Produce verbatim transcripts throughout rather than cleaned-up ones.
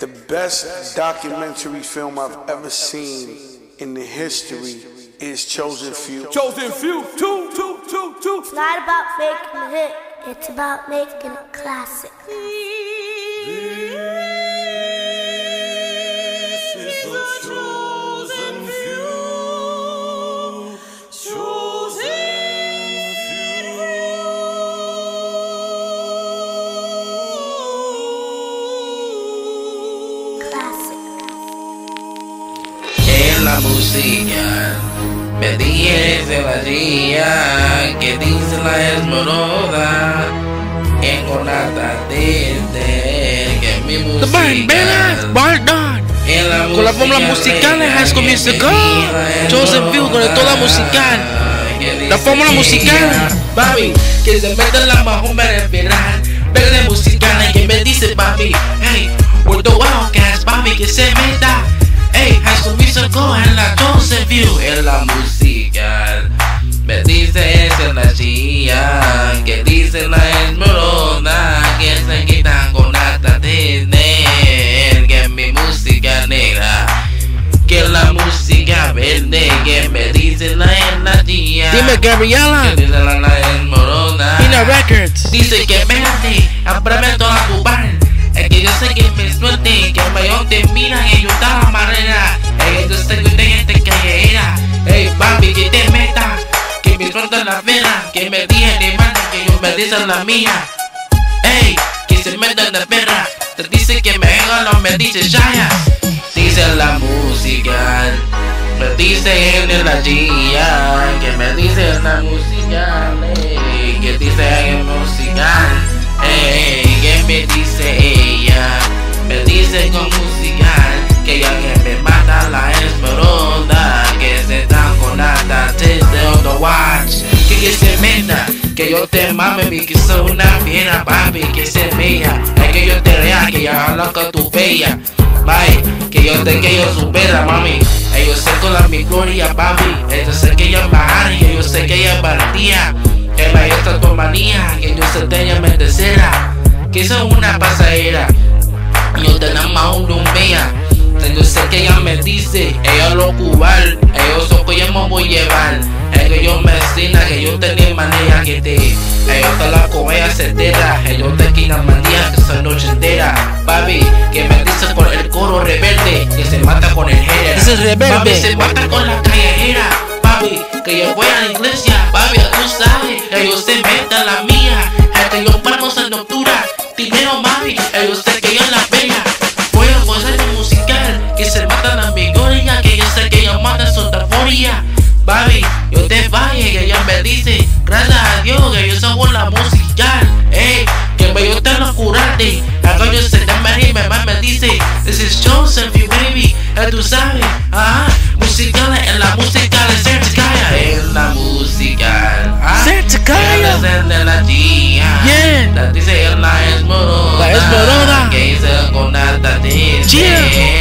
The best documentary film I've ever seen in the history is Chosen Few. Chosen Few, two, two, two, two. It's not about making a hit, it's about making a classic. This is the chosen few. Chosen few. Classic. En la música me dice la silla que dice la Esmeralda en Conata desde que mi música en la con la fórmula musical de High School Musical, Chosen Few con el toda musical, la fórmula musical, papi, que se meta en la majumba de esperar, verde musical que me dice papi, hey, with the Wildcats, papi, que se meta, hey, High School Musical en la Chosen Few, en la musical, me dice es en la silla, que dice la Esmeralda, que se quitan con hasta tener, que mi música negra, que la música verde, que me dice la en la silla. Dime Gabriela, que dice la, la Esmeralda, Pina Records. dice que verde, aprame toda la cubana. Es que yo sé que me suelte, que el mayor te mira y yo está la marrera. Es que yo sé que usted es gente callejera. Ey, papi, que te meta, que me suelta la vera, que me dije de mano, que yo me dice la mía. Ey, que se meta en la perra, te dice que me regalo, me dice Shaya. Dice la música, me dice en la guía, que me dice la música, ey, que dice en musical, ey, que me dice ella, me dice con musical, que ella que me mata la Esmeralda, que se está con hasta desde otro watch, que, que se meta, que yo te mame, mi que soy una fiera, papi, que se vea, es que yo te rea, que ya hablo con tu bella. Bye, que yo sé que yo supera, mami. Eh, yo sé con la mi gloria, papi. Eh, yo sé que ella es bajaria, yo sé que ella es partida. Que la esta tu manía, que yo sé que ella me tercera. Que eso es una pasadera. Yo tenemos un lumbea. Yo sé que ella me dice, ella lo cubal. Yo sé que yo me voy a llevar. Es que yo me cina, que yo tenía manera que te. Yo te la comea setera. Yo te quina manía que esa noche entera. Papi, que me dice con el coro rebelde, que se mata con el género. Ese es rebelde. Papi, se mata con la callejera. Papi, que yo voy a la iglesia. Papi, tú sabes, que yo se meta la mía. Es que yo paramos en noctura. Dinero, mami, yo sé que yo es la bella. Voy a gozar de musical, que se mata la migoria, que yo sé que ella mata su euforia. Papi, yo te falle, que ella me dice, gracias a Dios, que yo soy la musical. Ey, que me yo te lo curarte. Acá yo sé que me me me dice, this is Chosen Few, baby. Ya tú sabes, ah, musical en la musical es Certicaya. En la musical, ah, Certicaya. de la tía, Yeah. la dice en la Esmeralda, La Esmeralda. que hice con alta Yeah.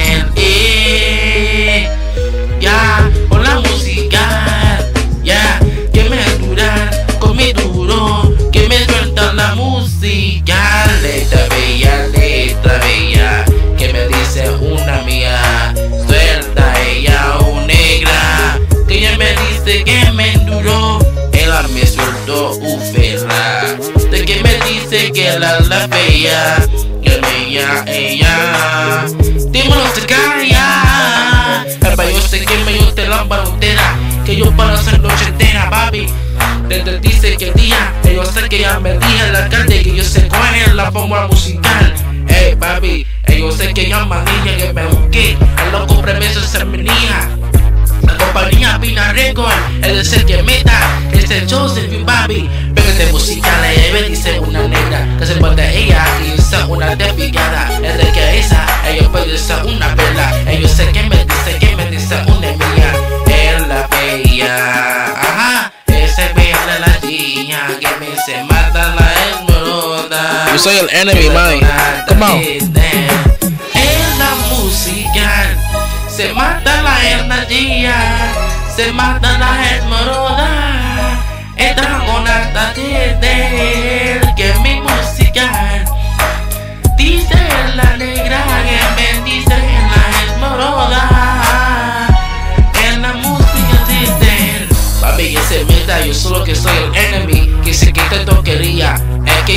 eh, ya, con la musical, ya, que me duran con mi duro, que me suelta la música, letra bella, letra bella, que me dice una mía, suelta ella un negra, que ella me dice que me enduró, ella me sueltó un ferra, de que me dice que la la bella, que bella ella, dímelo se calla, yo sé que me yo te la entera, que yo para hacer noche entera, papi. Te dice que día, yo sé que ya me dije el alcalde, que yo sé cuál es la fórmula musical. Ey, papi, yo sé que ya manilla que me busqué, el loco premio se venía. La compañía Pina Records, el es el que meta, es el Chosen Few, papi. Pégate musical, ella dice una negra, que se puede ella, que usa una despillada. Es de que esa, ella puede usar una perla. Yo sé que me dice, que me dice una mía, es la bella, ajá. Ese bella de la niña, que me se mata la Esmeralda. Yo soy el enemy, man. Come on. En la musical se mata la energía, se mata la Esmeralda. Esta con hasta de que mi música dice la negra que me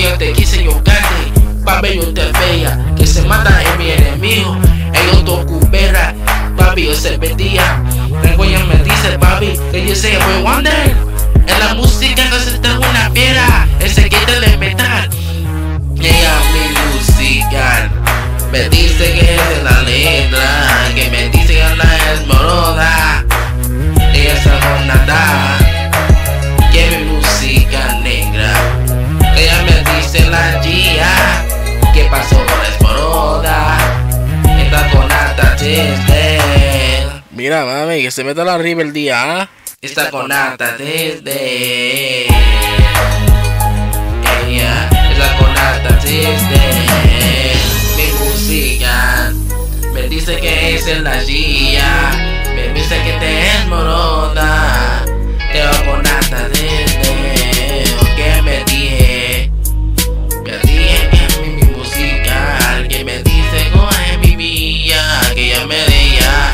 yo te quise, yo cante. Papi, yo te veía, que se mata en mi enemigo. Ellos toco perra, papi, yo se metía. Luego ella me dice, papi, que yo soy Boy Wonder. En la música no se tengo una piedra, ese que te de metal. Ella mi música me dice que es de la letra, que me dice que la es moroda. Ella sabe nada, que mi música negra. Ella me dice la Gia, que pasó por la esmoroda. Está con alta desde. Mira, mami, que se meta la rebeldía, ¿ah? Está con alta desde. Ella está con alta desde. Mi música me dice que es en la Gia, me dice que te es moroda. Te va con alta desde. Que me dije, me dije que es mi música, que me dice coge mi vida, que ella me deja.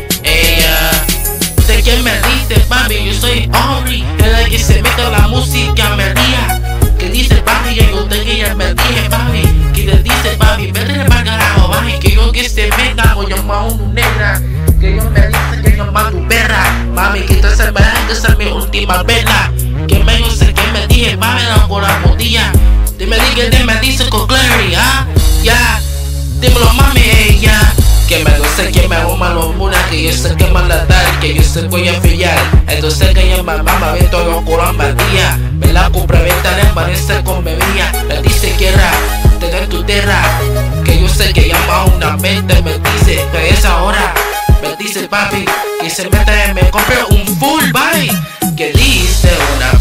Ella, sé que me dice, papi, yo soy Ori, el que se mete la música, me ría. Que dice, papi, que yo te que ella me dije, papi, que te dice, papi, vete de para carajo, papi, que yo que se meta, voy a llamar a una negra. Que yo me dice que yo mato tu perra, mami, que te se verá, que esa es mi última vela. Que me yo sé que me dije, papi, no por la botella. Te me dije, te me dice con clarity, ah, ya, yeah. Dímelo, mami, ella. Que me sé que me hago malo muna, que yo sé que me la dar, que yo sé que voy a pillar. Entonces que ella me mama, ve todo lo con batía. Me la compra, venta, le parece con bebida. Me dice que era, te da tu tierra. Que yo sé que llama una mente, me dice que es ahora. Me dice papi, que se meta y me compre un full bye. Que dice una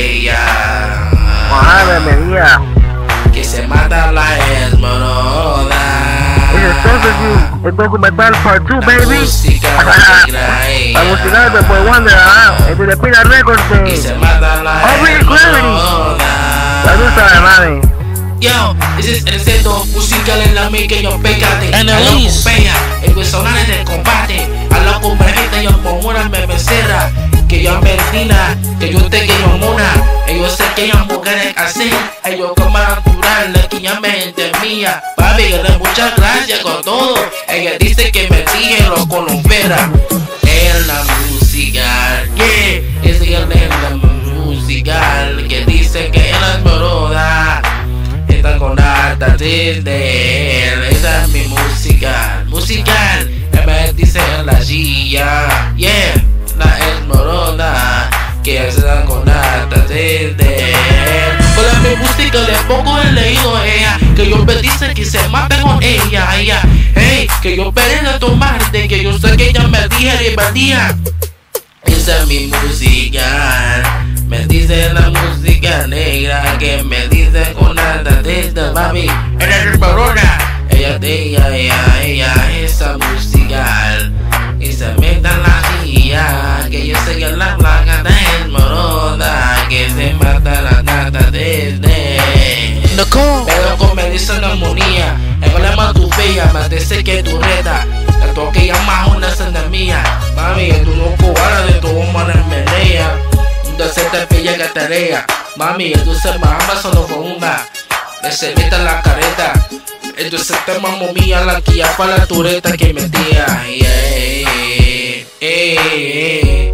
pareja. Madre mía. Que se mata la esmoroda. Oye, entonces, el documental part two, baby. La música La música de Boy Wonder, ah, el de Pina Records. Que se mata la esmoroda. La gusta, mami. Yo, ese es el centro musical en la mica, yo pégate. En el a lo East. compea, el personaje de combate. A la convergente, yo murmura, me becerra. Que yo medina, que yo te que yo mona. Ellos sé que ellas mujeres así. Ellos como natural, que ya me entendía. Papi, yo le muchas gracias con todo. Ella dice que me sigue lo colombiana. En la musical, yeah. Es ella en la musical. Que dice que ella es moroda. Está con alta desde él. Esa es mi musical. Musical. Él me dice la Gia, yeah. La esmoroda, que está con alta desde él. Con mi música le pongo el leído a ella, que yo me dice que se mate con ella, ella. Hey, que yo pere de tomarte, que yo sé que ella me dije rebeldía. Esa es mi música. Me dice la música negra, que me dice con alta desde mami. Eres esmoroda. Ella, ella, ella, ella, esa musical. Y se meta la Gia, que yo sé que la placa es moroda, que se mata la nata desde. Nicole. Pero como me dice la armonía, el problema tu bella, me dice que tu reta. La toque llama una senda mía. Mami, tu loco ahora de tu humana en melea. Entonces te pilla que tarea. Mami, entonces mamá solo con una. Me se meta la careta. Entonces te mamo mía la guía para la tureta que metía. Yeah, yeah, yeah.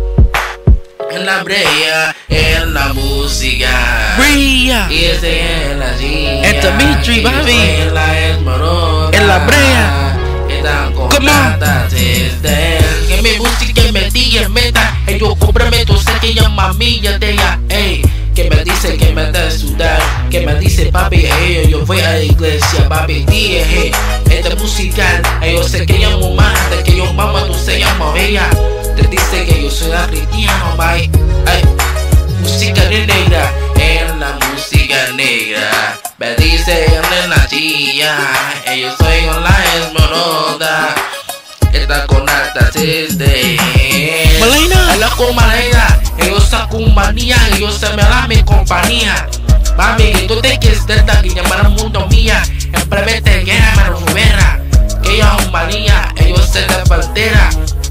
En la brea, en la música. Brea. Y ese en la Gia. En Dimitri, baby. En la esmoroda. En la brea. Están con Come on. plata desde él. Que mi música me diga meta. Ellos cómprame tu sé que llama milla de ella. Ey. Que me dice que me da sudar, que me dice papi, hey, yo voy a la iglesia, papi, dije, este musical, ellos sé que llamo más, de que yo mamá, tú se llama bella, te dice que yo soy la cristiano, bye, ay, música de negra, en la música negra, me dice en la Gia, ellos soy con la esmoroda, está con alta desde Malena. en la comarera. Ellos sacan manía, ellos se me dan mi compañía. Mami, que tú te quieres desde que llaman al mundo mía. En breve te guerra, me lo fuera. Que ella es un manía, ellos se te pantera.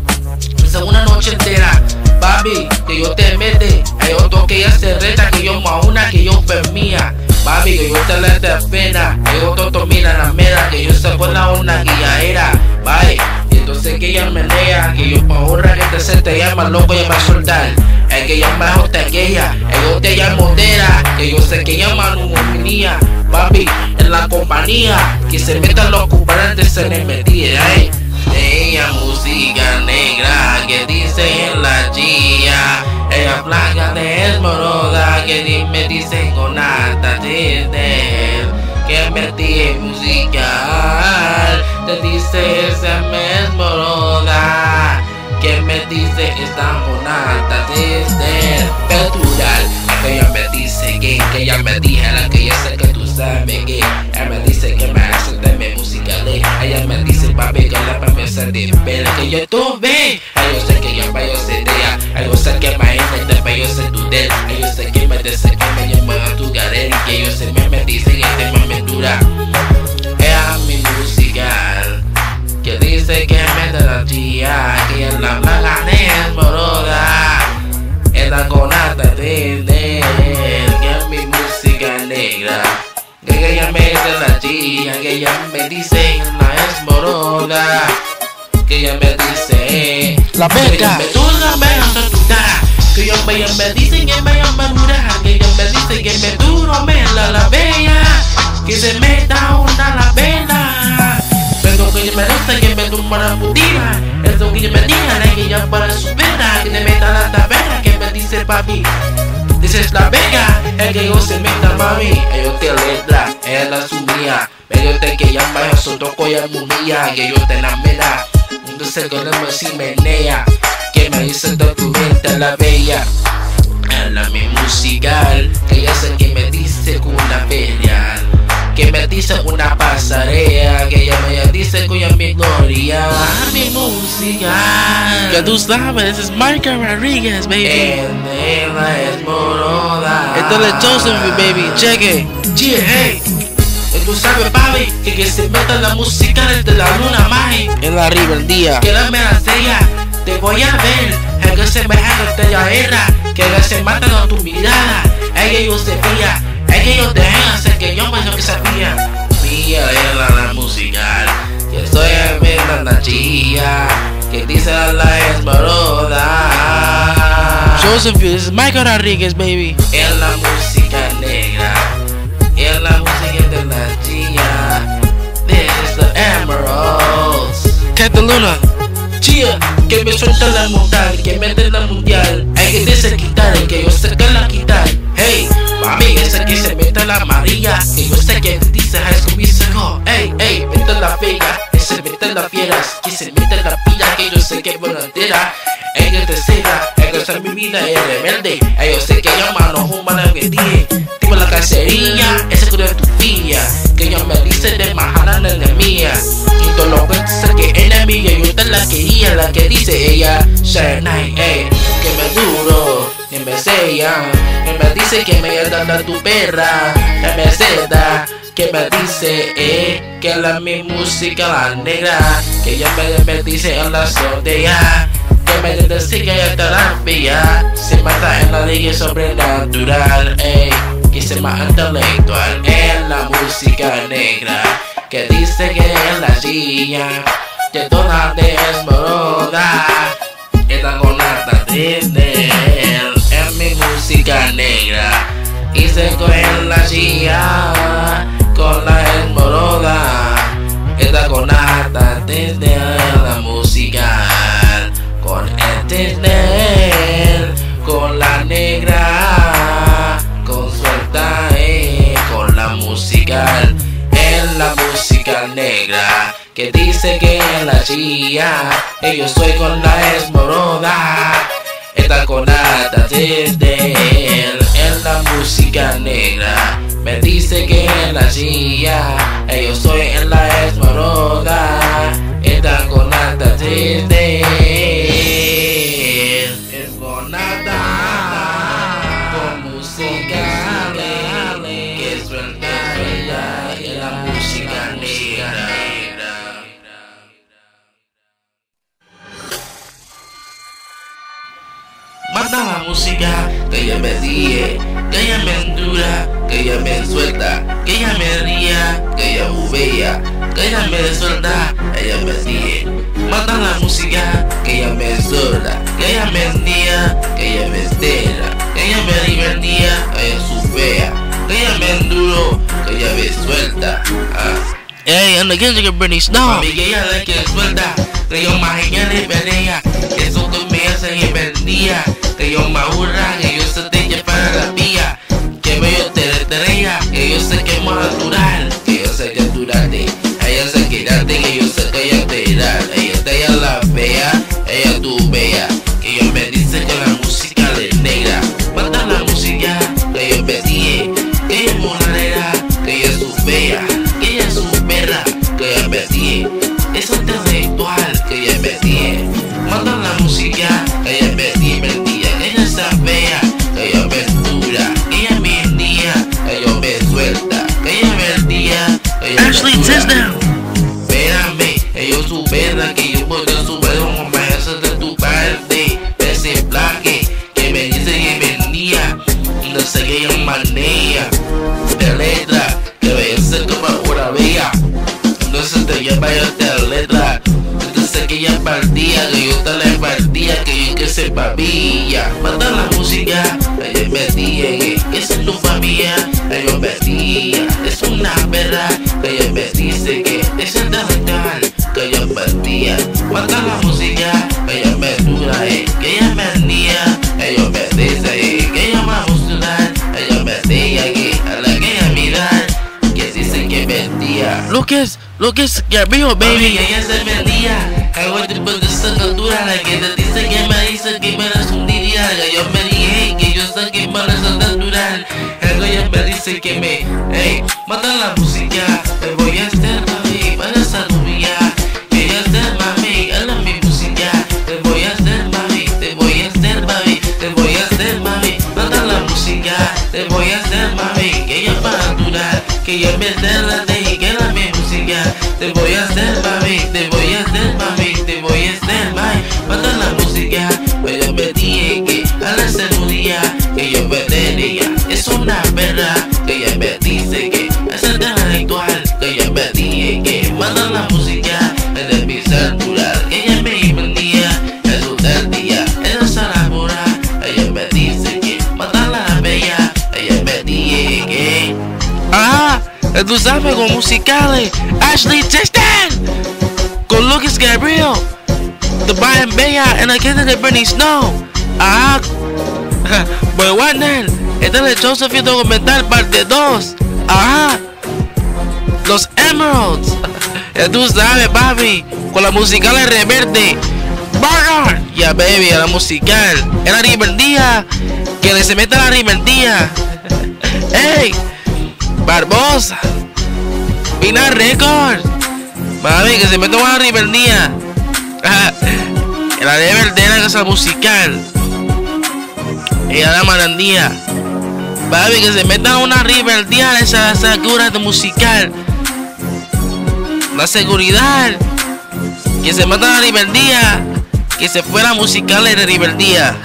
Es una noche entera. Papi, que yo te mete. Ellos toque ella se reta, que yo más una, que yo fermía. Papi, que yo te la te pena, que yo toto mira la mera, que yo saco la una guiaera, bye. Y entonces que ella me lea, que yo pa' ahorrar que te se te llama loco y va a soltar. El que llama es otra aquella, el yo te llamo Tera, que yo sé que llama numonía. Papi, en la compañía, que se metan los cubarantes se les metía, eh. De ella música negra, que dice en la chía. Ella blanca de esmoroda, que me dice con alta desdén. Que metí musical, te dice esa mesmoroda, que me dice esta con alta desdén. Cultural, que ella me dice que, que ella me dijera que yo sé que tú sabes que ella me dice que me hace de musical. Ella me dice papi que la mami se despera, que yo tuve. Yo sé que yo me yo sé de yo sé que me gente yo sé tu del, yo sé que me dice que me llama a tu galera, y que yo sé me me dice que te mame dura. Es mi musical, que dice que me da la tía, que en la blanca es moroda, está con alta de que es mi música negra. Que ella me dice la tía, que ella me dice la es moroda, que ella me dice La beca. que tú la veas a tu cara, que ella me, me dice que me llama dura, que ella me dice que me duro me la la bella, que se meta una la vela. Pero que ella me dice que me tumba la putilla, eso que ella me diga, que ella para su pena, que le meta la tabela, que me dice papi. Dices la vega, el que yo se meta mami, ellos te letra, es la sumía. Pero te que llama yo soy toco ya mumía, que yo te enamera. Entonces que no me si menea, que me dice de tu mente la bella. La mi musical, que ya sé que me dice con una feria, que me dice una pasarea, que ella me dice que ella mi gloria. La mi musical, Que tú sabes, es Michael Rodriguez, baby. ella es moroda. Esto es Joseph, baby, cheque. Yeah, hey. Y tú sabes, papi, que, que se meta la música desde la luna, maje. En la rebeldía. Que la me la sella, te voy a ver. El que se me haga de la era, que el que se mata con tu mirada. Ella yo se veía, ella yo te dejan hacer que yo me lo que sabía. Mía es la, la musical, que soy el mismo la chilla, que dice la esmoroda. Joseph, this is Michael Rodriguez, baby. Es la música negra, es la música de la chilla. This is the Emeralds. Cataluna. Chía, que me suelta la mundial, que mete la mundial. Hay que dice quitar, que yo sé que la quitar. Hey, mami, esa que se mete la amarilla, que yo sé que te dice High School Musical. Hey, hey, mete la fega, que se mete las fieras, que se mete la pilla, que yo sé que es volantera. Ella te cega, ella está en mi vida, es rebelde. Yo sé que ella mano humana que dije. Tipo la cacería, esa que es tu filla, que ella me dice de majana no es de mía. Y todo lo que dice que es de mía, yo te la quería, la que dice ella. Shernay, ey, que me duro, que me sella, que me dice que me da tu perra, que me seda, que me dice, eh, que la mi música la negra, que ella me, me dice en la sordea. Que me dice que ella terapia, se mata en la ley sobrenatural, ey, que se mata intelectual en la música negra, que dice que en la silla, que toda te es moroda, está con alta Disney, en mi música negra, y se coge en la silla, con la esmoroda, está con alta Disney en la música. Con el Disney, con la negra, con suelta, eh, con la musical, en la música negra, que dice que en la chía, eh, yo soy con la esmoroda, está con alta Disney, en la música negra, me dice que en la chía, eh, yo soy en la esmoroda, está con alta Disney. Mata la música, que ella me diga, que ella me endura, que ella me suelta, que ella me ría, que ella bubea, que ella me suelta, ella me ríe. Mata la música, que ella me suelta, que ella me ría, que ella me estera, que ella me divertía, que ella supea, que ella me enduro, que ella me suelta. Ah. Hey, and again, you Britney Snow. Mami, que ella la que suelta, que yo más ella le pelea, eso que me hace y vendía, que yo me aburra, que yo se te lleva para la vía, que me yo te estrella, que yo sé que es más natural, que yo sé que durante, ella se quedarte, que yo sé que ella te da, ella está ella la fea, ella tú vea, que yo me dice que la música le negra, mata la música, que yo me dije, que ella es monarera, que ella es su fea, que ella es su perra, que ella me dije, es intelectual, que ella me dije, mata la música, que ella me dije, mentira, que ella está fea, que ella me dura, que ella me día, que ella me suelta, que ella me día, que ella Ashley me dura. Tisdale. Espérame, ellos su perra, que yo puedo subir como maestro de tu parte, ese plaque, que me dice que vendía, no sé qué manera, de letra, que me dice como una vía, no se te lleva yo de letra, entonces que ella partía, que yo te la partía, que yo que se babilla, mata la música, ella me dije que esa es tu familia, ella me dije, es una perra, que ella me dice que es intelectual, que ella partía, mata la música, que ella me dura, eh, que ella me día, ella me dice eh, que ella me va a mostrar, ella me dice que a la que ella mirar, que dice que mentía. Lucas, Lucas, Gabriel, Mami, baby. ella se vendía, hago tipo de esa cultura, la que te dice que me dice que me la hundiría, que yo me dije que yo sé que me la soy natural, algo ella me dice que me, hey, mata la música, te voy a hacer mami, para esa rubia, que ella hacer mami, ella es mi música, te voy a hacer mami, te voy a hacer mami, te voy a hacer mami, mata la música, te voy a hacer mami, que ella para durar, que yo me la de que la mi música, te voy a hacer mami, te voy a hacer mami, te voy a hacer mami, mata la música, pero yo me dije que a la seguridad, que yo me tenía, es una perra, que ella me dice que es intelectual, que ella me dije que mata la música, es de mi central, que ella me vendía, es un día, es la pura, ella me dice que mata la bella, ella me dije que Ajá, tus amigos musicales. Ashley Tisdale. Con Lucas Gabriel. The Brian Bella and again de Britney Snow. Ajá. Pues Warner. Este es el Joseph documental parte dos. Ajá. Los Emeralds. Ya tú sabes, papi. Con la musical de Reverde. Barnard. Ya, yeah, baby, la musical. Era Riverdía. Que le se meta la Riverdía. Ey. Barbosa. Pina Record. Mami, que se meta una Riverdía. La de verdadera casa musical. Ella la marandía. Baby, que se meta una Riverdía de esa segura de musical. La seguridad. Que se meta la Riverdía. Que se fuera musical de Riverdía.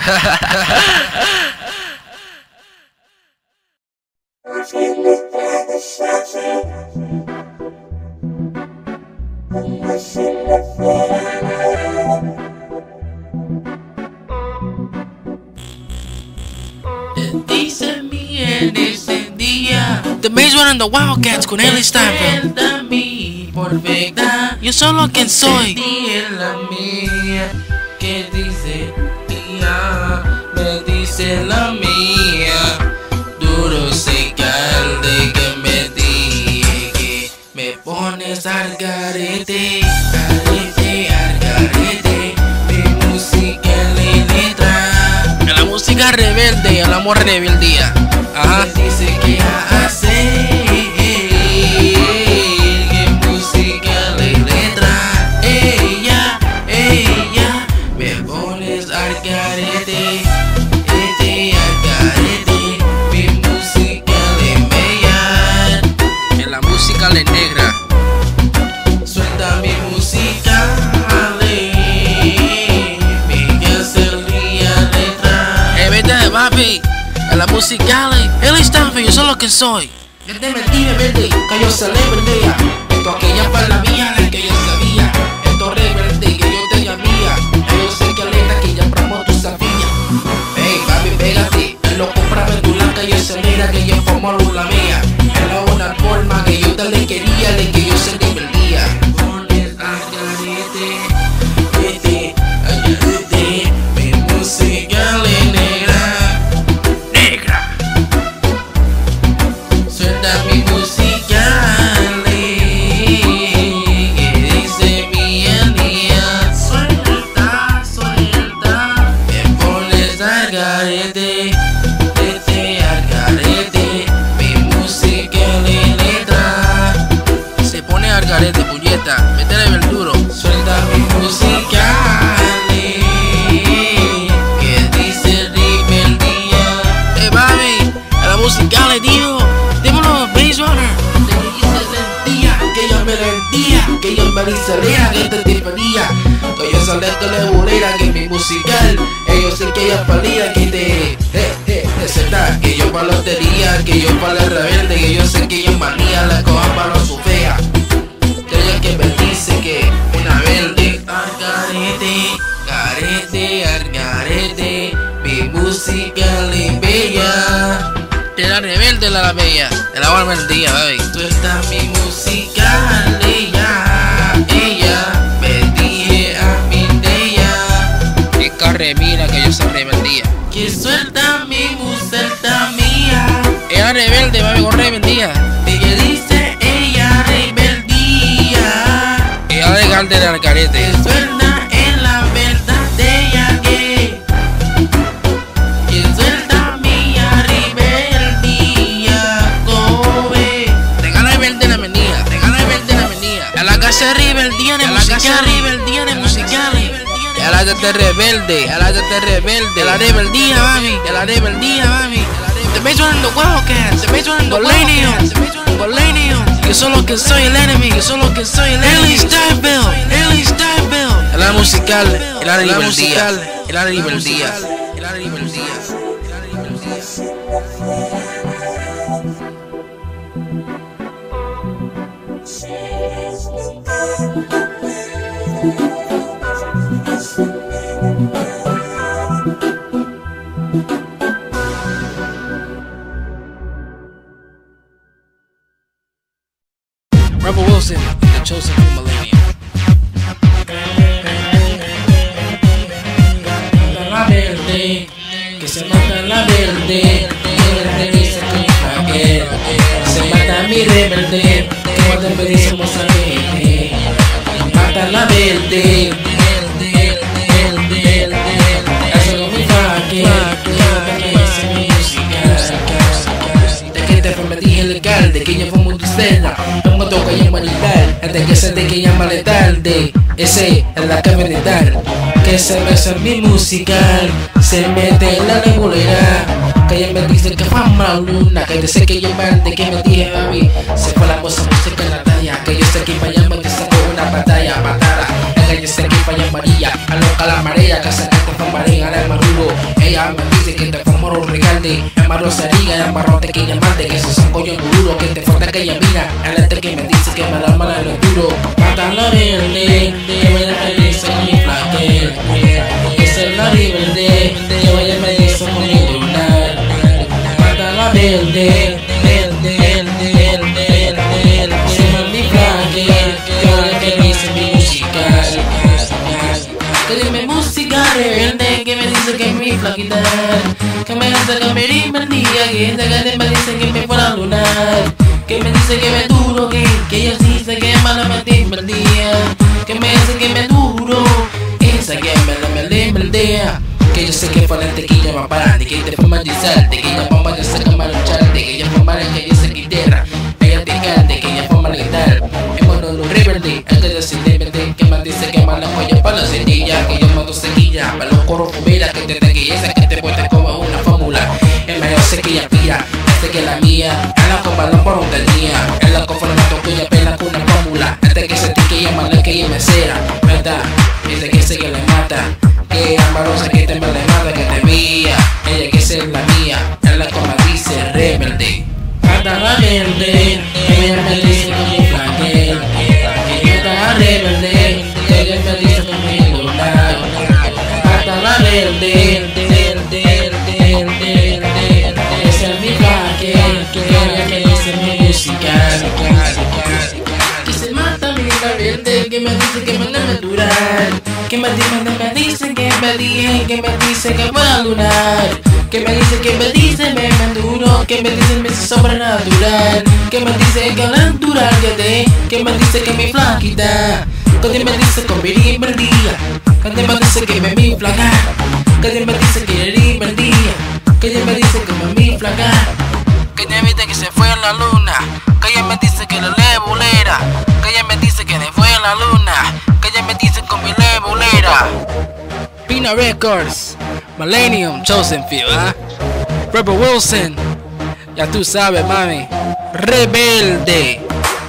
dice mi en ese día. The Maze Runner and the Wildcats con Haley Steinfeld. Perfecta mi perfecta. Yo solo quien soy. Es la mía que dice mía, me dice la mía. Duro se calde que me dije que me pones al garete, garete, al garete. Mi música le letra. En la música rebelde, el amor rebeldía. Ajá. Me dice que hace. La musical, Haley Steinfeld, yo soy lo que soy. Yo te metí rebelde, que yo salí verdea. Esto aquella para la mía, la que yo sabía. Esto rebelde, que yo te llamía. Yo sé que alerta que ya promo tú sabías. Hey, papi, pégate. El loco comprame tu blanca y esa mira que yo formo la mía. Era una forma que yo te le quería, de que yo se rebeldía. Pones a garete, vete, a garete. Mi música le negra, negra. Suelta mi música, que dice mi día. Suelta, suelta. Me pones a garete, vete a garete. Mi música le letra. Se pone al garete, puñeta. Métele el duro. Suelta mi música, que dice rebeldía. Eh, papi, a la musical, tío. Dímelo, bass runner. Que yo se rendía, que yo me rendía, que yo me disalera, que te difería. Que yo salía con la bolera, que mi musical. Ellos sé que ella palía, que te eh, eh, acepta. Que yo pa' lotería, que yo pa' la rebelde, que yo sé que yo manía, la coja pa' lo su fea. Que ella que me dice que una verde. Al garete, garete, al garete. Mi musical es bella. De la rebelde, la, la bella. De la buena día, baby. Suelta mi musical, ella, ella, me dije a mi de ella. Que corre, mira que yo soy rebeldía. Que suelta mi música mía. Ella rebelde, baby, con rebeldía. Ella dice ella rebeldía. Ella legal de la Que garete. suelta en la verdad de ella que. Que suelta mi rebeldía, cobe. Tenga la rebelde en la avenida. Tenga la rebelde en la avenida. A la casa rebeldía de A la casa musical. rebeldía de musicales. A la de rebelde. A la de rebelde. De la rebeldía, mami. De la rebeldía, mami. Te ves sonando huevos, que te ves sonando Bolanium. Bolanium. Yo soy lo que soy, el enemy. Yo soy lo que soy, el enemy. Ellie Steinfeld. Ellie Steinfeld. La musical. La rebeldía. La rebeldía. La rebeldía. Rebel Wilson, the chosen new millennium. La verde, que se mata la verde, verde dice que se mata mi rebelde, que cuando me dice Mozambique, mata la verde, eso no me faque, que me dice mi música, de que te prometí el legal, de que yo fue muy tristeza, no toca ya marital, antes que se de que llama letal, de ese es la que me tal. Que se besa en mi musical, se mete en la nebulera. Que ella me dice que fue mala luna, que dice que yo mande, que me dije mami. Se fue la voz música en la talla, que yo sé que para allá me dice que una batalla, patada. Ella yo sé que para allá María, a loca la marea, que se te fue María, al maduro. Ella me dice que te fue moro regalde, en marrocería, en barrote que ella mande, que se son coño duro, que te falta que ella mira. El este que me dice que me da mala lo duro. Mata la verde, que me la dice mi flaquel. Esa es la rebelde, que vaya me dice con mi lunar. Mata la verde, verde, verde, verde, verde. Se me mi flaquel, que vaya que dice mi musical. Que dime música rebelde, que me dice que mi flaquita. Que me hace que me rebeldía, que esta que me dice que me fuera a lunar. Que me dice que me duro, que, que ella dice que mala me rebeldía. Que me dice que me duro, esa que me la me rebeldía. Que yo sé que fue la tequilla más parante, que te fue a de que ella fue a sacar mal luchar, de que ella fue mala, que ella se quitera. Ella te cante, que ella fue mala letal. Es cuando lo rebelde, el que se rebelde, que me dice que mala joya para la cerilla, que yo mato sequilla, para los coros fumera, que te tequilla, esa que te puede como una fórmula. Es mayor sé que ella pira, sé que la mía, en la copa no por un tenía, en la copa no me tocó ella pela con una fórmula, antes que se que ella mala, que ella me cera, ¿verdad? Dice que sé que le mata, que ambarosa que te me le mata, que te mía, ella que es la mía, en la coma dice rebelde. rebelde, esa es mi que que dice mi música, que se mata mi rebelde, que me dice que me es natural, que me dice, me dice que me dice, que me dice que puedo lunar, que me dice, que me dice me maduro, que me dice me sobrenatural, que me dice que natural que te, que me dice que mi flaquita, que me dice que me invertía, que me dice que me mi flaca, que me dice que me invertía, que me dice que me mi flaca, que ella viste que se fue a la luna, que ella me dice que la lebulera, que ella me dice que se fue a la luna, que ella me dice con mi lebulera. Pina Records, Millennium, Chosen Few, ¿ah? ¿eh? Rebel Wilson, ya tú sabes, mami. Rebelde.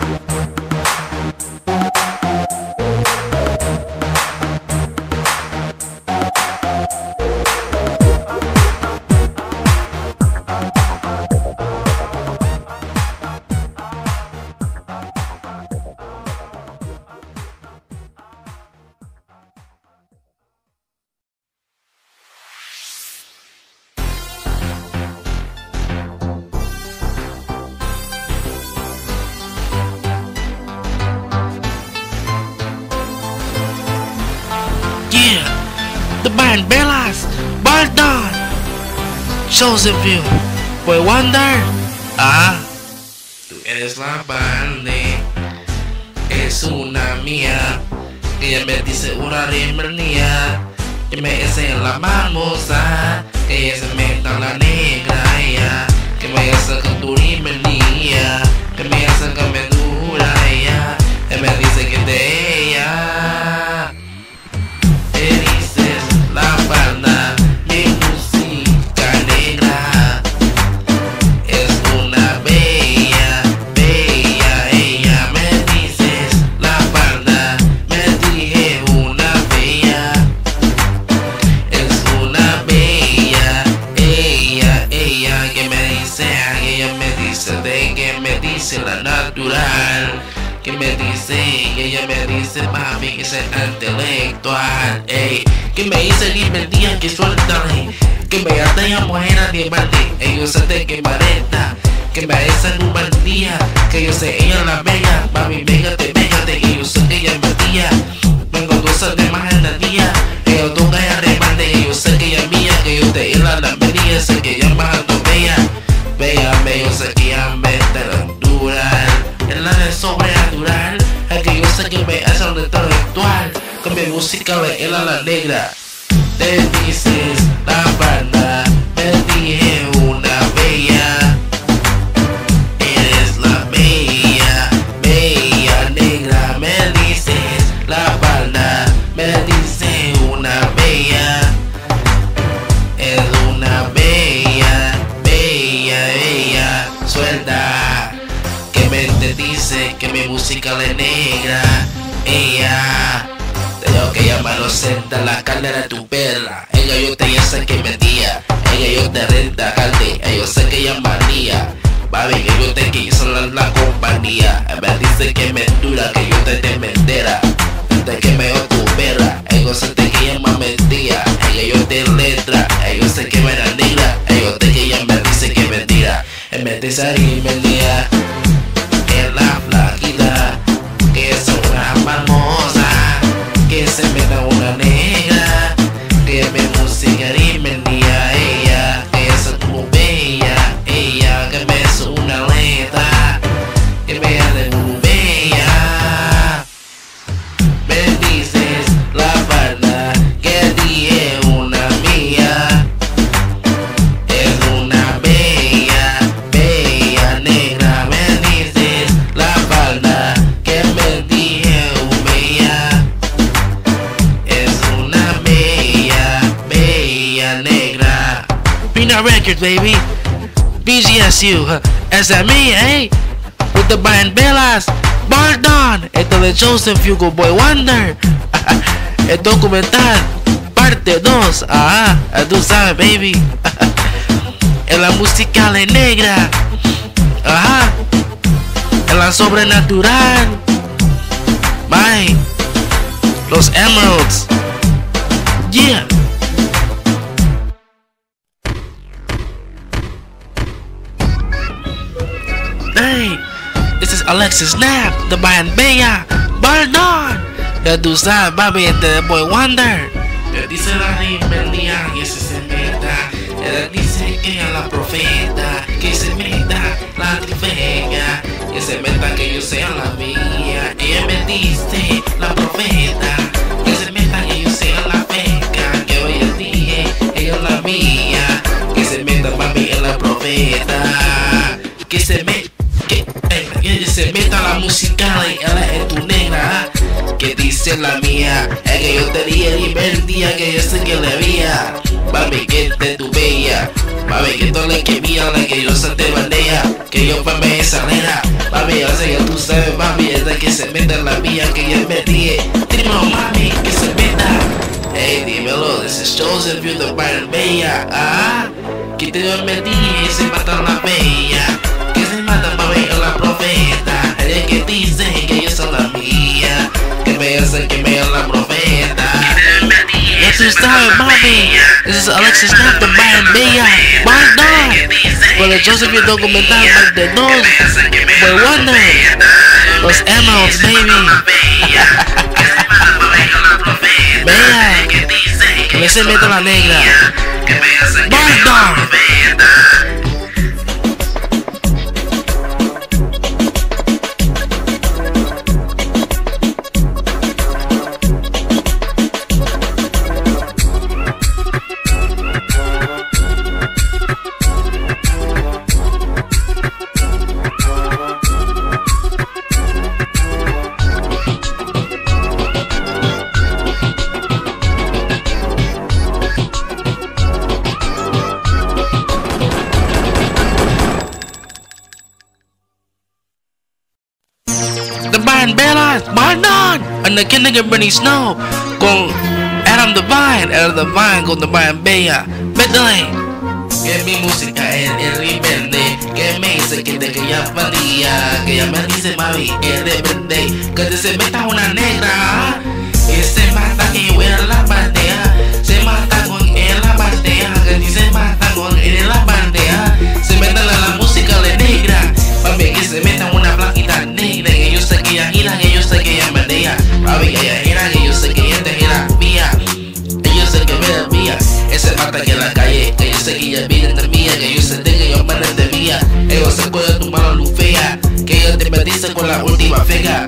The band Bellas, Bardon, Chosen Few, Boy Wonder. Ah, tú eres la banda, es una mía. Que ella me dice una rimbernía, que me dice la mamosa, que ella se meta la negra, ella, que me hace con tu rimbernía, que me hace con me dura, ella, que me dice que de ella. La banda, mi música negra, es una bella, bella, ella me dices, la banda, me dije una bella, es una bella, ella, ella que me dice, ella me dice de que me dice la natural, que me dice, y ella me dice, mami, que es intelectual, ey. Que me dice divertida, que suéltale, que me ata y mujer a diamante, ellos se te quemareta, que me dice un buen día, que yo sé ella la bella, mami, pégate, pégate, que yo sé que ella es mentira, vengo dos de más en la día, ellos toca y arrebate, que yo sé que ella es mía, que yo te la la medida, sé que ella es más alto, bella, bella, bella, yo sé que ella me natural, es la de sobrenatural, es que yo sé que me hace un intelectual. Con mi música de él a la negra. Te dices la banda, me dije una bella. Eres la bella, bella negra. Me dices la banda, me dice una bella. Es una bella, bella, bella. Suelta, que me te dice que mi música de negra. Ella. Tengo que llamarlo senta la carne de tu perra. Ella yo te ya sé que mentía. Ella yo te renta calde. Ella sé que ella manía. Baby que yo te quiso la, la compañía. Me dice que me dura, que yo te te mentera. De que me dio tu perra. Ella sé que ella me mentía. Ella yo te letra. Ella sé que me era negra. Ella sé que ella me dice que mentira. En vez de salir mentira. En la flaquita. Que es una famosa. Que se me da una negra, que me música y vendía ella, que es como bella, ella que me es una letra, que me hace muy bella. Me dices la banda, que dije una mía, es una bella, bella negra. Me dices la banda, que me dije una bella. Pina Records, baby. B G S U, huh? S M E, eh? With the band Bellas, Bardon. Esto de Chosen Few, Boy Wonder. El documental, parte dos. Ah, tú sabes, baby. En la musical en negra. Ajá. En la sobrenatural. Bye. Los Emeralds. Yeah. Hey, this is Alexis Snap, the Bayan Bella, Bardon. Ya tú sabes, papi, este de Boy Wonder. Él dice la rebeldía que se se meta. Él dice que ella es la profeta, que se meta la trifega, que se meta que yo sea la mía. Ella me dice la profeta, que se meta que yo sea la feca, que hoy el día ella es la mía. Que se meta papi en la profeta, que se meta, que, eh, que se meta la musical y ella es tu negra. Que dice la mía, es que yo te di el primer día que yo sé que le había. Mami, que te tu bella, mami, que tú le que mía, la que yo se te bandea, que yo pa' me esa nena. Mami, yo sé que tú sabes, mami, es de que se meta la mía, que yo me dije. Dímelo, mami, que se meta. Hey, dímelo, this is Chosen View, the Bayan Bella. Ah, que te yo me dije, se mata la bella, que se mata mami, es la profeta. Ella que dice que yo soy la mía, que me hace que me es la profeta. Ya tú sabes, mami. This is Alexis Snap, the Bayan Bella, Bardon. Con el Joseph View documental de dos, Boy Wonder, los Emeralds, baby. Bella, que me se meta la negra, Bardon. The Bayan Bella, Bardon, and the Kindergarten Bernie Snow con Adam Devine, Adam Devine con The Bayan Bella, Bedley. Que mi música es el rebelde, que me dice que te que ya valía, que ya me dice mami, es rebelde, que te se meta una negra, que se mata que yo era la bandera, se mata con él la bandera, que dice mata con él la bandera, se meta la, la música de negra, papi que se meta una plaquita negra, que yo sé que ella gira, que yo sé que ella me deja, papi que ella gira, que yo sé que ella te gira mía, que yo sé que me mía, ese mata que en la calle, que yo sé que ella viene de mía, que yo sé que yo me de mía, ellos se puede tu mano luz fea, que ella te bendice con la última fega,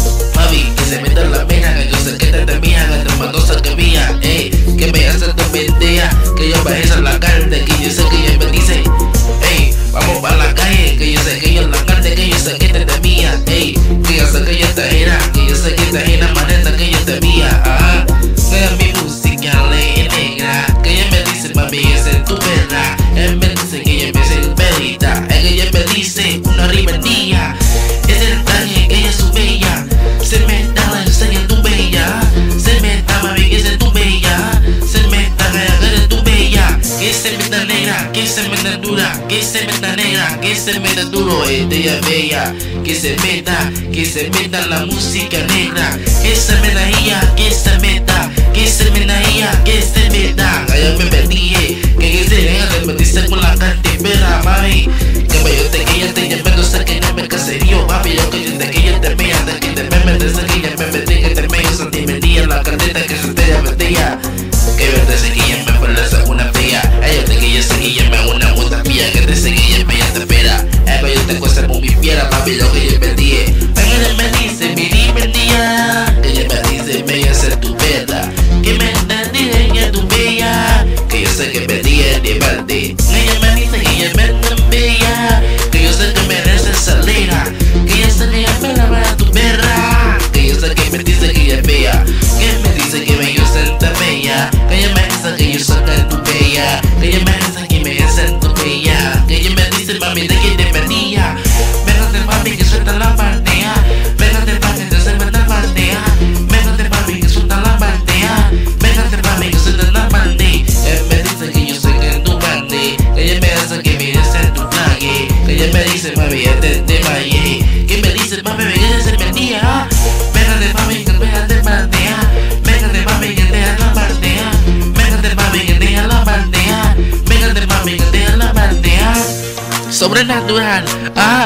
papi que se meta en la pena, que yo sé que te temía, que te mandó que mía, ey, que me hace tu pendeja, que yo bajé en la carne, que yo sé que ella me dice, ey, vamos para la calle, que yo sé que yo en la carne, que yo sé que te temía, ey, que yo sé que yo te gira, que yo sé que te gira maneta, que yo te mía, ah, que es mi música le negra, que ella me dice mami, esa es tu verdad, él me dice que ella me dice verita, es que ella me dice una ribandía, es el detalle que ella es su bella, se me da la enseña tu bella, se me da mami, que es tu bella, se me da que eres tu bella, que se me da negra, que se me da dura, que se me da negra, que se me da duro, es de ella bella, que se meta, que se meta la música negra, que se me da ella, que se meta, que se me da ella, que se meta, ella me bendice, que se ella te bendice con la cantipera, mami, que me yo te que ella te llame, no sé que no me caserío, papi, yo que yo te que ella te mea, de que te me metes, que ella me metí, que te me yo sentí mentira, la cantita que se te metía, que verte sé que ella me parece una fea, ella te que yo sé que ella me una puta fía, que te sé que ella me ya te espera, es que yo te cuesta con mi fiera, papi, lo que yo pedí, ella me dice, mi libertad, que ella me dice, me hace tu verdad, que me dice ella tu bella, que yo sé que pedí el debate, ella me dice que ella me bella, que yo sé que merece salida, que yo sé que ella me la va a tu perra, que yo sé que me dice que ella es bella, que me dice que me yo sienta bella, que ella me dice que yo soy tu bella, que ella me dice que me siento bella, que ella me dice mami de que te venía, véngate mami que suelta la bandeja, véngate mami que se meta la bandeja, véngate mami que suelta la bandeja, véngate mami que suelta la bandeja, ella me dice que yo soy que tu bande, que ella me hace que me dice tu plague, que ella me dice mami este te vaya, que me dice mami me quieres ser mentira, véngate mami que véngate bandeja, véngate mami que deja la bandeja, véngate mami que deja la bandeja, véngate mami que deja la bandeja, sobrenatural, ah,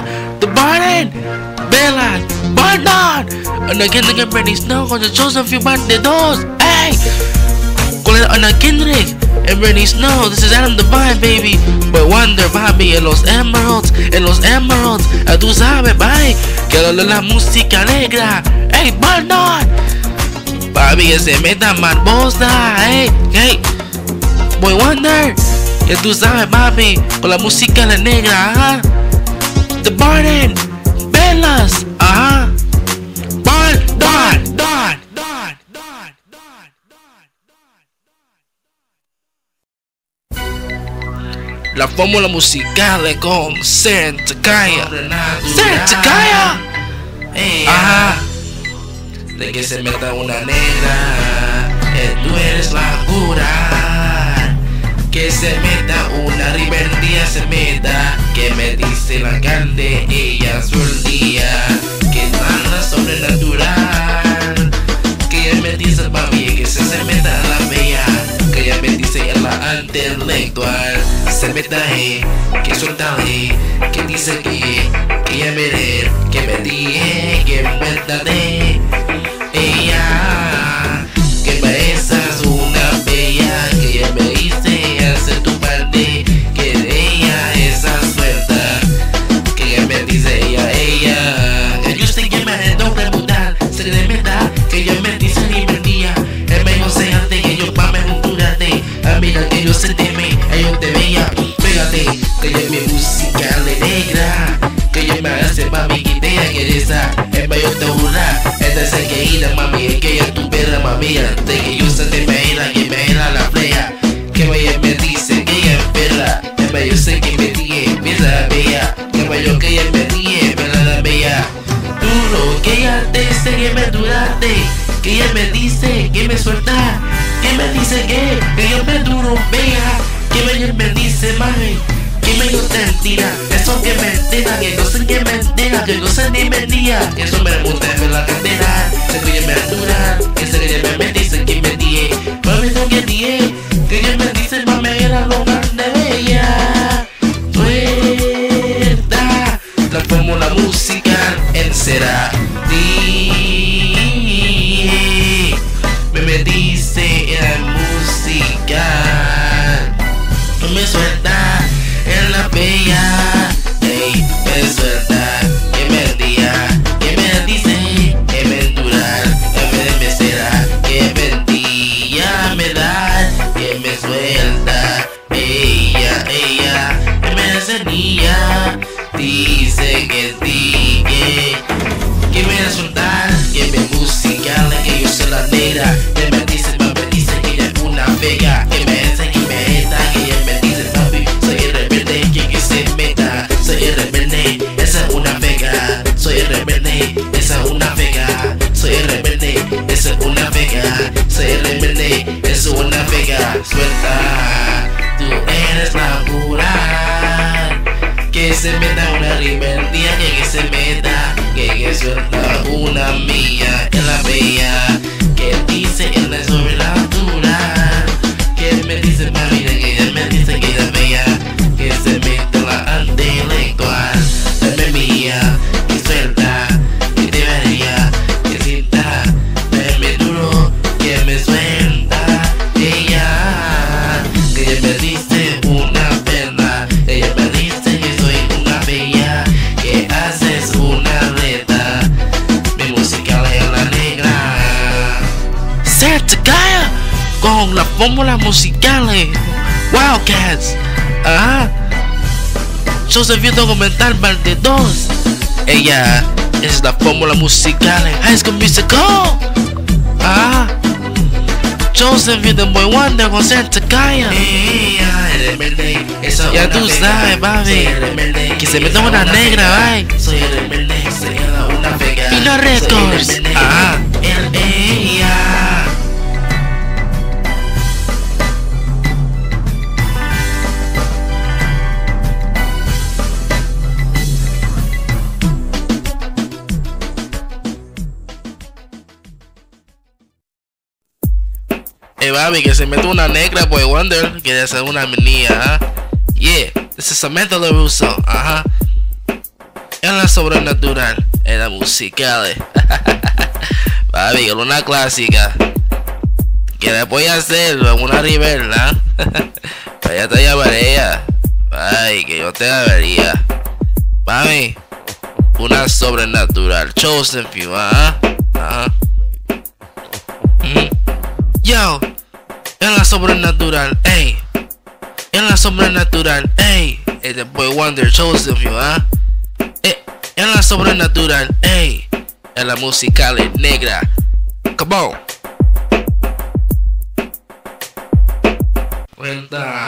The Barden, Bella, Barnard, Ana Kendrick and Britney Snow con The Chosen Few Parte dos. Hey, con Ana Kendrick and Britney Snow. This is Adam Devine, baby. Boy Wonder, papi, en los Emeralds, en los Emeralds. A tú sabes, bye, que lo de la música negra. Hey, Barnard, papi, que se meta Barbosa. Hey, hey, Boy Wonder, que tú sabes, papi, con la música negra, ajá. The Barden, Bellas, ajá. Bar, Don, Don, Don, Don, Don. La fórmula musical con Seren Takaya. Seren Takaya. Ajá. De que se meta una negra, eh, tú eres la cura. Que se meta una riberdía, se meta. Que me dice la grande, ella su el día. Que nada sobrenatural. Que ella me dice papi, que se, se meta a la bella. Que ella me dice en la intelectual. Se meta eh, que suéltale. Que dice que, que ella me dé. Que me dije, que me de ella. Que parezca una bella. Que ella me dice hace tu parte. Que ella es suelta. Que ella me dice ella, ella. Yo sé que me tengo que mudar. Se le meta. Que ella me dice ni perdía. Es mejor se hace que yo pa' me junturate. A mira que yo se teme. Yo te veía. Pégate. Que ella me música de negra. Que ella me hace mami que te esa. Es mejor te jura. Esta es que ira mami. Es que ella tu perra mami. De que yo se te me ira. Que me ira la playa. Que ella me dice que ella es perra. Es mejor sé que me dije. Mira bella. Que mejor que ella me dije. Mira la bella. Duro. Que ella te dice que me duraste. Que ella me dice que me suelta. Que me dice que. Que yo me duro bella. Que ella me dice mami. Que me gusta mentira, eso que mentira, que no sé que mentira, que no sé ni mentira, que eso me gusta en la cartera, se que ella me dura, que se que ella me dice que me dije, mami no que dije, que ella me dice mami era lo más de bella, suelta, la fórmula musical en será, dije, me me dice en la música, no me suelta. En la bella, ey, me suelta, que me día, que me dice, que me durar, que me mesera, que me día, me da, que me suelta, ella, ella, que me hace niña, dice que digue, que me da soltar, que me musical, que yo soy la negra, que me dice, me dice que ella es una bella, que me hace y me da, que ella me dice, papi, soy el soy rebelde, esa es una vega. Soy rebelde, esa es una vega. Soy rebelde, esa es una vega. Soy rebelde, esa es una vega. Suelta, tú eres la pura. Que se meta una rebeldía, que, que se meta, que, que suelta una mía en la bella. Que dice en la sobrenatural. Que me dice mami, que ella me dice que ella es bella. Que se meta la intelectual, dame mía, que suelta, que te vería, que sienta, dame duro, que me suelta, ella, que ella me dice una perla, ella me dice que soy una bella, que haces una reta, mi música es la negra. Seren Takaya con la fórmula musical Wildcats. Ajá. Yo se vio documental parte dos. Ella es la fórmula musical en High School Musical. Ajá. Yo se vio de Boy Wonder con Seren Takaya. Ya tú sabes, baby, que se mete una negra, ay. Soy rebelde, soy una vega. Pino Records. Ajá. Ella. Hey, baby, que se mete una negra, Boy Wonder, que debe ser una menina, ¿eh? Yeah, this is Samantha LaRusso, ajá. Uh-huh. en la sobrenatural, en la musical. Papi, con una clásica que le voy a hacer una riverla. Ya te llamaría. Ay, que yo te llamaría. Mami, una sobrenatural. Chosen few, ¿ah? Ajá. Mm. Yo, en la sobrenatural, ey. En la sobrenatural, ey. Es the boy Wonder, Chosen few, ¿ah? Eh, en la sobrenatural, ey. En la musical negra. Come on. Suelta,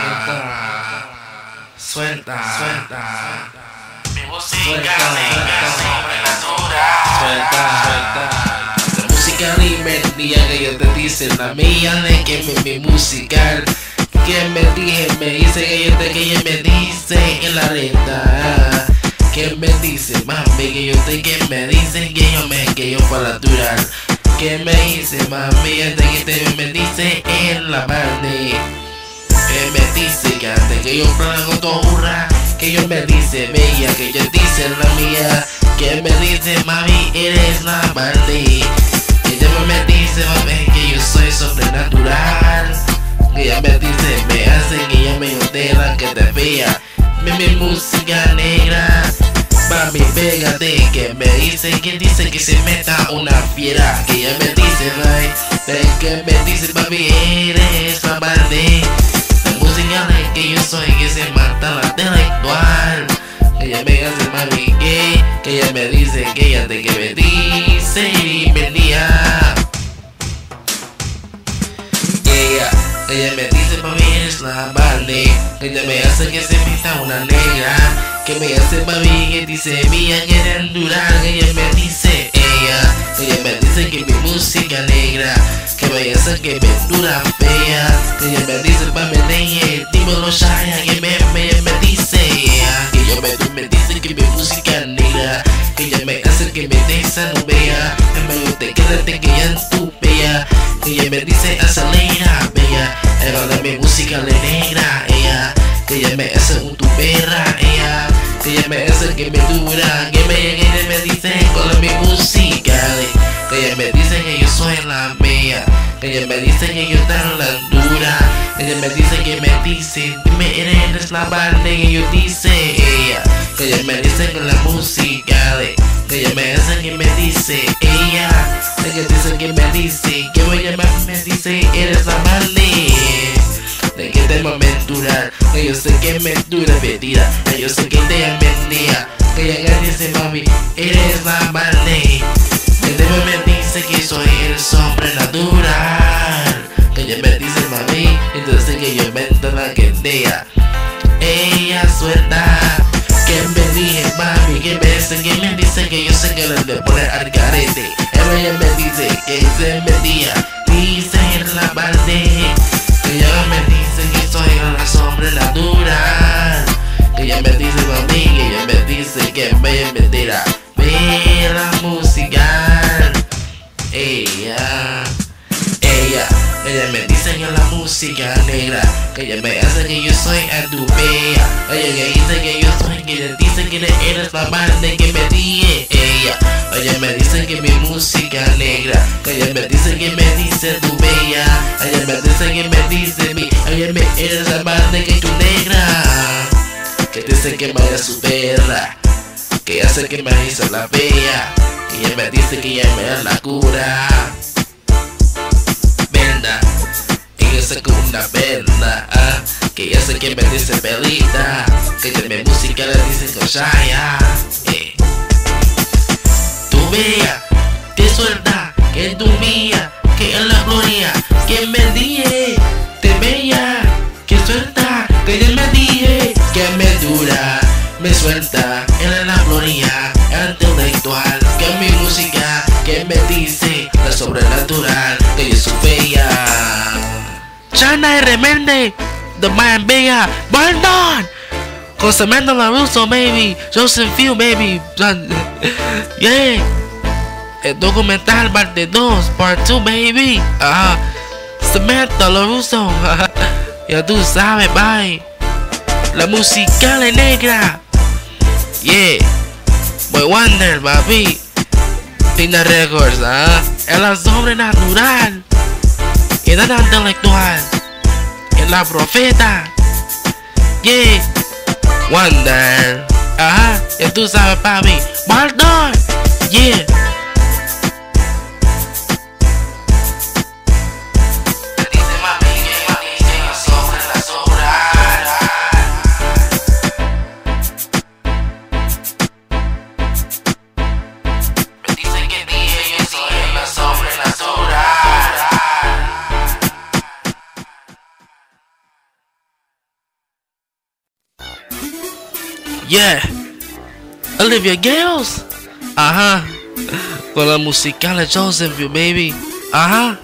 suelta, suelta. Mi música negra sobrenatural. Suelta, suelta. La música divertida que yo te dice, la mía de que mi, mi musical. Que me dije, me dice que yo te, que ella me dice en la reta. Que me dice, mami, que yo te, que me dice que yo me, que yo para natural. Que me dice, mami, que te, me dice en la parte. Que me dice que antes que yo plago torra, que yo me dice bella, que yo dice la mía, que me dice mami eres la parte, que ella me dice mami que yo soy sobrenatural, que ella me dice me hace que ella me ordena que te vea, mi, mi música negra, mami pégate, que me dice que dice que se meta una fiera, que ella me dice ay, que me dice mami eres la parte. Música que yo soy, que se mata la intelectual. Que ella me hace mami gay, que ella me dice que ella te que me dice y venía. Ella, ella me dice mami es la vale. Que ella me hace que se meta una negra. Que me hace mami que dice mía que era durar. Que ella me dice ella, ella me dice que mi música negra. Que me hace que me dura fea. Que ella me dice mami de dímelo shaya. Que me, me, me dice ella, que yo me, me dice que mi música negra. Que ella me hace que me desa no vea. Que me te quédate que ya en tu vea. Que ella me dice acelera bella. Era de mi música negra ella. Que ella me hace un tu perra ella. Que ella me hace que me dura. Que me, que ella me dice con mi música. Que ella me dice que yo soy la mía. Que ella me dice que yo tan la dura. Que ella me dice que me dice dime eres la banda que yo dice ella. Que ella me dice con la música de. Que ella me hace que me dice ella. Que ella dice que me dice que voy a llamar me dice eres la banda. De que te aventurar, que yo sé que me dura pedida, que yo sé que te vendía, que ella dice mami, eres la vale, que te me dice que soy el sobrenatural, que ella me dice mami, entonces que yo invento la que día, ella suelta, que me dije mami, que me dice, que me dice que yo sé que le voy a poner al carete, ella me dice que se metía, dice en la vale. Que ella me dice que soy la sobrenatural. Que ella me dice mami, que ella me dice que me mentira. Ve la musical. Ella, ella, ella me dice que la música negra. Que ella me hace que yo soy andupea. Ella que dice que yo soy, que ella dice que eres la madre que me dije. Ella, ella me dice que mi música negra. Que ella me dice que me dice tu bella. Ella me dice que me dice mi. Ella me eres la madre que tu negra. Que dice que me haga su perra. Que hace que me hizo la bella. Que ella me dice que ella me da la cura. Venda. Ella se con una venda. Ah, que ella sé que me dice pelita. Que ella me música le dice cochaya. Eh. Tu bella, te suelta, que es tu mía, que es la gloria, que me dije, te bella, que suelta, que ella me dije, que me dura, me suelta, en la gloria, intelectual, que es mi música, que me dice, la sobrenatural, que yo soy bella. Chana y Remende, The Man Bella, Brandon, con Samantha LaRusso, baby, Joseph Field, baby, yeah. El documental parte dos, part two, baby. Ajá. Samantha LaRusso. Ya tú sabes, bye. La musical negra. Yeah. Boy Wonder, papi. Pina Records, ah. Es la sobrenatural. Es la intelectual. Es la profeta. Yeah. Wonder. Ajá. Ya tú sabes, papi. Bardon. Yeah. Yeah, Olivia Gales, ajá, con la musical de Joseph, baby, ajá,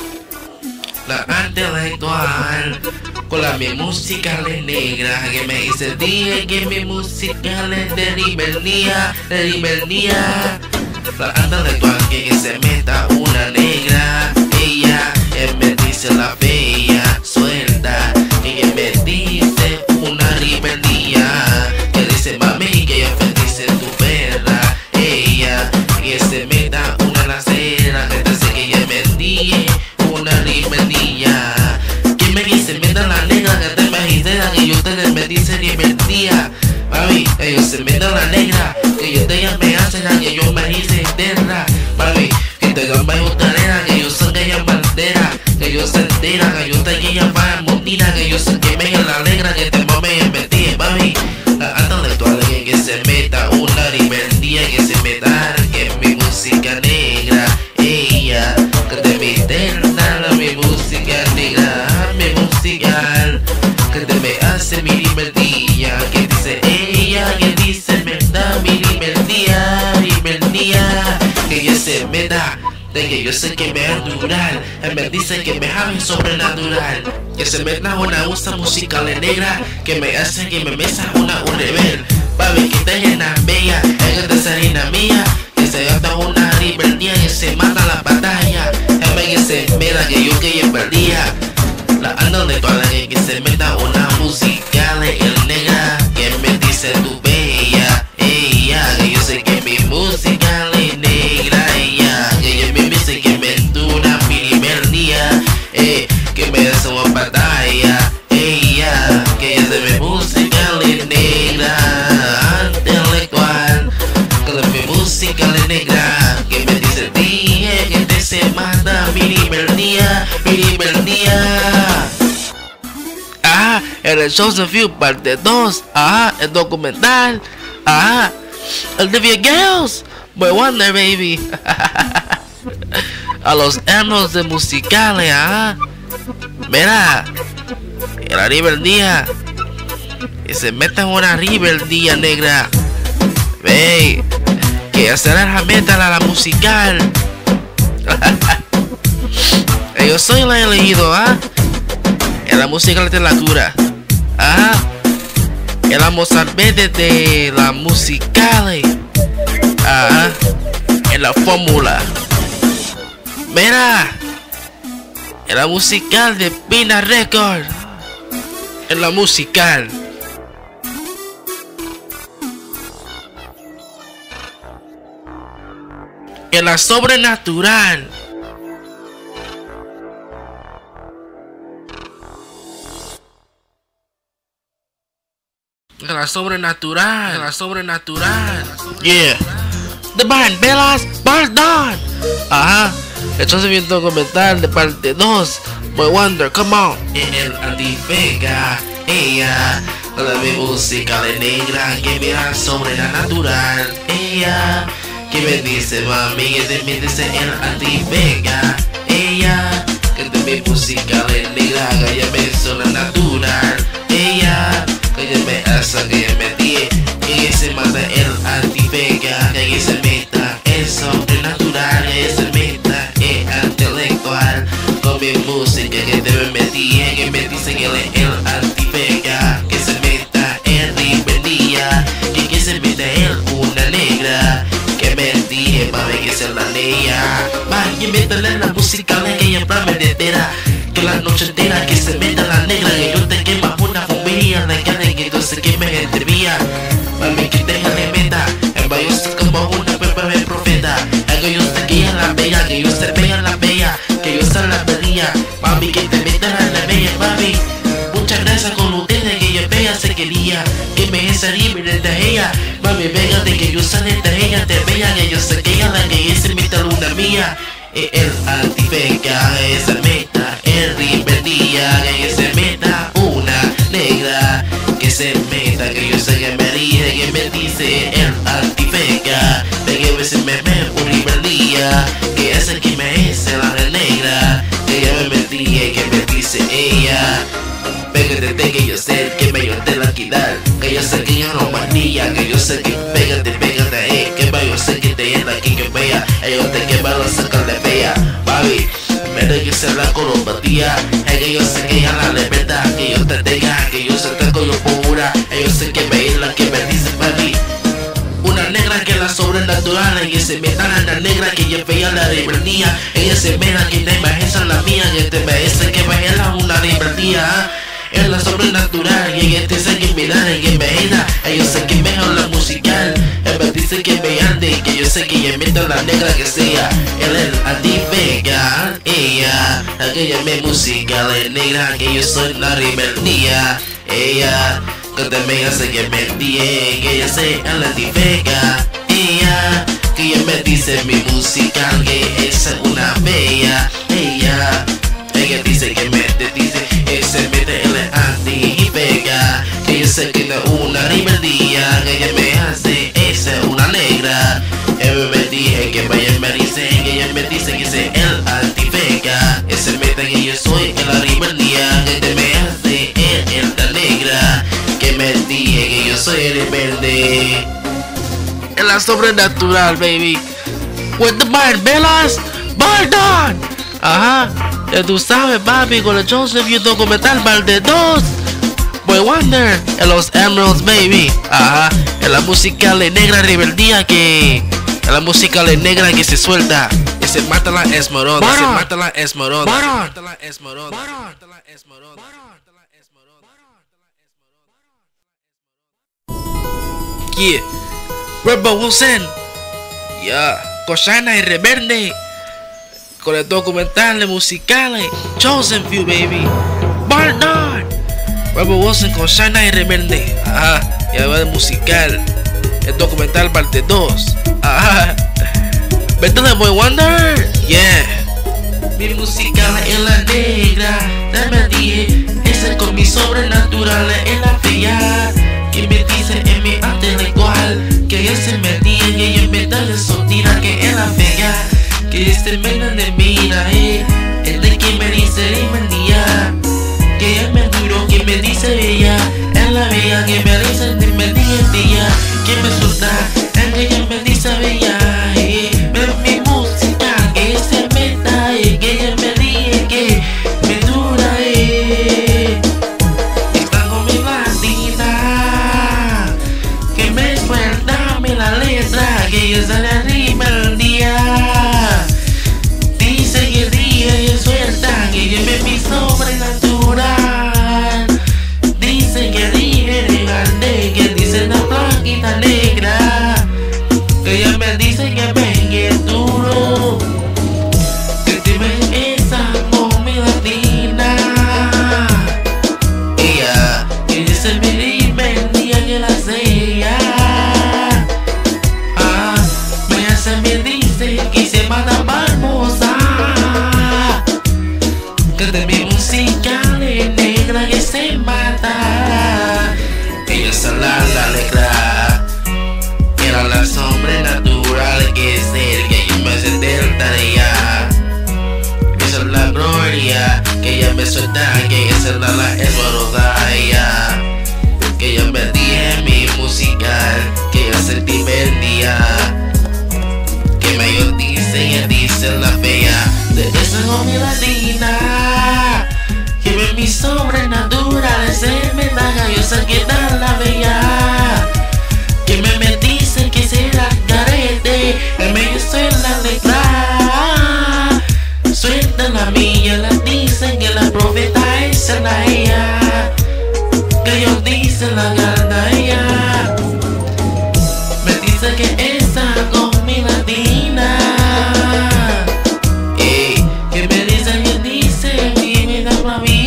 la intelectual, con la mi musical negra, que me dice día que mi musical es de rebeldía, de rebeldía, la intelectual que, que se meta una negra, ella, él me dice la bella, suelta, ella me dice una rebeldía. Dice mami que ella dice tu perra, ella que se meta una lacera, que dice que ella me die una rebeldía, que me dice meta la negra, que te me dice que yo te me dice rebeldía, mami, que yo se meta la negra, que yo te me hace que yo me dice terra, mami, que te llama gustanera, que yo soy que ella bandera, que yo se entera, que yo te ella va montina, que yo sé que me la negra, que te me metí, mami. La intelectual que, que se meta una rebeldía, que se meta que mi música negra, ella, que te me interna mi música negra, mi musical, que te me hace mi rebeldía, que dice ella, que dice me da mi rebeldía, rebeldía, que ella se meta. De que yo sé que me es natural, él me dice que me hace sobrenatural, que se meta una usa musical negra, que me hace que me mesa una un rebel, papi que te llena bella, es que te salina mía, que se gasta una rebeldía, que se mata la batalla, él me que se meta que yo que yo perdía, la ando de toda la que, que se meta una musical el negra, que me dice tu bella, ella, que yo sé que mi musical es negra, ella, que yo me dice que me dura mi rebeldía, eh, que me hace una batalla, ella, que ella se me musical es negra, intelectual, que mi musical es negra, que me dice dije que te se mata mi rebeldía, mi rebeldía. Ajá, el Joseph View parte dos, ajá, el documental, ajá, el Olivia Gales, Boy Wonder, baby. A los hermanos de musicales, ajá. Mira, la rebeldía, que se meta en una rebeldía negra, ve, que hacer la meta a la musical. Yo soy el elegido, ¿ah? En la música de la cura, ¿ah? En la mozarbete de la musical, ¿ah? En la fórmula. Mira, en la musical de Pina Records, en la musical. En la sobrenatural. En la sobrenatural. En la sobrenatural. Yeah. The Band Velas Bardon. Ajá. Entonces vi un documental de parte dos. Boy Wonder, come on. En el antivega. Ella. La mi música de negra. Que mira sobre la natural. Ella. Que me dice mami. Que me dice el antivega. Ella. Que de mi música de negra. Que ella me suena natural. Ella. Que ella me hace que ella me die. Que ella se mata el antivega. Que ella se meta el sobrenatural. Que ella se meta el intelectual. Con mi música que te me metí. Que me dice que él es el antivega. Que se meta el rebeldía. Que ella se meta el una negra. Que me dije para ver que se la leía. Vaya, métale en la música que ella para verdadera. Que la noche entera que se meta la negra. Que yo te quema una familia. La cara que yo se queme entre vía. Mami que te le meta. El baile como una invitar a la bella papi. Muchas gracias con ustedes que ella bella se quería. Que me hice libre de ella. Mami, pégate que yo sé de ella, te bella que yo sé que ella la que es mi luna mía. El antifeca, esa meta, el rebeldía, que se meta una negra, que se meta, que yo sé que me rige, que me dice el antifeca, de que a veces me me por rebeldía, que hace que me hice la negra, que ella me metía, que me dice ella. Pégate que yo sé que me yo te la quitar, que yo sé que yo no manilla, que yo sé que pégate, pégate, eh, que yo sé que te entra aquí que vea, yo te que va a sacar de fea, papi, me de que se la colopatía, es que yo sé que ella la libertad, que yo te tenga, que yo sé que yo pura, yo sé que me isla, que me dice papi. Una negra que la sobrenatural, ella se meta en la negra que yo veía la rebeldía, ella se meta que te imagina la mía, que te parece que baila una rebeldía. Es la sobrenatural y ella te dice que mirar y que me ira. Yo sé que mejor la musical. Él me dice que me ande y que yo sé que ella meta la negra que sea. Él es anti-vega, ella. Aquella me musical es negra que yo soy la rebeldía. Ella, que te me hace que me die, que ella sea la anti-vega. Ella, que ella me dice mi musical que es una bella. Ella, ella dice que me te dice. Se mete el anti y pega, que yo sé que no es una rebeldía, que ella me hace, esa es una negra. Ella me dije que vaya me dice, que ella me dice que es el anti pega, ese mete que yo soy en la rebeldía, que te me hace el, el la negra, que me dije que yo soy el rebelde. En la sobrenatural, baby. With the mind, Velas, Bardon. Ajá. Ya tú sabes, papi, con el Joseph y el documental parte dos. Boy Wonder, en los Emeralds, baby. Ajá, en la música de negra rebeldía que... En la música de negra que se suelta. Ese mata la esmeralda, ese mata la esmeralda, ese mata la esmeralda, ese mata la esmeralda. Yeah, Rebel Wilson. Yeah, Cochana y Rebelde. Con el documental musical Chosen Few, baby. Bardon, Rebel Wilson con Shana y Rebelde. Ajá, y además el musical, el documental parte dos. Ajá, ¿vete de Boy Wonder? Yeah. Mi musical es la negra, dame dije, ese con mi sobrenatural es la fea. Que me dice en mi intelectual, que ella se me dice, que ella me da de soltera, que es la fea. Que este mena de mira, eh, es de que me dice rebeldía, que ella me duro, que me dice bella, es la bella que me dice de me día, que me suelta, es que ella me dice bella, eh, pero mi música que se meta, eh, que ella me dice que me dura, eh, está con mi latina, que me suelta mi la letra, que ella se la rebeldía. Que lleve mi sobrenatural. Dice que dije grande, que dice la plaquita negra, que ella me dice que pegue duro, que te me esa con mi latina. Ella, que dice mi rebeldía que la sea. Ah, me hace me dice que se mata palmosa. De mi música de negra que se mata. Ella es la la negra, era la sobrenatural que es el que yo me hace del tarea. Esa es la gloria, que ella me suelta, que ella es la la esmeralda. Que ella me dije mi musical, que ella se divertía. Que me yo dice, ella dice la fea. De esa no mi latina, que ve mi sobrenatural, ese me da yo sé que da la bella, que me, me dice que será carete, que me soy la letra, suelta la mía, la dicen que la profeta es la ella, que ellos dicen la gana ella, me dice que esa con mi latina. Que me dice, que dice, que me da la vida.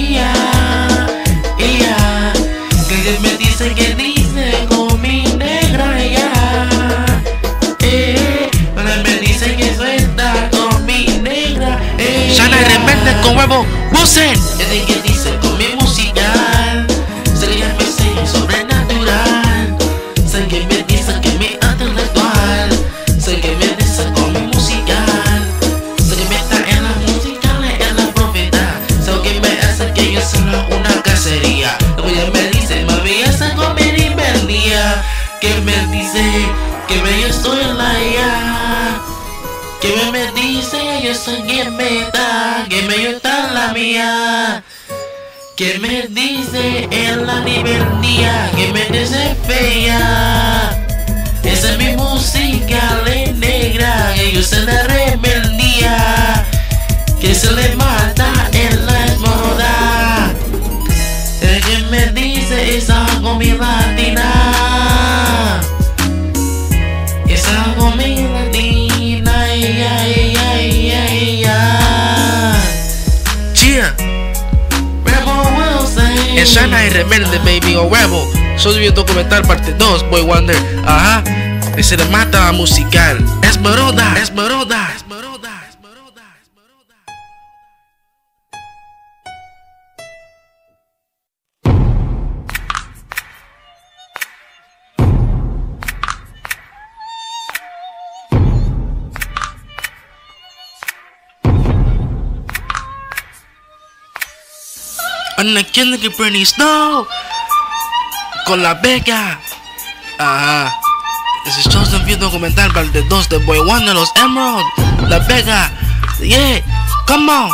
con Rebel Wilson. Desde que dice con mi musical, sé que me sé sobrenatural, sé que me dice que mi intelectual, sé que me dice con mi musical, sé que me está en las musicales, en la profeta, sé que me hace que yo sea una cacería. Luego ella me dice, mami, esa con mi rebeldía, que me dice que me yo estoy en la ya, que me, me dice yo soy quien me da, que me yo está en la mía, que me dice en la rebeldía, que me dice fea. Esa es mi música le negra, que yo sé la rebeldía, que se le mata en la esmoda. El que me dice esa comida latina, esa comida latina, ay, ay, ay, ay, ay. Chia, Rebel Wilson. en Shana y Rebelde, baby, o Rebel. Soy un documental parte dos, Boy Wonder. Ajá, que se le mata a musical. Esmeralda, Esmeralda, Esmeralda, Esmeralda, Esmeralda. Ana Kendrick que Britney Snow con La Vega. Ajá. Ese es Chosen View documental parte dos de Boy Wonder, los Emerald, La Vega. Yeah, come on.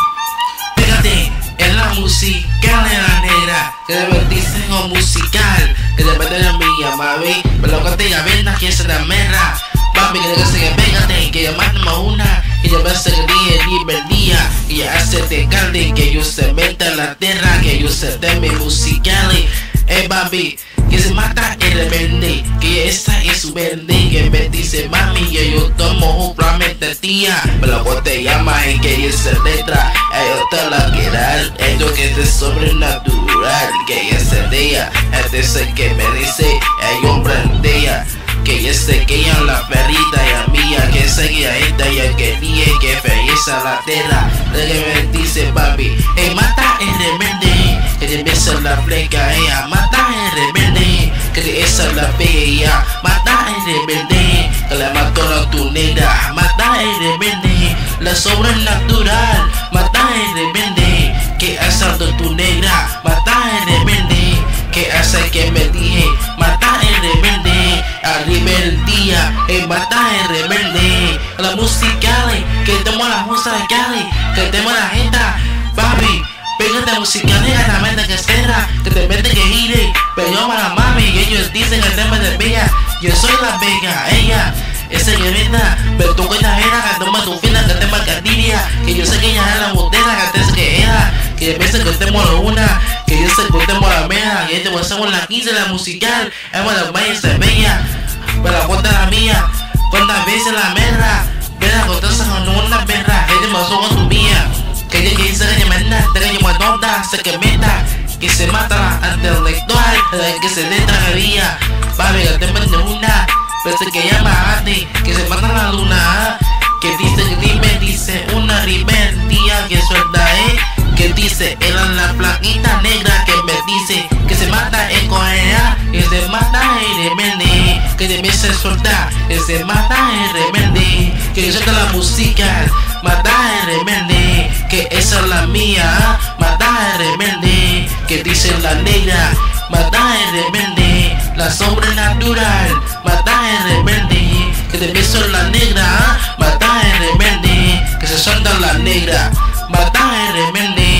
Pégate en la musical en la negra, que me dicen con musical, que te meten en mía, mami, pero que te venda que se la merra. Papi, que se que pégate, que llamarme a una, que yo me hace que día y el día, y ya hace de calde, que yo se meta en la tierra, que yo se de mi musical. Eh, papi, que se mata el rebelde, que esa es su verde, que me dice mami, que yo tomo realmente tía, pero cuando te llama y que esa letra, ellos te la quieran, ellos que es sobrenatural, que ese día, este es el que me dice, ellos prendía, que yo sé que ella la perrita y a mía, que sé que a esta ya quería que feliza la tierra, de que me dice papi, ey mata el rebelde, que te empieza la fleca, ella mata el rebelde, que te esa la bella, mata el rebelde, que la mató a tu negra, mata el rebelde, la sobrenatural, mata el rebelde, que asaltó tu negra, mata el rebelde, que hace que me dije, mata el rebelde, a rebeldía, eh, mata el rebelde, la musical, que tenemos la música de Cali, que tenemos la gente, papi. Pégate musical a la mente que cierra, que te mete que gire, pero yo para mami, y ellos dicen que te mete bella, yo soy la bella, ella, ese que venda, pero tú que ella era, que toma tu fina, que te marcadiria, que yo sé que ella es la botella, que te sé que era, que yo pienso que tenemos la una, que yo sé que tenemos la mera, que te hacemos la quince, la musical, hemos la vaya se bella, pero cuenta la mía, cuántas veces la merra, verá contarse con una perra, que te pasó con tu mía. Que ella que dice que me anda, que yo me tonta, se que meta, que se mata ante el lector, que se le tragaría, papi, que te mete una, pero que llama a ti, que se mata la luna, que dice que dime, dice una rebeldía, que suelta, eh, que dice, era la plaquita negra, que me dice, que se mata en Corea, que se mata el rebelde, que te empieza a soltar, que se mata el rebelde, que suelta la música, mata el rebelde, que esa es la mía, mata el rebelde, que dice la negra, mata el rebelde, la sobrenatural, mata el rebelde, que te beso la negra, mata el rebelde, que se suelta la negra, mata el rebelde.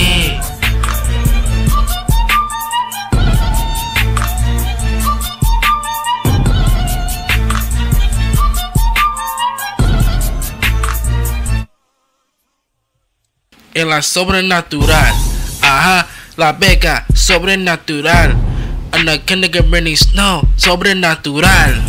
En la sobrenatural, ajá, La Vega, sobrenatural. Ana Kendrick que Britney Snow, sobrenatural.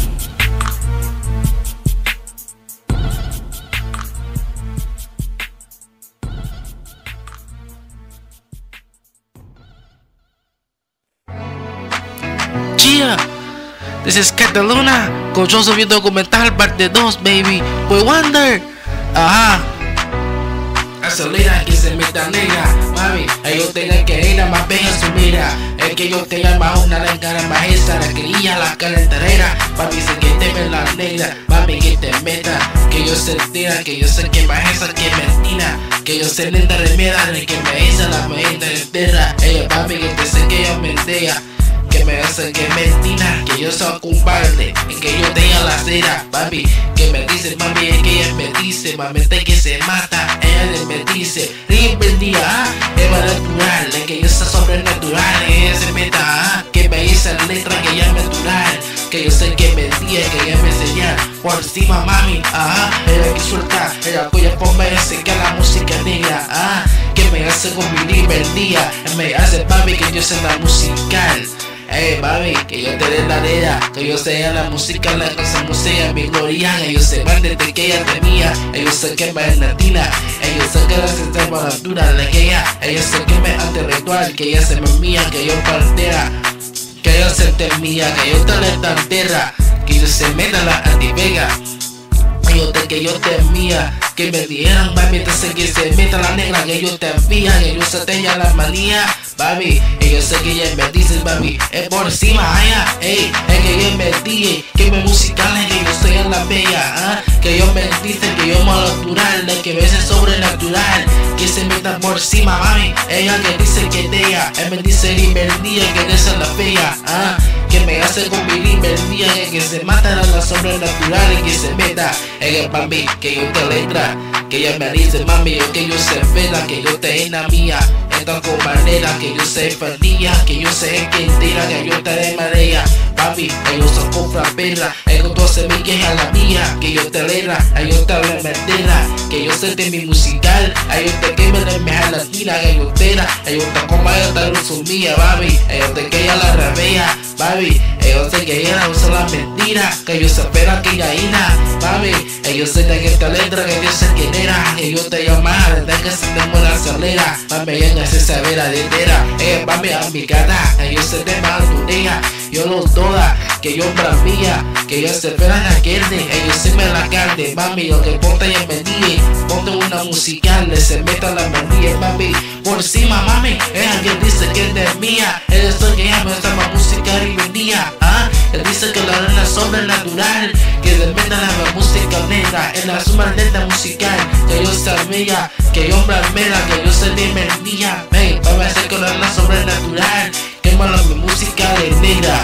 Gia, this is Cataluna, con Joseph View documental parte dos, baby. Boy Wonder, ajá. acelera, que se meta negra. Mami, ellos tengan que ir a más bella su mira. Es que ellos tengan más una la cara más esa, la quería la calentarera. Papi, sé que te ven la negra. Mami, que te meta, que yo se tira, que yo sé que más esa que mentira. Que yo sé lenta de mierda, de que me hizo la mente de tierra. Ella, papi, que te sé que yo mentira. Que me hace que mentira, que yo soy compadre, y que yo tenga la cera, papi. Que me dice, mami, es que ella me dice, mami, es que se mata, ella me dice, rebeldía, ah, es natural, es que yo soy sobrenatural, ella se meta, ah, que me dice la letra que ella es natural, que yo sé que mentira, que ella me enseña por encima, mami, ah, ella que suelta, ella cuya forma de que la música negra, ah, que me hace con mi rebeldía, me hace, papi, que yo sea la musical. Hey, mami, que yo te dé la arena, que yo sea la música, la cosa música, mi gloria, que yo sé más desde que ella tenía, ellos sé que me es latina, ellos sé que la sistema altura, la que ella, ellos sé que me ante ritual, que ella se me mía, que yo partera, que yo se te mía, que yo te le tan tierra, que yo se meta la antivega. Yo te que yo te mía, que me dijeran, mami, te sé que se meta la negra, que yo te envía, que yo se tenga la manía, mami, ellos sé que ella me dice, mami, es por encima, allá, ey, es que ella me dice, que me musicales, que yo soy la bella, ah, que ellos me dicen que yo me natural, de que veces sobrenatural, que se meta por encima, mami, ella que dice que te ella, él me dice rebeldía, que esa es la fea, ah, que me hace con mi rebeldía, que, que se mata a la sobrenatural y que se meta. Ella, mami, que yo te letra, que ella me dice, mami, yo que yo sé vela, que yo te ena mía, esta con manera, que yo sé feliz, que yo sé que tira, que yo te de marea, papi, ellos son compra perra, ellos dos se me quejan la mía, que yo te letra, ellos te la mentira, que yo sé de mi musical, ellos te quemen de mi latina, que yo te da, ellos te coman, ellos te lo sumía, papi, ellos te quejan la rabea, papi, ellos sé que ella usa la mentira, que yo se espera que ella ina, papi, ellos sé de que esta letra, que yo sé quién era, que yo te llamaba, desde que se te muere la acelera, mami, ella se sabe la detera, ella, mami, a mi cara, ellos se te van a tu día, yo los toda, que yo bravía, que ellos se esperan a que ellos se me la carne, mami, lo que ponte y me die, ponte una musical, le se meta la manía, mami, por encima, mami, ella que dice que es de mía, ella es que ella me está más música y vendía, ah, él dice que la arena es sobrenatural, que le meta la música negra, en la suma neta musical, que yo sabía, que yo bravera, que yo se de mentía, hey, para hacer que la arena es sobrenatural, que mala mi música de negra.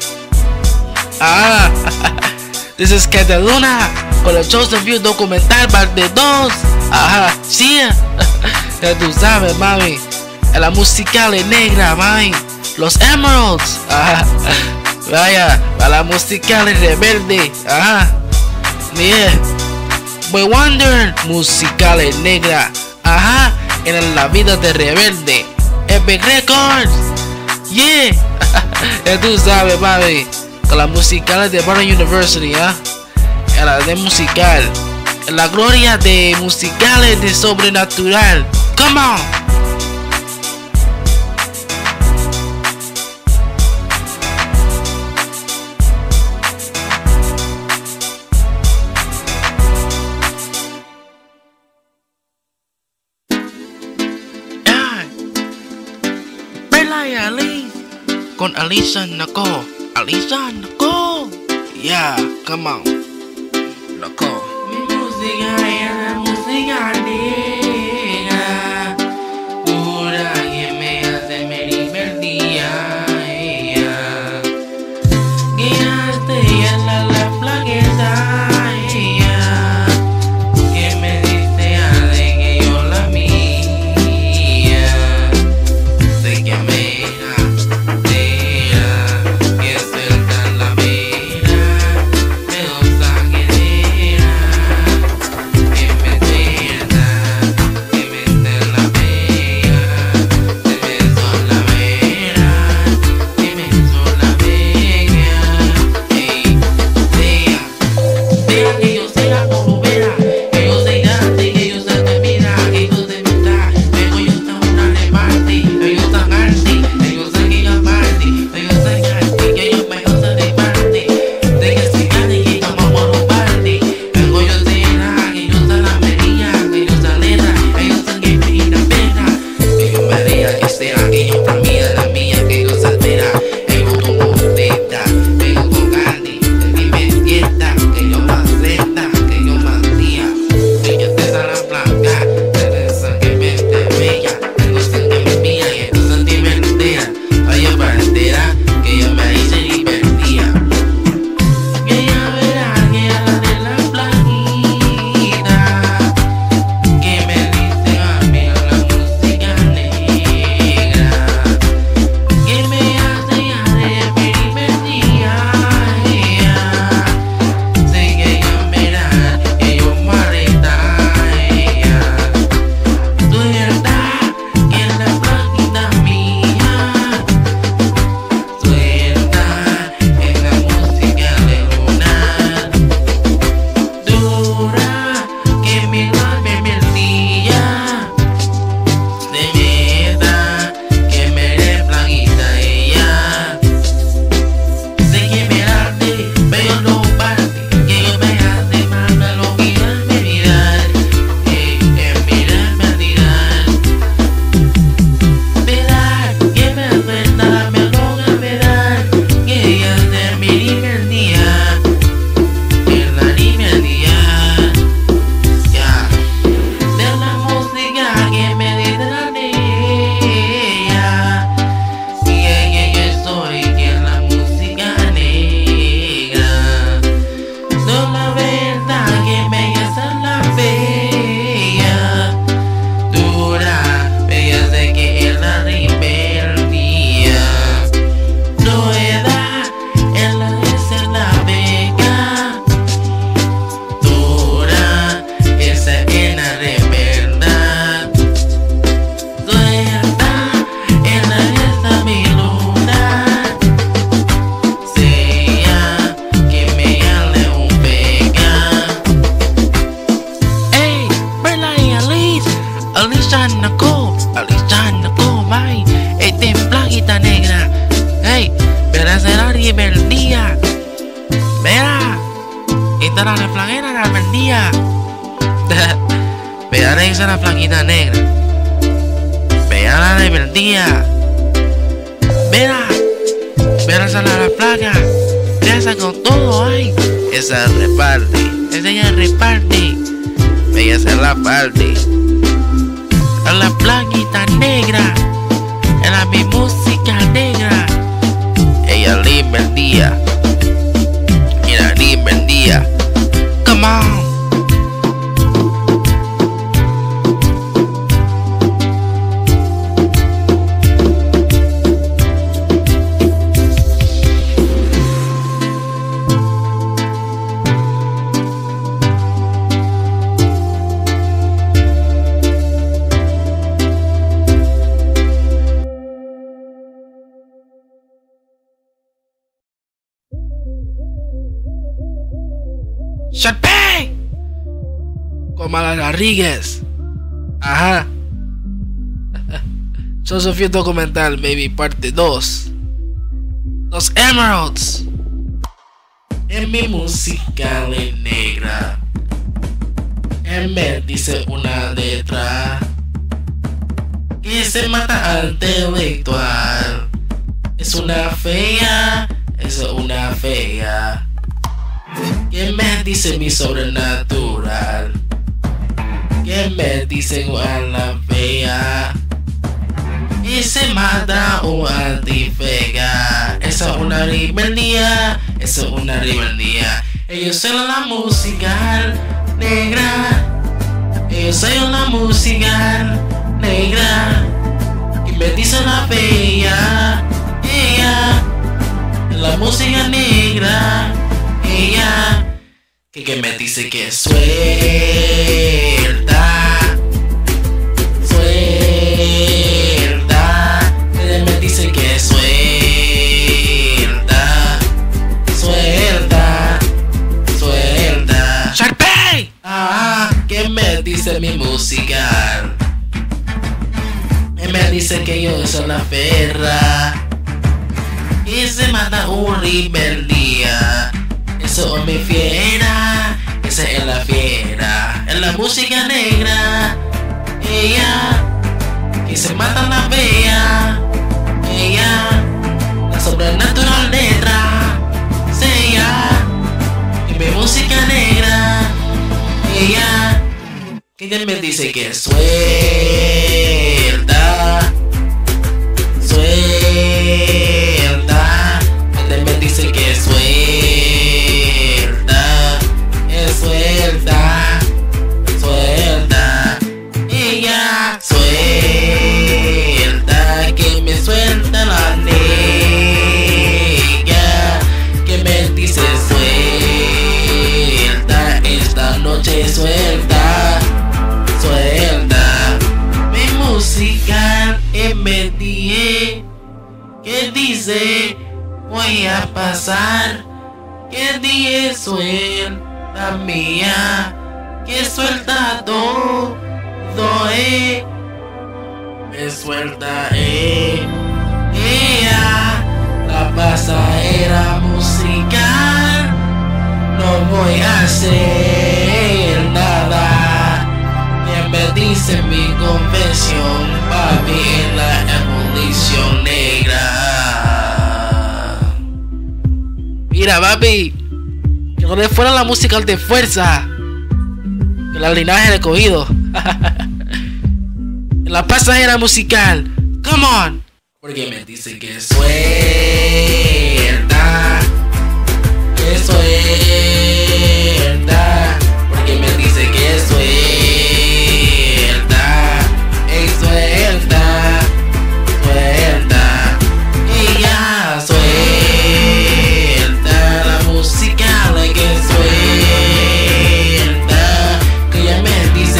Ah, this is Cataluna con el Chosen View documental parte dos. Ajá, sí, ya tú sabes, mami, la musical de negra, mami, los Emeralds, ajá, vaya, a la musical de rebelde, ajá, yeah, Boy Wonder, musical de negra, ajá, en la vida de rebelde, Epic Records, yeah, ya tú sabes, mami, con las musicales de Barron University, ¿ah? ¿eh? La de musical, la gloria de musicales de sobrenatural. Come on. Bella y Ali con Alicia Nicole. Alicia Nicole, yeah, come on, Nicole. Mi música es la música negra, pura que me hace me rebeldía, ella, que hace ella la la plaqueta, ella, que me dice de que yo la mía, sé que me rebeldía. Mira, esta era la flaquita de rebeldía. Mira, esa es la flaquita negra. Mira la rebeldía. Mira, mira esa la flaca. Mira esa con todo, ay. Esa reparte, esa ya reparte. Ella es la parte. Es la flaquita negra. Era mi música negra. Ella limpia el día. Mira, limpia el día. Come on. Sharpay con Mala Rodríguez. Ajá. Yo Sofía documental, baby, parte dos. Los Emeralds. En mi música negra, él me dice una letra que se mata al intelectual. Es una fea, es una fea. ¿Qué me dice mi sobrenatural? ¿Qué me dice a la fea? Y se mata un antifega. Esa es una rebeldía, esa es una rebeldía. Ellos son la música negra. Ellos son la música negra. ¿Qué me dice la fea? Ella, la música negra. Ella, que, que me dice que suelta, suelta, ella me dice que suelta, suelta, suelta. Sharpay, ah, que me dice mi musical, él me dice que yo soy la perra y se mata un rebeldía. Eso es mi fiera, esa es la fiera, es la música negra. Ella, que se mata la fea. Ella, la sobrenatural letra. Ella, que mi música negra. Ella, que ella me dice que suelta, suelta. Ella me dice que suelta. Suelta, suelta, ella suelta, que me suelta la negra, que me dice suelta, esta noche suelta, suelta, mi música me dije, que dice voy a pasar, que dije suelta. La mía, que suelta todo, eh, me suelta, eh, ella, la pasajera musical, no voy a hacer nada, que me dice mi confesión, papi, en la evolución negra. Mira, papi, que no le fuera la música de fuerza, que la linaje de cogido. La pasajera musical, come on. Porque me dice que suelta, que suelta. Porque me dice que suelta, que suelta, suelta. Ella suelta la música, la que suelta, que ella me dice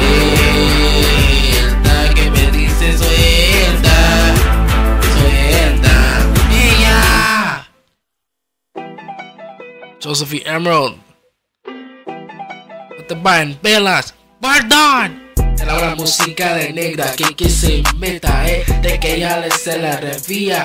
suelta, que me dice suelta, suelta. Ella, Josephine Emerald, no te vayan velas, perdón. La hora música de negra que, que se meta, eh, de que ella le se la revía.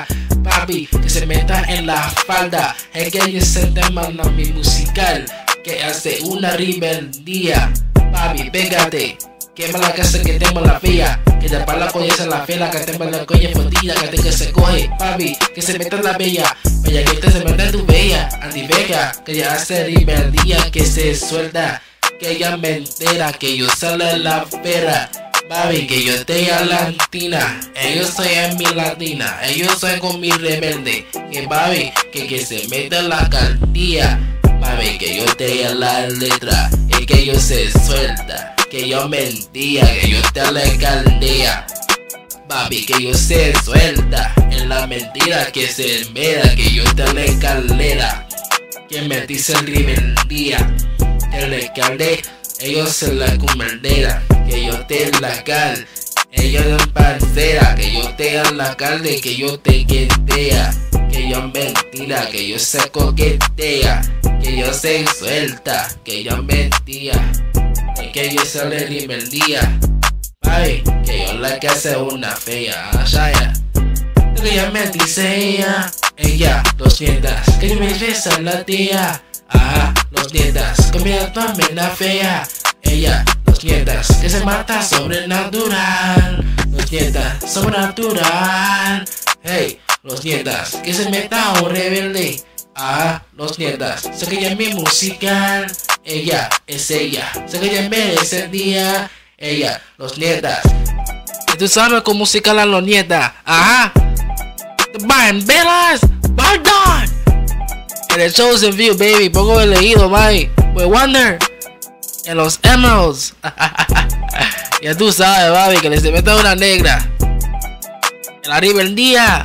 papi, que se meta en la falda. Es que ella es el tema mi musical, que hace una rebeldía. Papi, pégate, quema la casa que tengo la fea, que te para la coña en la fela, que tengo la coña fodida, que te que se coge. Papi, que se meta en la bella, bella que te se meta en tu bella, anti-bella, que ella hace rebeldía, que se suelta, que ella me entera, que yo sale en la pera. Papi, que yo estoy a la latina, ellos soy en mi latina, ellos soy con mi rebelde. Que papi, que, que se meta en la cantilla. Papi, que yo estoy a la letra, y que yo se suelta, que yo mentía, que yo te la alcaldía. Papi, que yo se suelta en la mentira, que se mera, que yo te la escalera. Que me dice el rebeldía, que le calde, ellos se la comandera, que yo te la cal, ellos en parcera, que yo te a la calde, que yo te quetea, que yo mentira, que yo se coquetea, que yo se suelta, que yo mentía, que yo se le rebeldía. Ay, que yo la que hace una fea, ya que ella me dice ella, ella, los nietas, que yo me besa la tía. Ah, los nietas, que me tomen la fea. Ella, los nietas, que se mata sobrenatural. Los nietas, sobrenatural. Hey, los nietas, que se meta un rebelde. Ah, los nietas, sé que ella es mi musical. Ella es ella, sé que ella merece el día. Ella, los nietas. Y tú sabes con musical a los nietas. Ajá. The Band Velas, pardon. En el Chosen View, baby, poco he leído, bye. Pues Wonder. En los Emeralds. Ya tú sabes, baby, que les se meta una negra. En la rebeldía.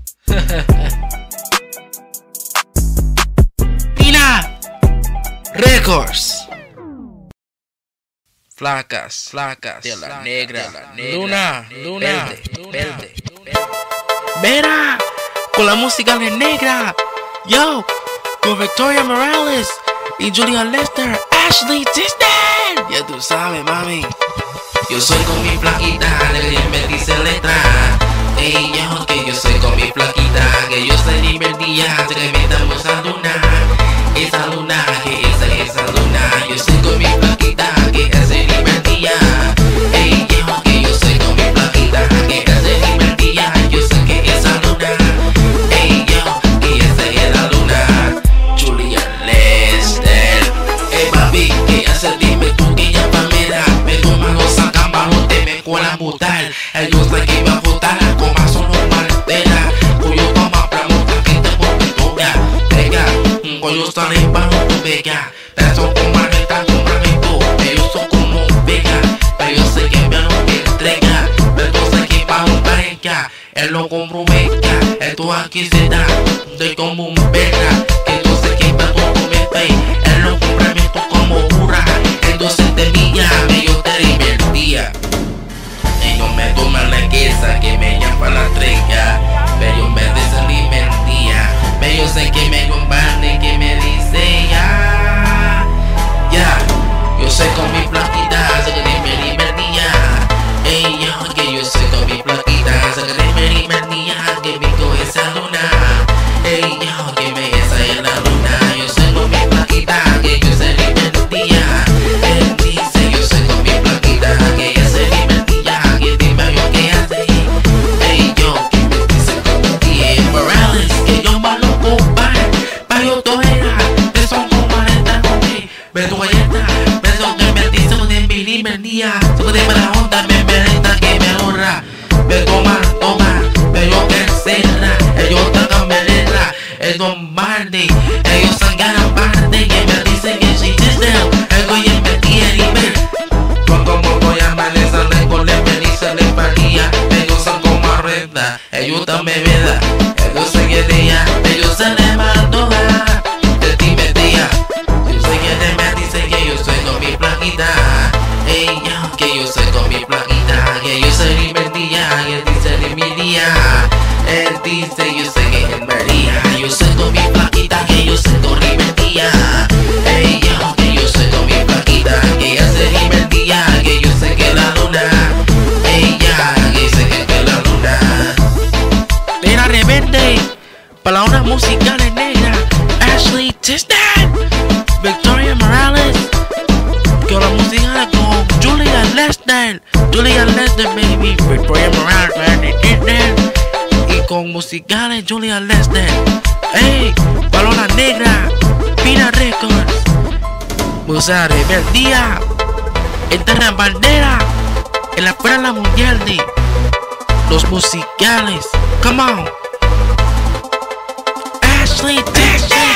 Pina Records. Flacas, flacas, de la negra, luna, luna, verde, verde, Vera, con la música de negra. Yo, con Victoria Morales y Julia Lester, Ashley Tisdale. Ya tú sabes, mami. Yo soy con mi flaquita, de que me dice letra. Ey, yo, que yo soy con mi flaquita, que yo soy liberdía, que me damos a luna. Esa luna, que esa, esa luna. Yo soy con mi flaquita, que hace liberdía. Ey, yo, que yo soy con mi flaquita, que hace liberdía. Yo sé que esa luna. Ey, yo, que esa es la luna. Julia Lester. Ey, papi, que hace dime tú que ya palmera. Me toma los sacambajos, te me cuelan brutal. Ellos sé que iba a votar, como son los maltera. Cuyo toma plamuta, que te ponga toga. Pega, cuyo sale bajo tu vega. Pero son como arreta, como arreto. Ellos son como vega. Pero yo sé que me lo entrega. Pero yo sé que va un venga. Él lo comprometa. Esto aquí se da. Soy como un verga. Que yo sé que va todo me fe. Él lo comprometo como burra. Entonces te milla, yo te divertía. Ellos me toman la queza que me llaman la trega. Pero me desalimentía. Pero yo sé que me compande, que me dice ya. Ya, yo sé con mi flaquita, sé que me divertía. Ey, yo, que yo sé con mi flaquita, sé que me divertía. Que me coge esa luna. Ey, yo, que me esa es la luna. Yo sé con mi flaquita, que yo se divertía. Él dice, yo sé con mi flaquita, que ella se divertía. Que dime yo qué hace. Ey, yo, que me dice como que Morales, que yo malo compadre. Pa' yo tojera, de son como cuarenta comer. Pero tu galleta, pero que me dice de mi libertía. Soy de mala onda, me merenda que me honra. Me toma, toma, pero que encerra. Ellos tocan me letra, es don Barney. Ellos sangaran parte, que me dicen que she is them. El goya me tiene y me. Con como voy a amanecer, le con le peniza, le valía. Ellos son como arrenda, ellos también me da. Ellos se quedan, ellos se le mandó. De ti me tía. Yo sé que te me dice que yo soy con mi flaquita. Ey, yo, que yo soy con mi flaquita, que yo soy libertía, que él dice de mi día. Él dice, yo sé que es María. Yo soy con mi flaquita, que yo soy con libertía. Ey, yo, que yo soy con mi flaquita, que ella se libertía, que yo sé que la luna. Ella, que sé que es la luna. Era rebelde. Ey, palabras musicales negras. Ashley Tisdale, Victoria Morales. Con la música con Julia Lester. Julia Lester, baby. Victoria Morales, Ashley Tisdale. Y con musicales Julia Lester. Ey, palabras negras. Pina Records. Musa Rebeldía. Enterra bandera. En la Perla Mundial de los musicales. Come on. Ashley Tisdale.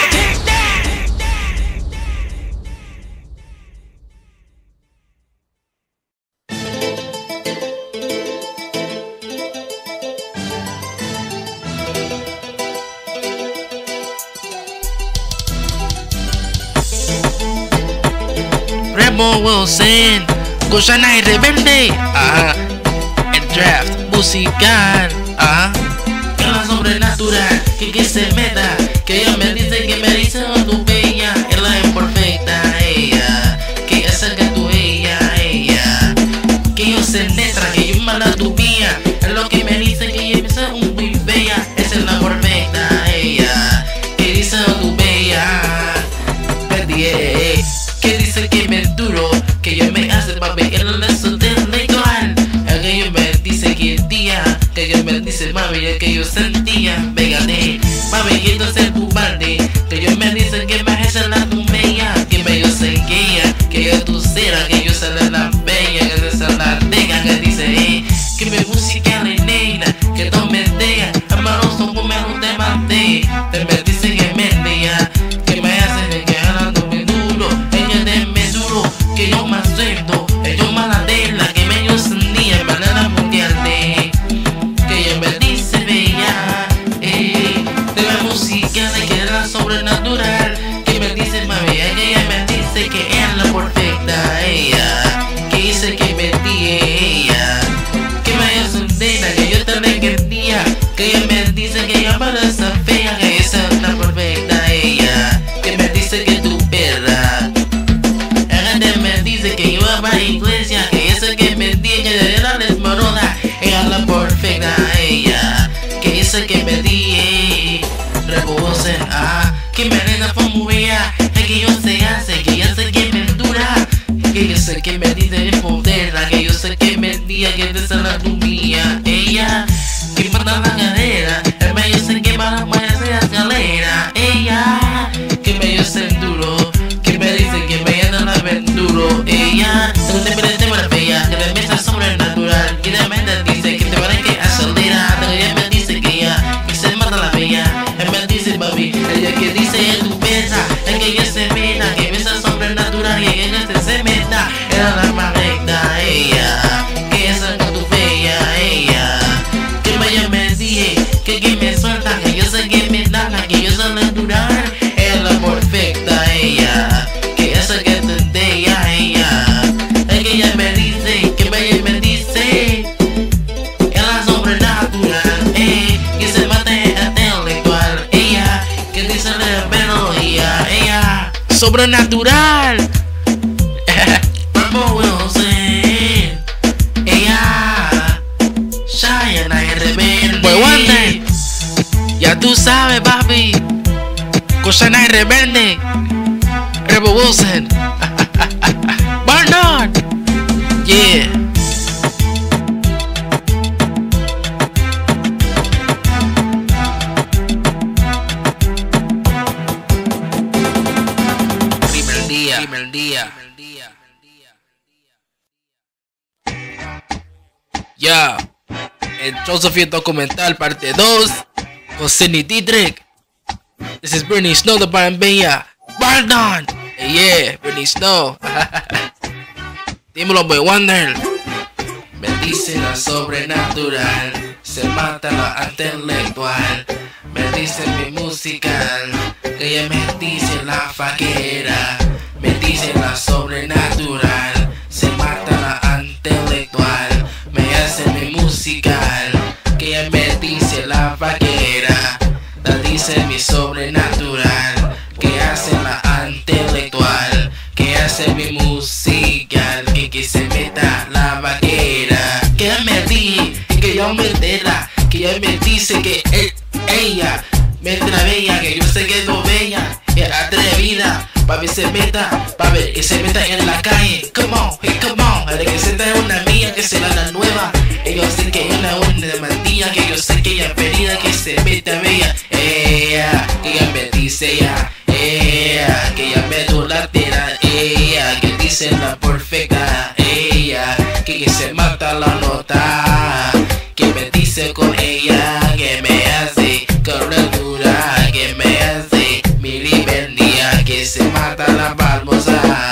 Rebel Wilson, Gusana y Rebelde, ajá. El draft musical, ajá. Que la sobrenatural, que que se meta, que ella me dice que me dice oh, tu bella, es la imperfecta, ella, que esa que tu ella, ella, que yo se netra, que yo mala tu mía, es lo que me dice que ella es muy bella, esa es la perfecta, ella, que dice oh, tu bella, perdí. Que dice que me duro, que yo me hace papi en el lazo del legal. Que yo me dice que el día, que yo me dice mami, que yo sentía, pégate, mami, que entonces tu balde, que yo me dice que me hace la tu media, que me yo sé que ella, que yo tu cera, que yo sé la bella, que se la tenga, que dice, eh, que me música le negra, que no me deja, amoroso como me lo te maté, te me dice que me deja, que me hace que hablando me duro. Que yo me acepto, que yo me la de la que me yo sentía en manera mundial de que ella me dice bella, eh, de la música de que era sobrenatural, que me dice mami, que ella me dice que es la perfecta, ella, que dice que me di ella, que me yo sentía, que yo también quería, que ella me dice que ella parece fea, que esa es la perfecta, ella, que me dice que tu perra. Me dice que yo iba a la iglesia, que esa que me di que era desmorona, ella es la perfecta, ella, que esa que me di, reposen, ah, que me nena fue muy bella, es que yo se hace, que ella sé que me dura, que yo sé que me dice de poderla, que yo sé que me diga que te la tu mía, ella, que mata la cadera, el me yo sé que para la la escalera, ella, que me yo sé duro, que me dice que me llama la duro, ella, no te parece maravilla, que la mesa es sobrenatural, que la mente dice que te van a que acelera, que ella me dice que ella, que se mata la bella, ella me dice papi, ella que dice es tu pesa, es que ella se meta, que mesa sobrenatural y ella se se meta, era la más recta, ella, que esa es tu bella, ella, que ella me dice, que que me suelta, que yo sé que me da, que yo sé natural, es la perfecta, ella, que esa que te ella, ella, es que ella me dice, que ella me dice, es la sobrenatural, eh, que se mate intelectual, ella, que dice el pelo, ella, ella, sobrenatural, Rebel Wilson, ella, Shayna y Rebelde, Boy Wonder, ya tú sabes papi, con Shayna y Rebelde, Rebel Wilson. Barnard. Yeah. Primer día. Primer día. Ya. El Josephine documental parte dos con Sidney Dietrich. This is Brittany Snow, the Brian Bella. Barnard. Yeah, Brittany Snow. Dímelo, Boy Wonder. Me dice la sobrenatural, se mata la intelectual. Me dice mi musical, ella me dice la faquera. Me dice la sobrenatural, se mata la intelectual. Me hace mi musical, que ella me dice la faquera. La dice mi sobrenatural, que hace la intelectual, que hace mi musical, que, que se meta la vaquera, que me di, que yo me entera, que ella me dice que él, ella Mientras bella, que yo sé que es lo bella, es atrevida, papi se meta, papi que se meta en la calle. Come on, hey, come on, para que se trae una mía, que será la nueva. Yo sé que es la una mantilla, que yo sé que ella es ferida, que se meta bella. Ella, que ella me dice ya, ella, que ella me du la tira, ella, que dice la perfecta, ella, que, que se mata la nota, que me dice con ella, que me hace correctura, que me hace mi libertad, que se mata la palmosa,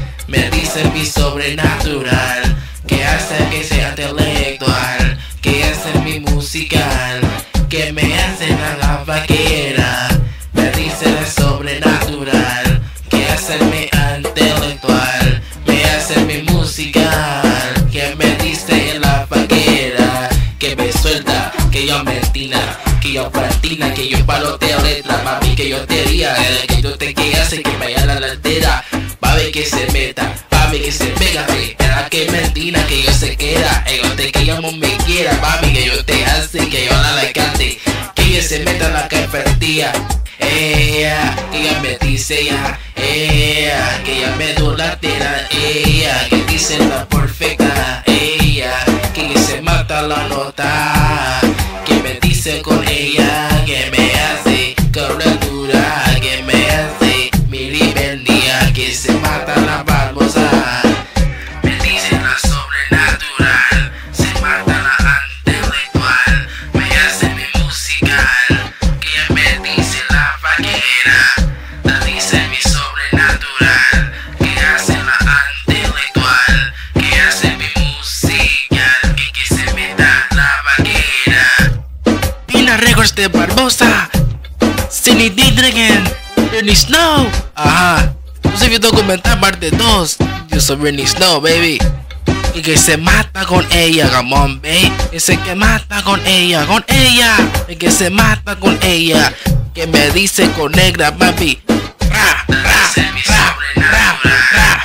me dice mi sobrenatural, que hace que sea intelectual, que hace mi musical, que me hace la vaquera, me dice la sobrenatural, que hace mi intelectual, me hace mi musical, que me dice la vaquera, que me suelta, que yo mentina, que yo platina, que yo paloteo letra, mami, que yo te haría, que yo te que hace que me haga la altera, papi que se meta, papi que se pega, era que mentina, que yo se queda, yo te que yo no me quiera, papi que yo te hace, que yo la la cante, que ella se meta en la carpetilla, ella, que ella me dice ya, ella, que ella me du la tira, ella, que dice la perfecta, ella, que ella se mata la nota, que me dice con ella, que me hace correctura, que me hace mi libertad, que se mata la palmosa, me dice la sobrenatural, se mata la intelectual, me hace mi musical, que ella me dice la vaquera, me dice mi sobrenatural, que hace la intelectual, que hace mi musical, que, que se meta la vaquera. Pina Records de Barbosa, Cindy D Dragon, Bernie Snow. Ajá, yo soy mi documental parte dos. Yo soy Bernie Snow, baby. Y que se mata con ella, come on, baby. Que se que mata con ella, con ella. Y que se mata con ella. Que me dice con negra, papi. Ra, ra, ra, ra, ra,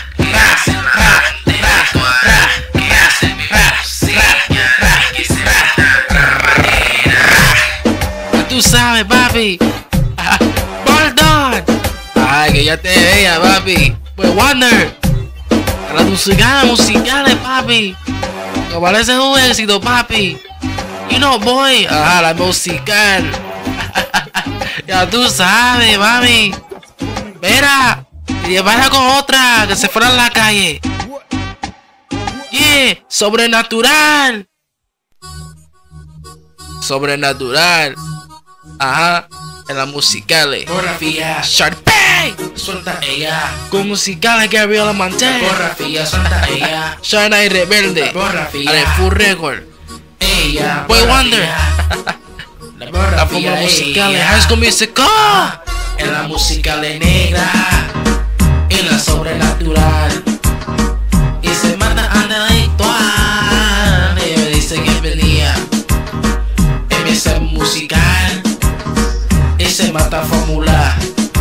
tú sabes, papi. Baldon. Ay, que ya te veía, papi. Pues Wonder. Las musicales, musicales, papi. Que parece un éxito, papi. You know, boy. Ajá, la musical. Ya tú sabes, papi. Mira. Y llevarla con otra. Que se fuera a la calle. Yeah. Sobrenatural. Sobrenatural. Ajá, en las musicales. Porrafía, Sharpay, suelta ella. Con musicales Gabriela Mantel. Porrafía, suelta ella. Shana y Rebelde. Porrafía, de Full Record. Ella, Boy Wonder. La porrafía, musicales High School Musical. En las musicales negra. En la sobrenatural. Y se mata a intelectual. Ella me dice que venía. En esa musical. Se mata fórmula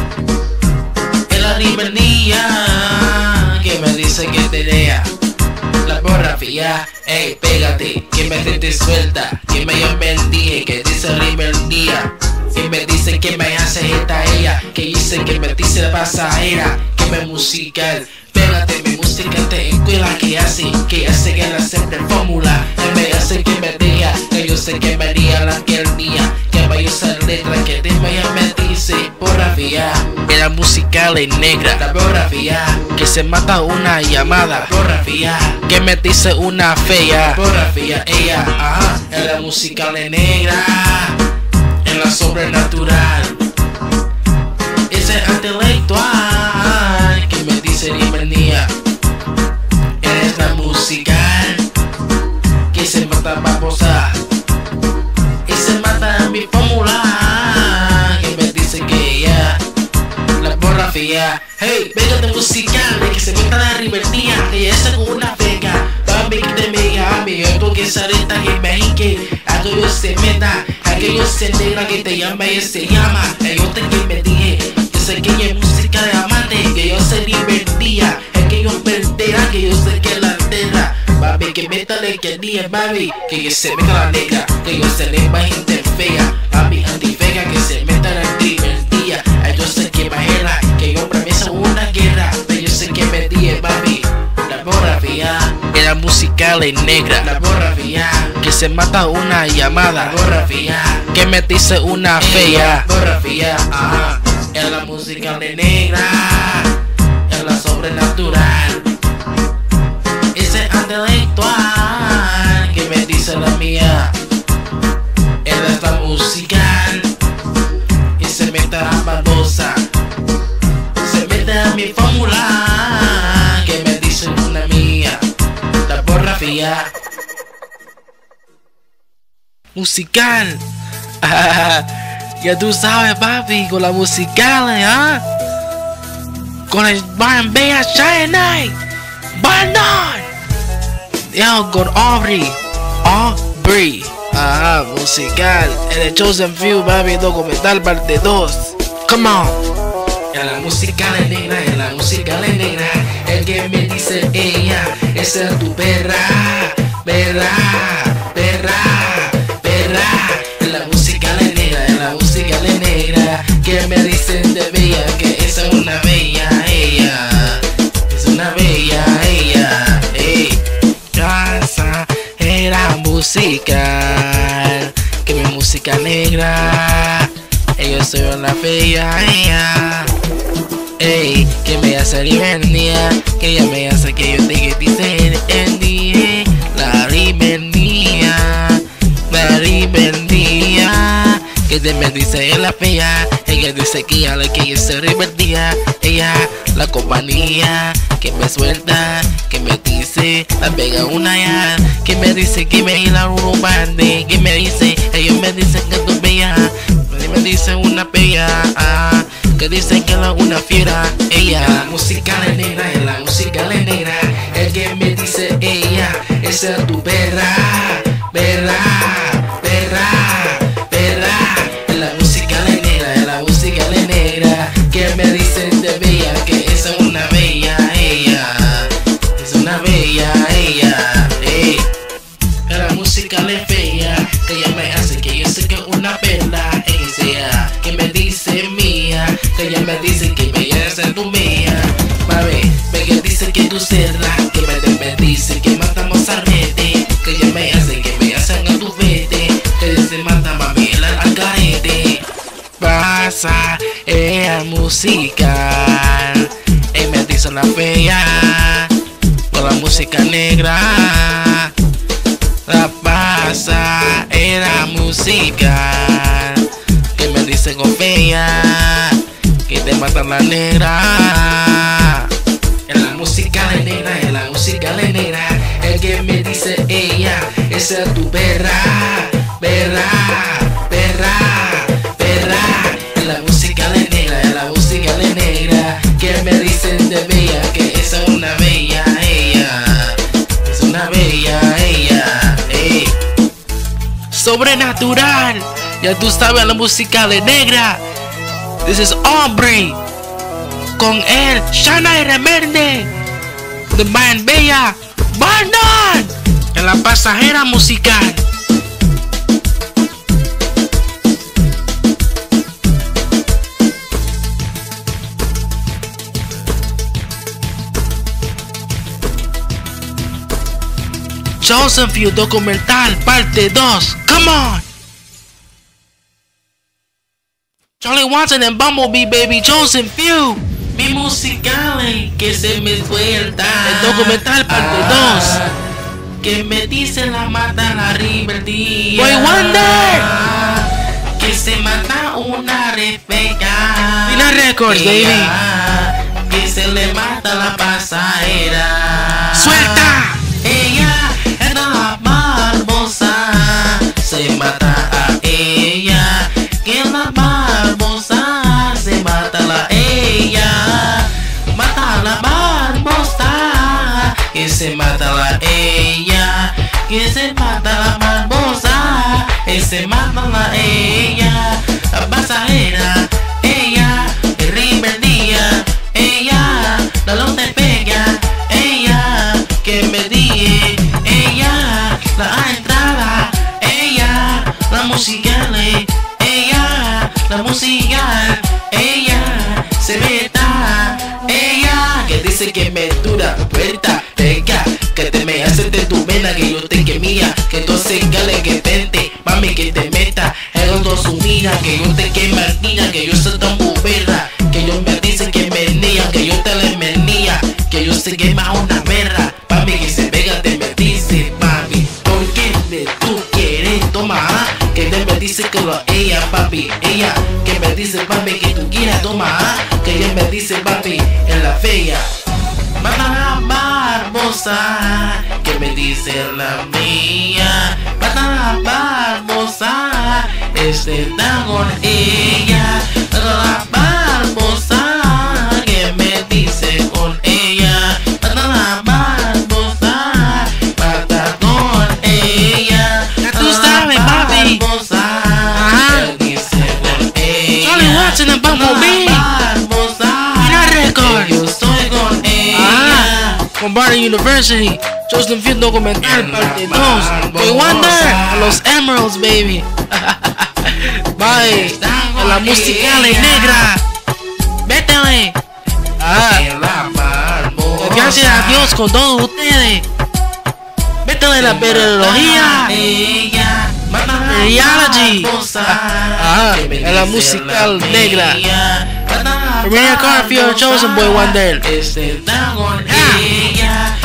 en la libertad, que me dice que te lea la porrafía, ey, pégate, que me te suelta, que me yo bendiga, que dice libertad, que me dice que me hace esta ella, que dice que me dice pasajera, que me musical, pégate, mi música te escuela, que hace, que hace que la siempre fórmula, que me hace que me diga, que yo sé que me diga la que el día, que vaya a usar letra, que te vaya me dice, porrafía, en la musical es negra, la porrafía, que se mata una llamada, porrafía, que me dice una fea, porrafía, ella, ajá, en la musical es negra, en la sobrenatural, ese intelectual, que me dice bienvenida, eres la musical, que se mata babosa, y se mata mi fórmula, que me dice que ella, la porrafía, hey, pégate musical, que se meta la libertad, que ella es con una beca, papi que te mega, amigo, esto que sale esta que me hinque, aquello se meta, aquello se negra que te llama y se llama, yo te que me dije, que sé que ella es música de amante, que yo se divertía, es que yo perdera, que yo sé que la tierra, papi que métale que día, papi, que yo se meta la negra, que yo se le va gente fea, papi antifega, que se meta musical es negra. La borra fía, Que se mata una llamada. la borra fía, Que me dice una fea. la borra fía, ajá. Es la musical de negra, es la sobrenatural. Ese intelectual que me dice la mía. Él es la musical y se mete a la babosa. Se mete a mi fórmula que me dice una mía. La borra fía. Musical. Ya tú sabes, papi, con la musical, ¿ah? Con el Brian Bea Shine Night. Barnard. Yo, con Aubrey. Aubrey. Ajá, musical. En el Chosen Few, papi, documental parte dos. Come on. En la musical es negra, en la musical es negra. El que me dice ella, esa es tu perra, perra, perra, perra. En la musical es negra, en la musical es negra. Que me dicen de bella, que esa es una bella, ella. Es una bella, ella, ey. Casa era musical. Que mi música negra. Ellos son la bella, ella. Ey, que me hace libertad, que ella me hace que yo te dice el día, la libertad, la libertad, que te me dice la fea, ella dice que ella la que yo se libertad, ella, la compañía, que me suelta, que me dice, la pega una ya, que me dice que me la urubande, que me dice, ellos me dicen que tú bella, me dicen una bella, ah, que dicen que la una fiera, ella. La música es negra, en la música es negra. El que me dice ella, esa es tu perra, perra, perra, perra. En la música es negra, en la música es negra. Que me dicen de bella, que esa es una bella, ella. Es una bella, ella, ey. En la música es bella, que ella me hace que yo sé que es una perla, ella sea, que me dice mía. Que ella me dice que me quiere ser tu mía. Mami, me que dice que tú serás. Que me, me dice que matamos a rete. Que ella me hace que me hacen a tu vete. Que ella se mata mami el al carete. Pasa ella musical. Ella me dice la fea. Con la música negra. La pasa era musical. Que me dice con fea. Que te matan la negra. En la música es negra, en la música es negra. El que me dice ella, esa es tu perra, perra, perra, perra. En la música es negra, en la música es negra. Que me dicen de bella, que esa es una bella, ella. Es una bella, ella, ey. Sobrenatural. Ya tú sabes, la música de negra. This is Aubrey con el Shana y Remerde de Brian Bea Barnard en la pasajera musical. Chosen Few documental parte dos. Come on. Charlie Watson and Bumblebee, baby, Chosen Few. Mi musical que se me suelta. El documental parte dos. Que me dice la mata la riberdía. Boy Wonder. Que se mata una refeca. Dina Records, baby. Que se le mata la pasajera. Suelta. Ella era la barbosa. Se mata a ella. Que la barbosa se mata la ella. Mata a la barbosa. Que se mata la ella. Que se mata la barbosa. Que se mata la ella. La pasajera. Ella. El riberdía. Ella. La luz te pega. Ella. Que me die. Ella. La entrada. Ella. La musical. Ella. La musical. Ella. Se meta. Ella. Que dice que me dura. Puerta. Pega. Que te me hace de tu mena que yo te quemía, que entonces gale que tente, mami que te meta, el otro sumida, que yo te quema niña, que yo soy tan bobera, que yo me dice que me nía, que yo te le menía, que yo se quema una perra, mami que se pega te me dice, mami, ¿por qué me tú quieres tomar? Que te me dice que lo ella, papi, ella, que me dice, papi, que tú quieras tomar, que ella me dice, papi, en la fea. Mata la barbosa, que me dice la mía. Mata la barbosa, este está con ella. Mata la barbosa, que me dice con ella. Mata la barbosa, mata con ella. Ya tú sabes, papi. Ajá. Que dice con ella. Charlie Watson and Bumblebee. Mira record. Yo soy con ella. Con Barney University, Justin Field documental parte dos. Boy Wonder, a los Emeralds, baby. Bye. A la musical negra. Vétale. Ah. Gracias a Dios con todos ustedes. Vétale la perología. Reality. Ah, a la musical negra. Maria Carfield, Chosen Boy Wonder. Ah.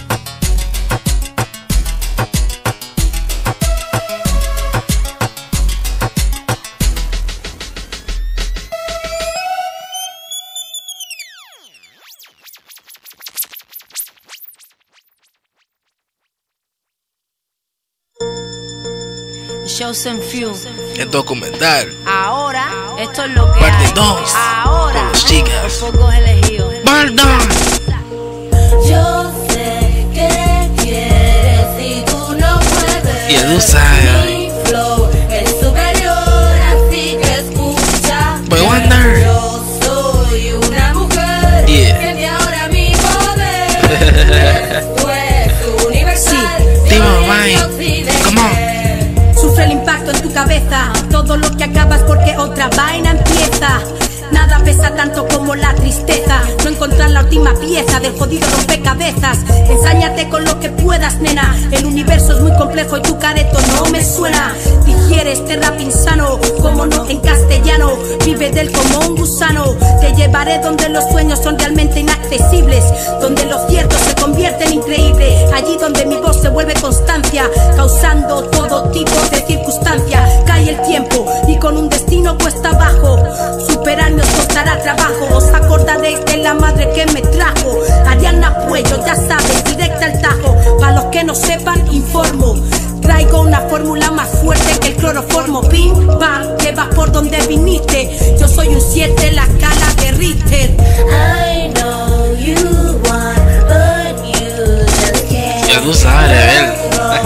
Chosen Few. El documental. Ahora, esto es lo que Parte hay. dos. Ahora, Con las chicas. los pocos elegidos. Pardon. Yo sé que quieres y tú no puedes. Y tú sabes. Mi flow es superior, así que escucha. Boy Wonder. Yo soy una mujer. Yeah. Siente ahora mi poder. Esto es universal. Timo, de Mike. Occidente. Come on. Sufre el impacto en tu cabeza, todo lo que acabas porque otra vaina empieza. Nada pesa tanto como la tristeza, no encontrar la última pieza del jodido rompecabezas. Ensáñate con lo que puedas, nena, el universo es muy complejo y tu careto no me suena. Digiere este rap insano, como no en castellano, vive del como un gusano. Te llevaré donde los sueños son realmente inaccesibles, donde lo cierto se convierte en increíble, allí donde mi voz se vuelve constancia, causando todo tipo de circunstancias. Cae el tiempo y con un destino cuesta abajo, superarme os costará trabajo. Os acordaréis de la madre que me trajo, Ariana Puello, ya sabes, directa al tajo. Para los que no sepan, informo, traigo una fórmula más fuerte que el cloroformo. Pim, pam, te vas por donde viniste. Yo soy un siete, la escala de Richter. I know you want, but you just can't. Ya tú sabes, Rebel.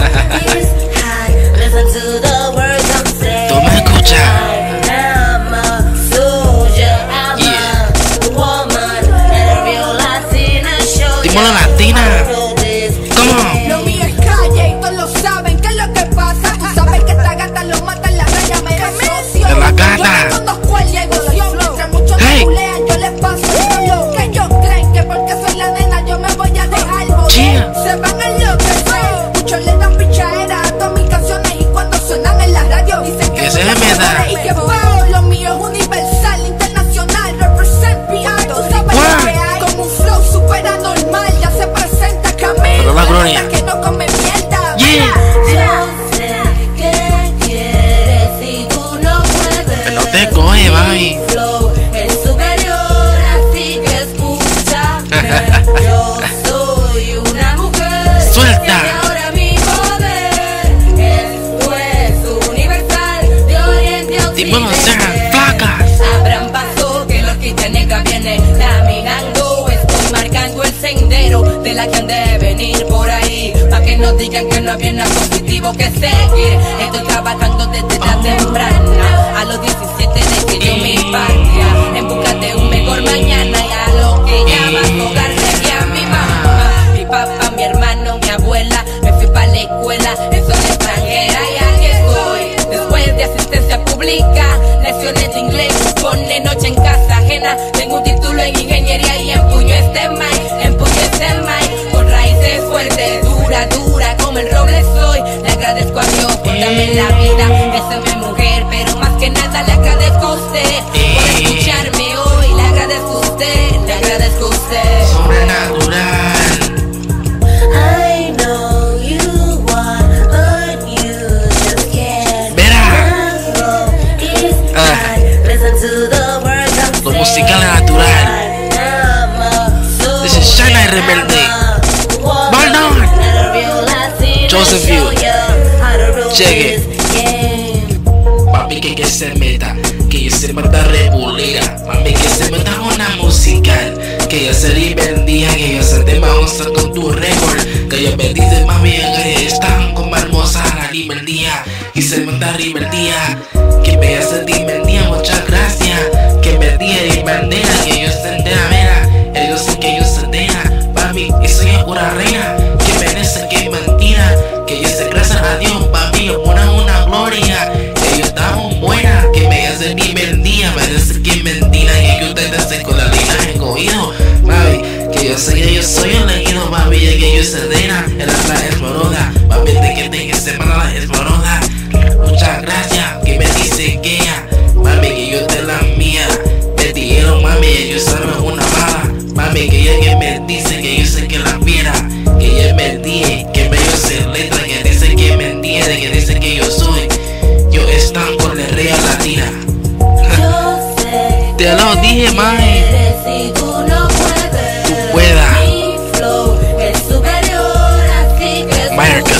Tú me escuchas. Dímelo latina. ¿Cómo? Lo mío es calle y todos lo saben. ¿Qué es lo que pasa? Tú sabes que esta gata lo mata en la raya, me socio. De la gata. Yo no cual y emoción. Entre muchos Hey. me bulean, yo les paso solo. Que ellos creen que porque soy la nena yo me voy a dejar joder. Yeah. Se van a enloquecer. Muchos le dan pichadera a todas mis canciones y cuando suenan en la radio dicen que Que soy se la me da. mejor y que wow, lo mío es universal, internacional, represent P R. Tú sabes Wow. lo que hay. Con un flow super anormal ya se presenta Camilo. Pero la gloria. Que no come mierda. Yeah. Yo sé que quieres y tú no puedes. Pero te coge, mami. Flow es superior, así que escucha. Yo soy una mujer. Suelta. Tiene ahora mi poder. Esto es universal, de oriente a Dímelo, occidente. sean flacas. Abran paso que los quitaneca viene caminando. Estoy marcando el sendero de la que han de venir por ahí, pa' que no digan que no había nada positivo que seguir. Estoy trabajando desde la temprana, a los diecisiete de que yo mi patria, en busca de un mejor mañana y a lo que llaman hogar de a mi mamá, mi papá, mi hermano, mi abuela. Me fui pa' la escuela, eso es extranjera y aquí estoy. Después de asistencia pública, lecciones de inglés, pone noche en casa ajena. Tengo un título en ingeniería y empuño este mic, empuño este mic con raíces fuertes, dura, dura como el la vida. Esa es mi mujer, pero más que nada le agradezco a usted por escucharme hoy. Le agradezco a usted, le agradezco a usted. Sobrenatural. I know you want, but you just can't. Verá. Ah. Lo musical es natural. This is Shana y Rebelde. Baldon. Joseph View. Check it. Papi que que se meta, que yo se meta repulida. Mami que se meta una musical, que yo se bendiga, que yo se te vamos con tu récord. Que yo me dice mami que están como hermosa la rebeldía. Y se meta rebeldía, que me hace rebeldía, muchas gracias. Que me diga y bandera, que yo se entera, mira. Ellos sé que yo se entera, papi, y soy una reina. Que merece que mentira, que yo sé gracias a Dios, papi, una una gloria. Ellos estaban buenas, que me hacen ni mentira, parece que mentira, que yo te deseo con la linaje escogido, papi, que yo sé que yo soy elegido, papi, que yo se dena, en la esmoroda, papi, de que te que se manda la esmoroda. Muchas gracias, que me dice que ella, mami, que yo te la mía, te dijeron, mami, yo saben una mala, mami, que ella que me dice que yo sé que la viera, que ella me dice que me yo sé letra, que dice que me entiende, que dice que yo soy, yo están con la real latina. Te lo dije, mami. Si tú no puedes, tú puedas. Mi flow es superior, así que Marca.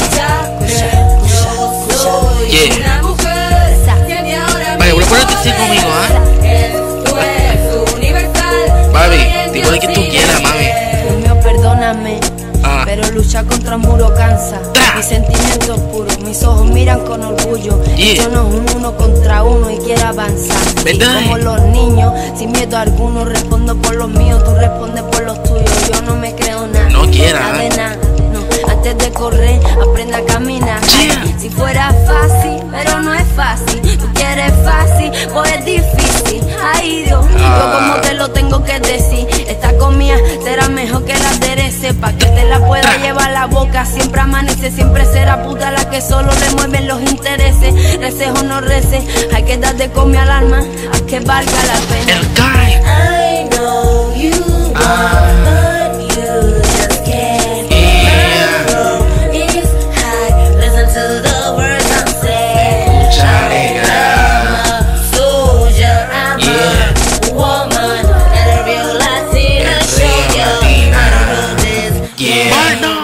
Yo soy Yeah. una mujer que de ahora Vale, voy a ponerte así conmigo, ¿ah? Esto es universal. Mami, digo lo que tú quieras, mami. Dios mío, perdóname, Ah. pero luchar contra un muro cansa. Tra. Mis sentimientos puros, mis ojos miran con orgullo. Yeah. Yo no es un uno contra uno y quiero avanzar. Y ¿Verdad? como los niños, sin miedo alguno, respondo por los míos, tú respondes por los tuyos. Yo no me creo nada. No quiera, Nada de ¿eh? nada. No, antes de correr, aprende a caminar. Yeah. Si fuera fácil, pero no es fácil. Tú quieres fácil, pues es difícil. Ay Dios, Ah. yo como te lo tengo que decir. Esta comida será mejor que la aderece, pa' que te la pueda llevar a la boca. Siempre amanece, siempre será puta la que solo le mueven los intereses. Reces o no reces, hay que dar de comer al alma, a que valga la pena. El guy. I know you want, but you just can't. Yeah. My flow is high. Listen to the words I'm saying. Mucha negra. I'm a soldier, I'm Yeah. a woman, and a real Latina. El Show real you Latina. how to do this. Yeah. Yeah.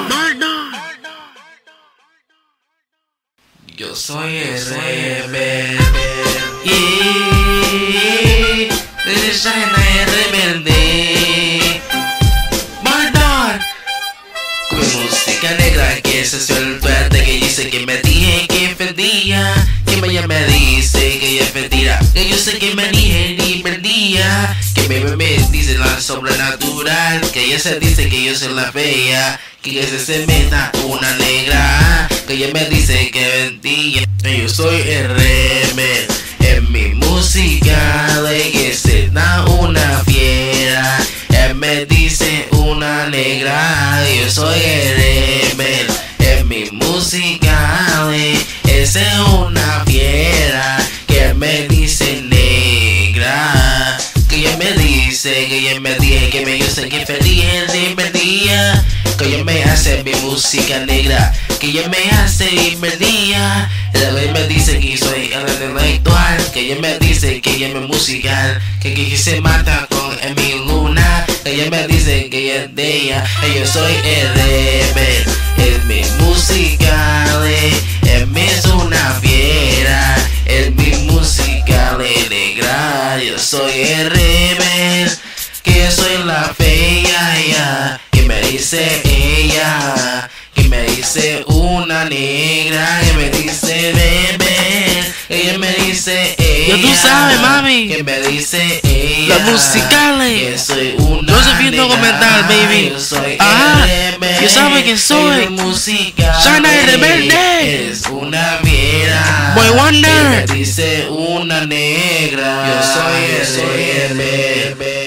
Yo soy el rebelde. Yeah. Desde Shana y Rebelde. Baldon. Con música negra que se suelta, que dice que me dije que perdía, que ella me dice que ella es mentira, que yo sé que me dije ni perdía, que me, me, me dice la sobrenatural, que ella se dice que yo soy la bella, que ella se meta una negra, que ella me dice que mentira, que yo soy el rebelde, en mi música de que se da una fiera. Él me dice una negra, yo soy el rebelde. En mi música, esa es una fiera. Que él me dice negra, que ella me dice, que ella me dice que me yo sé que feliz el día. Que ella me hace mi música negra, que ella me hace invertía. Ella me dice que soy el intelectual, que ella me dice que ella es musical, que, que, que se mata con mi luna, que ella me dice que ella es de ella, que yo soy el rebelde, es mi musical, es mi es una fiera, es mi musical negra, yo soy el rebelde, que yo soy la fea, ella, que me dice ella, que me dice una negra, que me dice bebé, ella me dice ella, Ya tú sabes, mami. que me dice ella, Los musicales. que soy una Yo soy bien negra, documental, baby. yo soy Ajá. el rebelde, Yo sabe quién soy. el musical, Shana y Rebelde. es una fiera, Boy Wonder. que me dice una negra, yo soy el soy el rebelde.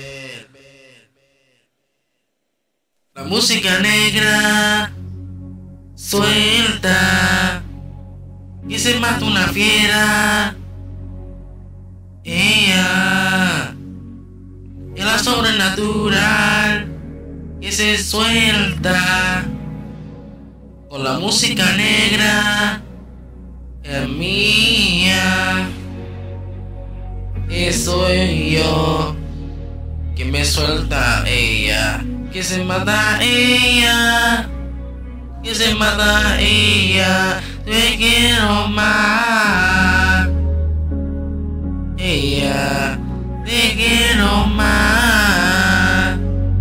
La música negra suelta, que se mata una fiera. Ella es la sobrenatural que se suelta con la música negra. Es mía, y soy yo que me suelta ella, que se mata ella, que se mata ella. Te quiero más, ella, te quiero más.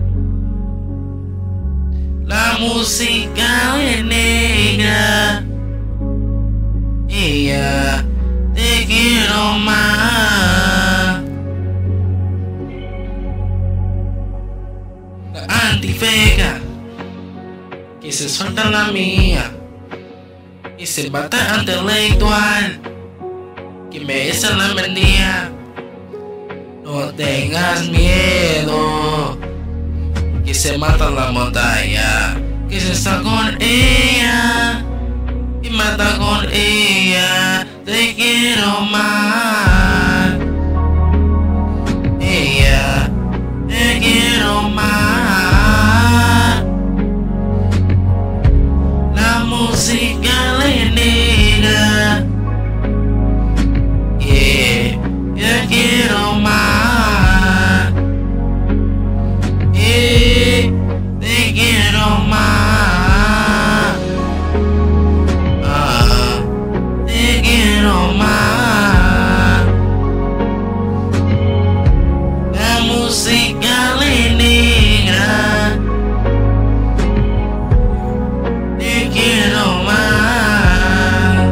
La música es negra, ella, te quiero más. La antifeca que se suelta la mía y se mata intelectual que me hizo la vendía. No tengas miedo, que se mata la montaña, que se está con ella y mata con ella. Te quiero más, ella, te quiero más. La música le negra, yeah, te quiero más, yeah, te quiero más, ah, te quiero más. La música le negra, te quiero más.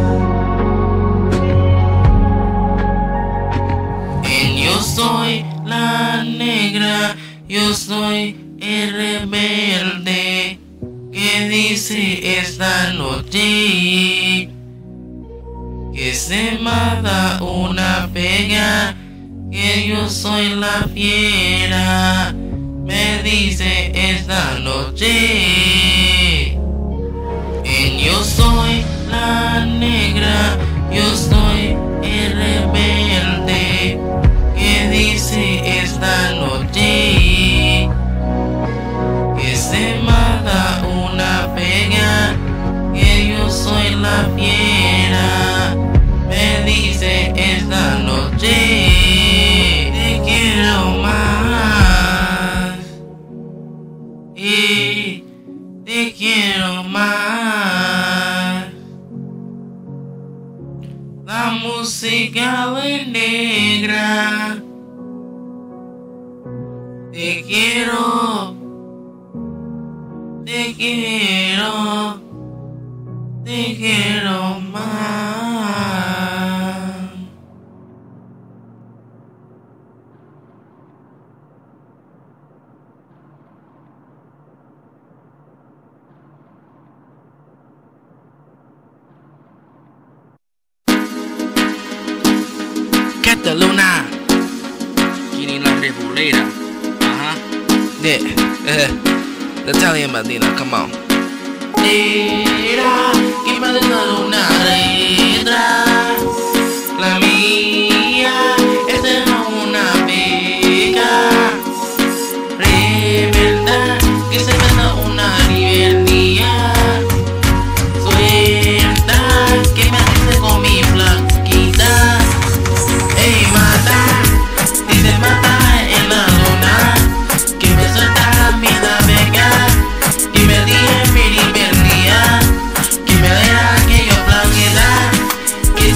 Y yo soy la negra, yo soy el rebelde que dice esta noche que se mata una pega, que yo soy la fiera. Me dice esta noche. Y yo soy la negra, yo soy el rebelde que dice esta noche que se mata una pega, que yo soy la fiera. Me dice esta noche. Te quiero más, y te quiero más. La música es negra, te quiero, te quiero, te quiero más. Cataluna, quieren la regulera. Ajá. Yeah. Uh, the Italian Medina, come on. Era que me dado una letra, la mía es de una pega, rebelde que se mata una liberdía, suelta que me hace con mi blanquita, ey mata, y se mata en la luna, que me suelta mi navega, que me dije mi libertad, que me deja que yo blanqueta, que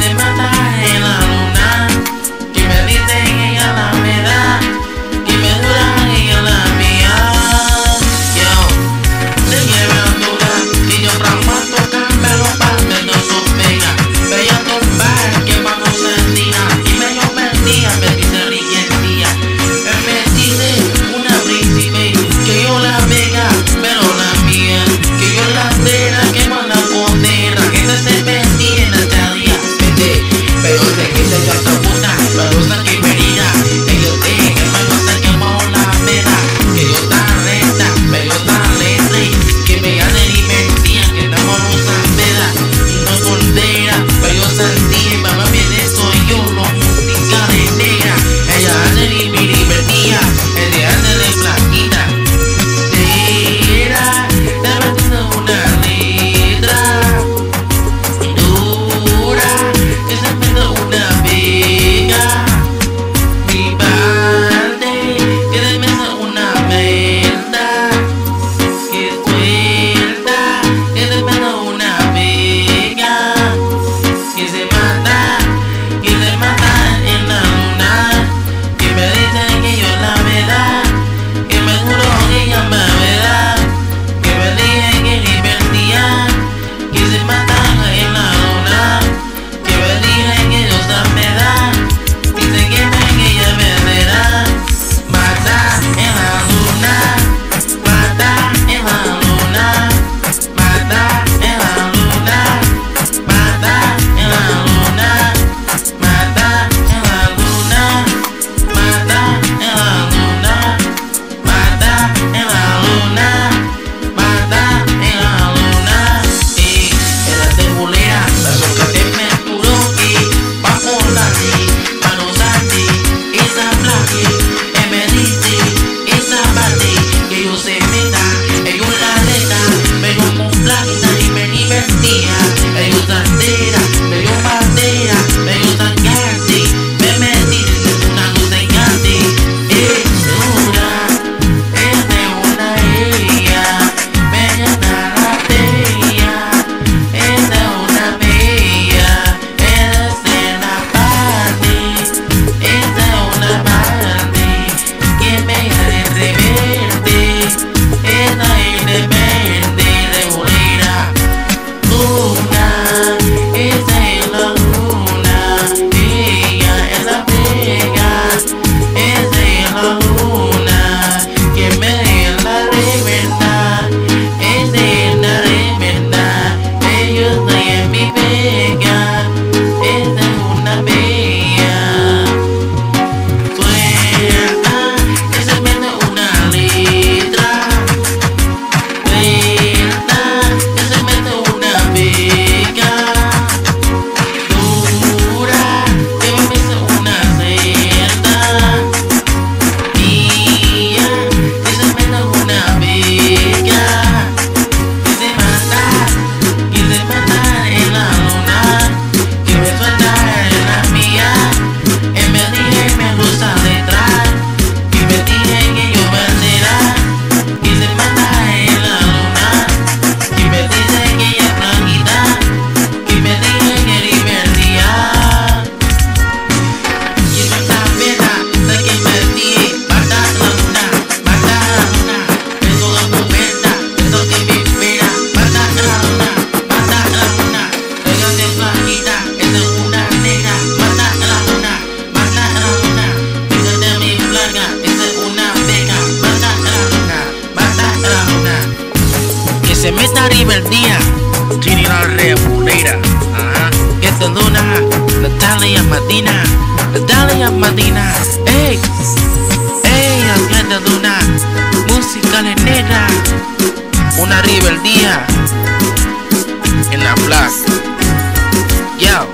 rebeldía, Ginny la rebulera, ajá. Que te luna, Natalia Medina, Natalia Medina, ey, ey, que te luna, música negra, una rebeldía en la black, yo.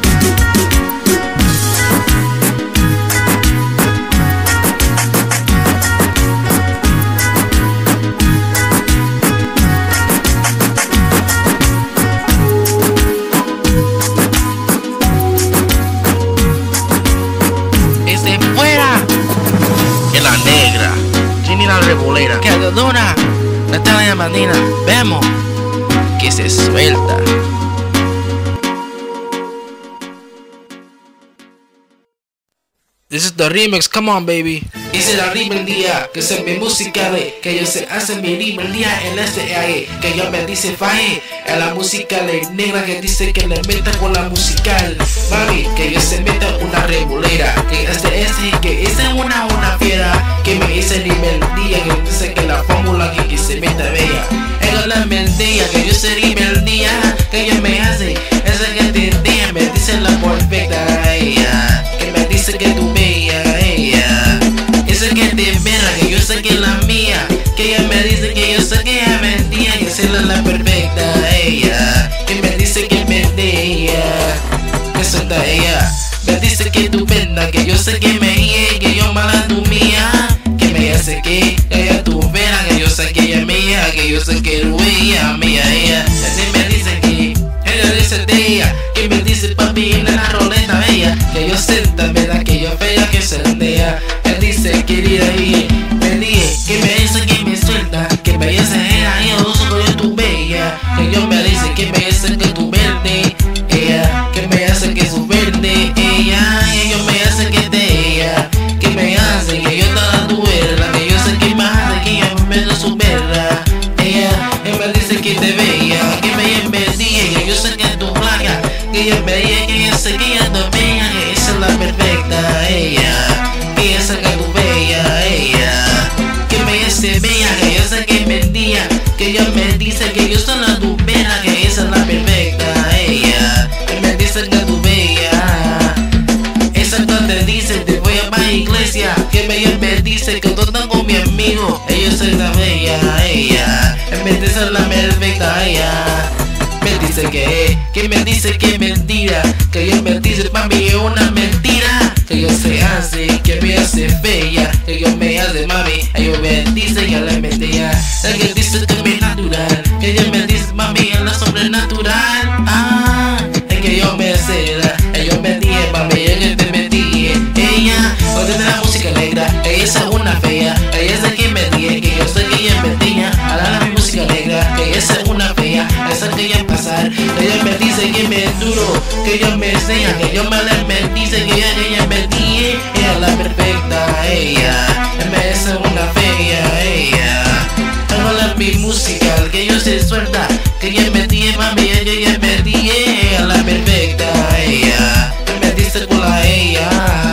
La rebolera, que adona Natalia Medina, vemos que se suelta. This is the remix, come on baby. Hice la rebeldía, que se me musicales, que yo se hace mi rebeldía en este aire, que yo me dice faje, en la música negra que dice que le meta con la musical. Mami, que yo se meta una rebolera, que este ese, que hice una una fiera, que me hice rebeldía, que dice que la fórmula que, que se meta bella. Es la rebeldía, que yo se rebeldía, que ella me hace, esa que te día, me dice la perfecta, ella, que me dice que tú bella, ella. Esa que te mira, que yo sé que es la mía, que ella me dice que yo sé que ella mentía, que esa es la perfecta, ella, que me dice que me ella, que suelta ella, me dice que tú venda, que yo sé que me guíe, que yo mala tu mía, que me hace que ella tu vera, que yo sé que ella es mía, que yo sé que tú ella, mía, ella, así me dice que ella dice de ella, que me dice papi en la roleta bella, que yo sienta, verdad que yo fea, que se rendea. Dice querida y me dije que me dice que me suelta, que me dice era yo no soy yo tu bella, que yo me dice que me dice que tu verde, ella, que me hace que su verde, ella, y yo me hace que te ella, que me hace que yo toda tu verla, que yo sé que más hace que yo me meto su verla, ella, y me dice que te bella, que me me dije que yo sé que tu plaga, que ella me dije que yo sé que ella tu bella, que esa es la perfecta, ella. Que esa que tu bella, ella, que me hace bella, que yo sé que mentía, que ella me dice que yo soy la tu vera, que esa es la perfecta, ella, que me dice que tu bella, esa que te dice te voy a la iglesia, que me, ella me dice que tú estás con mi amigo, ella soy la bella, ella, me dice la perfecta, ella. Me dice que, que me dice que es mentira, que ella me dice para mí es una mentira, que yo se hace, que me hace bella, que yo me hace mami, ella me dice que la mentira, que dice que es natural, que ella me dice mami es la sobrenatural, ah, es que yo me ceda, ella me dice mami, ella te metí, ella, cuando tiene la música negra, ella es una fea, ella es que me dice, que yo sé que ella me dice, ahora la música negra, que ella es una fea, esa que ella pasar, ella me dice que me duro, que ella me enseña, que yo me la me dice que ella, que ella me dice, ella es la perfecta, ella, me es una fea, ella, tengo la mi musical, que yo se suelta, que ella me dice mami, ella, ella me dice, ella es la perfecta, ella, me dice con la ella,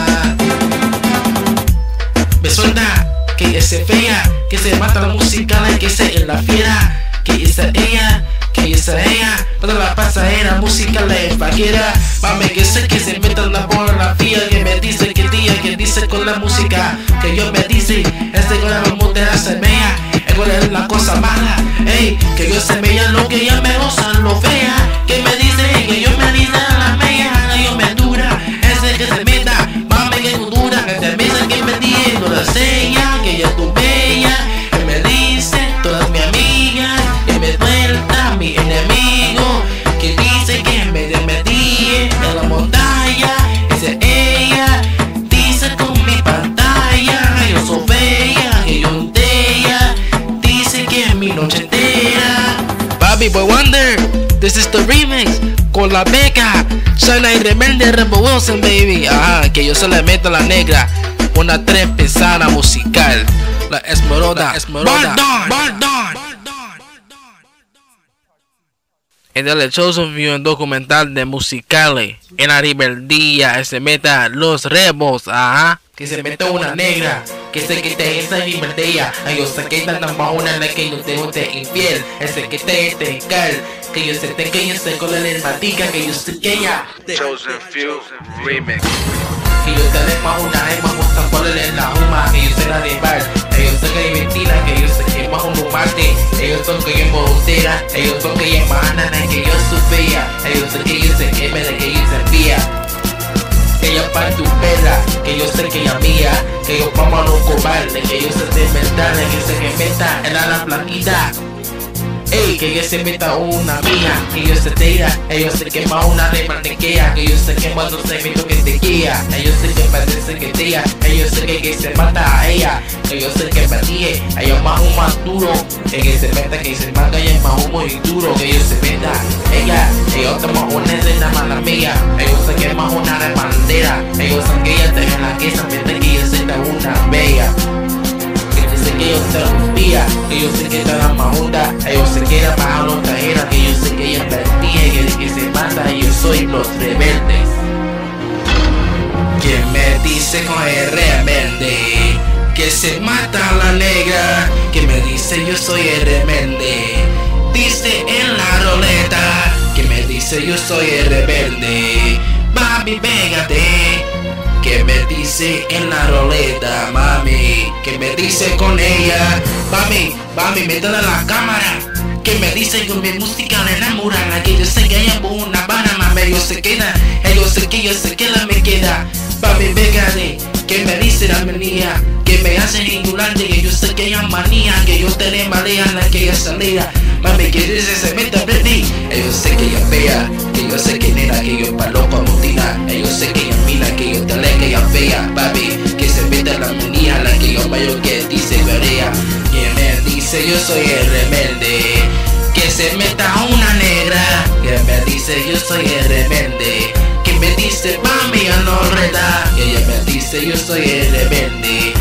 me suelta, que ese fea, que se mata la musical, que se en la fiera, que esa ella, que esa ella, toda la pasajera, música la vaquera, mami que sé que se meta en la pornografía, que me dice que tía, que dice con la música, que yo me dice, este con la mutera se mea, es la cosa mala, ey, que yo se mea lo que ella me goza, lo fea, que me dice, que yo me dice la mea, que yo me dura, ese que se meta, mami que tú dura, que te dice que me dice, no la sella, que ella es tu bella, que me dice, todas mis amigas, que me suelta mi enemigo, que dice que me metí en la montaña, ese ella, dice con mi pantalla, que yo soy bella, que yo entera, dice que es mi noche entera. Bobby Boy Wonder, this is the remix, con la beca, Shana y Rebelde Rebel Wilson baby, ajá, que yo se le meto a la negra, una tres pesada musical, la Esmeralda, Esmeralda, Bardon. En el Chosen View, un documental de musicales en la rebeldía, se meta los rebos, ajá. que se meta una negra, que se quite esa libertad, yo sé que esta más una la que yo tengo te infiel, ese que te este cal, que yo sé que yo sé con la hermatica, que yo sé que ella Chosen Few Remix. que yo te más una vez más gusta ponerle la huma, que yo sé la de bar, ellos sé que hay mentira, que yo sé que más un mate, ellos son que yo embotera, ellos son que yo manana, que yo sufría, ellos sé que yo sé que me de que yo sabía. Que ella pa' tu perra, que yo sé que ella mía, que yo vamos a los cobardes, que yo sé de verdad, que se que meta en la plaquita. Ey, que yo se meta una mía, que yo se tira, ellos se quema una de mantequilla, que yo se quema no se meto que te guía, ellos sé que parece que tía, ellos sé que, que se mata a ella, que yo sé que me ríe, ellos más un más duro, que, que se meta, que se mata y es más humo y duro, que yo se meta, ella, ellos toman una de la mala mía, ellos se quema una de bandera, ellos sé que ella te en la que se mete que yo se da una bella. Que yo te rompía, que yo sé que te da más onda, ellos se quedan más a los cajeras, que yo sé que ella perdía y que, que se mata, y yo soy los rebeldes. ¿Quién me dice con el rebelde? Que se mata a la negra, que me dice yo soy el rebelde. Dice en la roleta, que me dice yo soy el rebelde. Mami, pégate. Que me dice en la roleta, mami, que me dice con ella, mami, mami, métela en la cámara, que me dice con mi música de enamorada, que yo sé que ella es una vara, mami, yo se queda, yo sé que yo sé que la me queda, mami, pégate, que me dice la manía, que me hace indulante, que yo sé que ella es manía, que yo te le marea la que ella salida, mami, que dice se mete a prendí, yo sé que ella fea, que yo sé que nena, que yo palo pa' motina, yo sé que ella mira, que yo te le que ella fea, papi, que se mete la manía, la que yo mayor que dice Corea, que me dice yo soy el rebelde, que se meta una negra, que me dice yo soy el rebelde, que me dice mami ya no reda, que ella me dice yo soy el rebelde,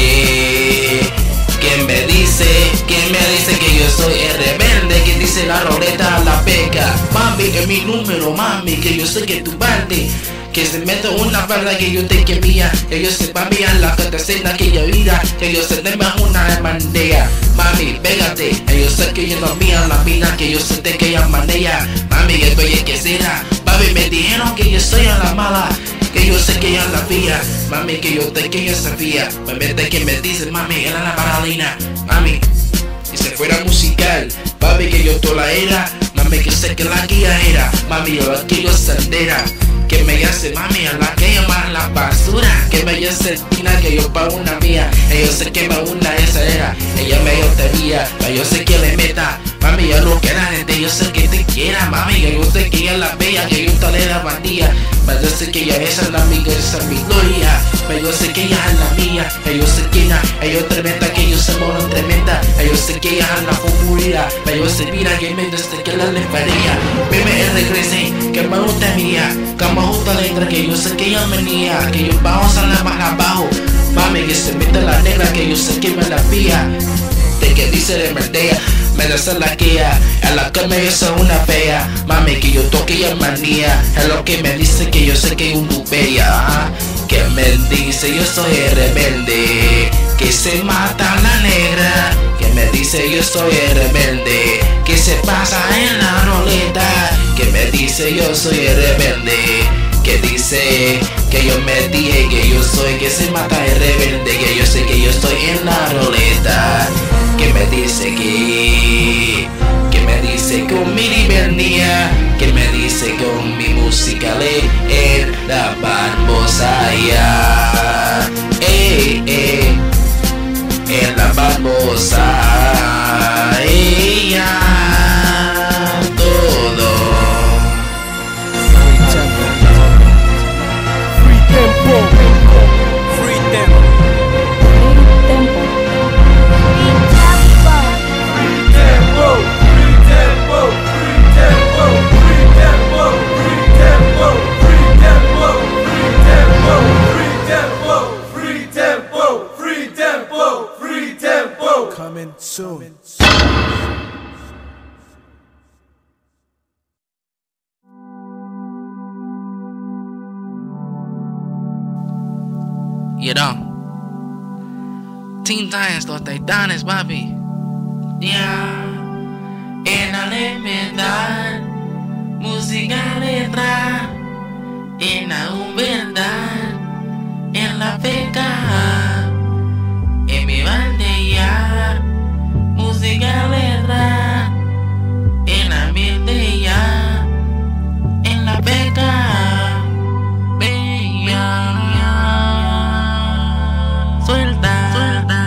eh, que me dice, que me dice que yo soy el rebelde, que dice la roleta la peca, mami es mi número, mami, que yo sé que tu parte, que se mete una barra que yo te quería, que yo se mami a la catacena que yo vida, que yo se tenga una bandera, mami, pégate, que yo sé que yo no mía la mina, que yo sé que ella maneja, mami, que estoy en que será, mami, me dijeron que yo soy a la mala, que yo sé que ella la vía, mami, que yo te que ella sabía, me mete que me dice, mami, era la paralina, mami, y se fuera musical, mami, que yo toda la era, mami, que sé que la guía era, mami, yo la que yo sandera, que me hace mami a la que llama la basura, que me hace tina que yo pa' una mía, yo sé que me una esa era, ella me yo tenía, yo sé que le meta, mami yo lo que la gente, yo sé que te quiera, mami, yo sé que ella es la bella, que yo te le da bandía, pero yo sé que ella esa es la amiga, esa es mi gloria, pero yo sé que ella es la mía, yo sé que ella, ella es tremenda, que yo se mono tremenda, yo sé que ella es la fumurida, pero yo sé mira que me desde que la lesbaría, me me regrese, que me gusta mía, que me gusta la letra, que yo sé que ella venía, que yo vamos a la más abajo, mami, que se mete la negra, que yo sé que me la pía, de que dice de merdea, me da la guía, a la que me hizo una fea, mami, que yo toque ella manía, es lo que me dice que yo sé que es un bella, que me dice yo soy el rebelde, que se mata la negra, que me dice yo soy el rebelde, que se pasa en la roleta, que me dice yo soy el rebelde, que dice que yo me dije que yo soy, que se mata el rebelde, que yo sé que yo estoy en la roleta, que me dice que, que me dice con mi libertad, que me dice con mi música le en la barbosa ya, eh, eh, en la barbosa ella, todo. Free tempo. Coming soon. You know. Teen Titans, los Titanes, papi. Ya, en la libertad, música letra, en la humildad, en la feca, en mi bandera, música letra, en la humildad, en la feca, bella, suelta, suelta.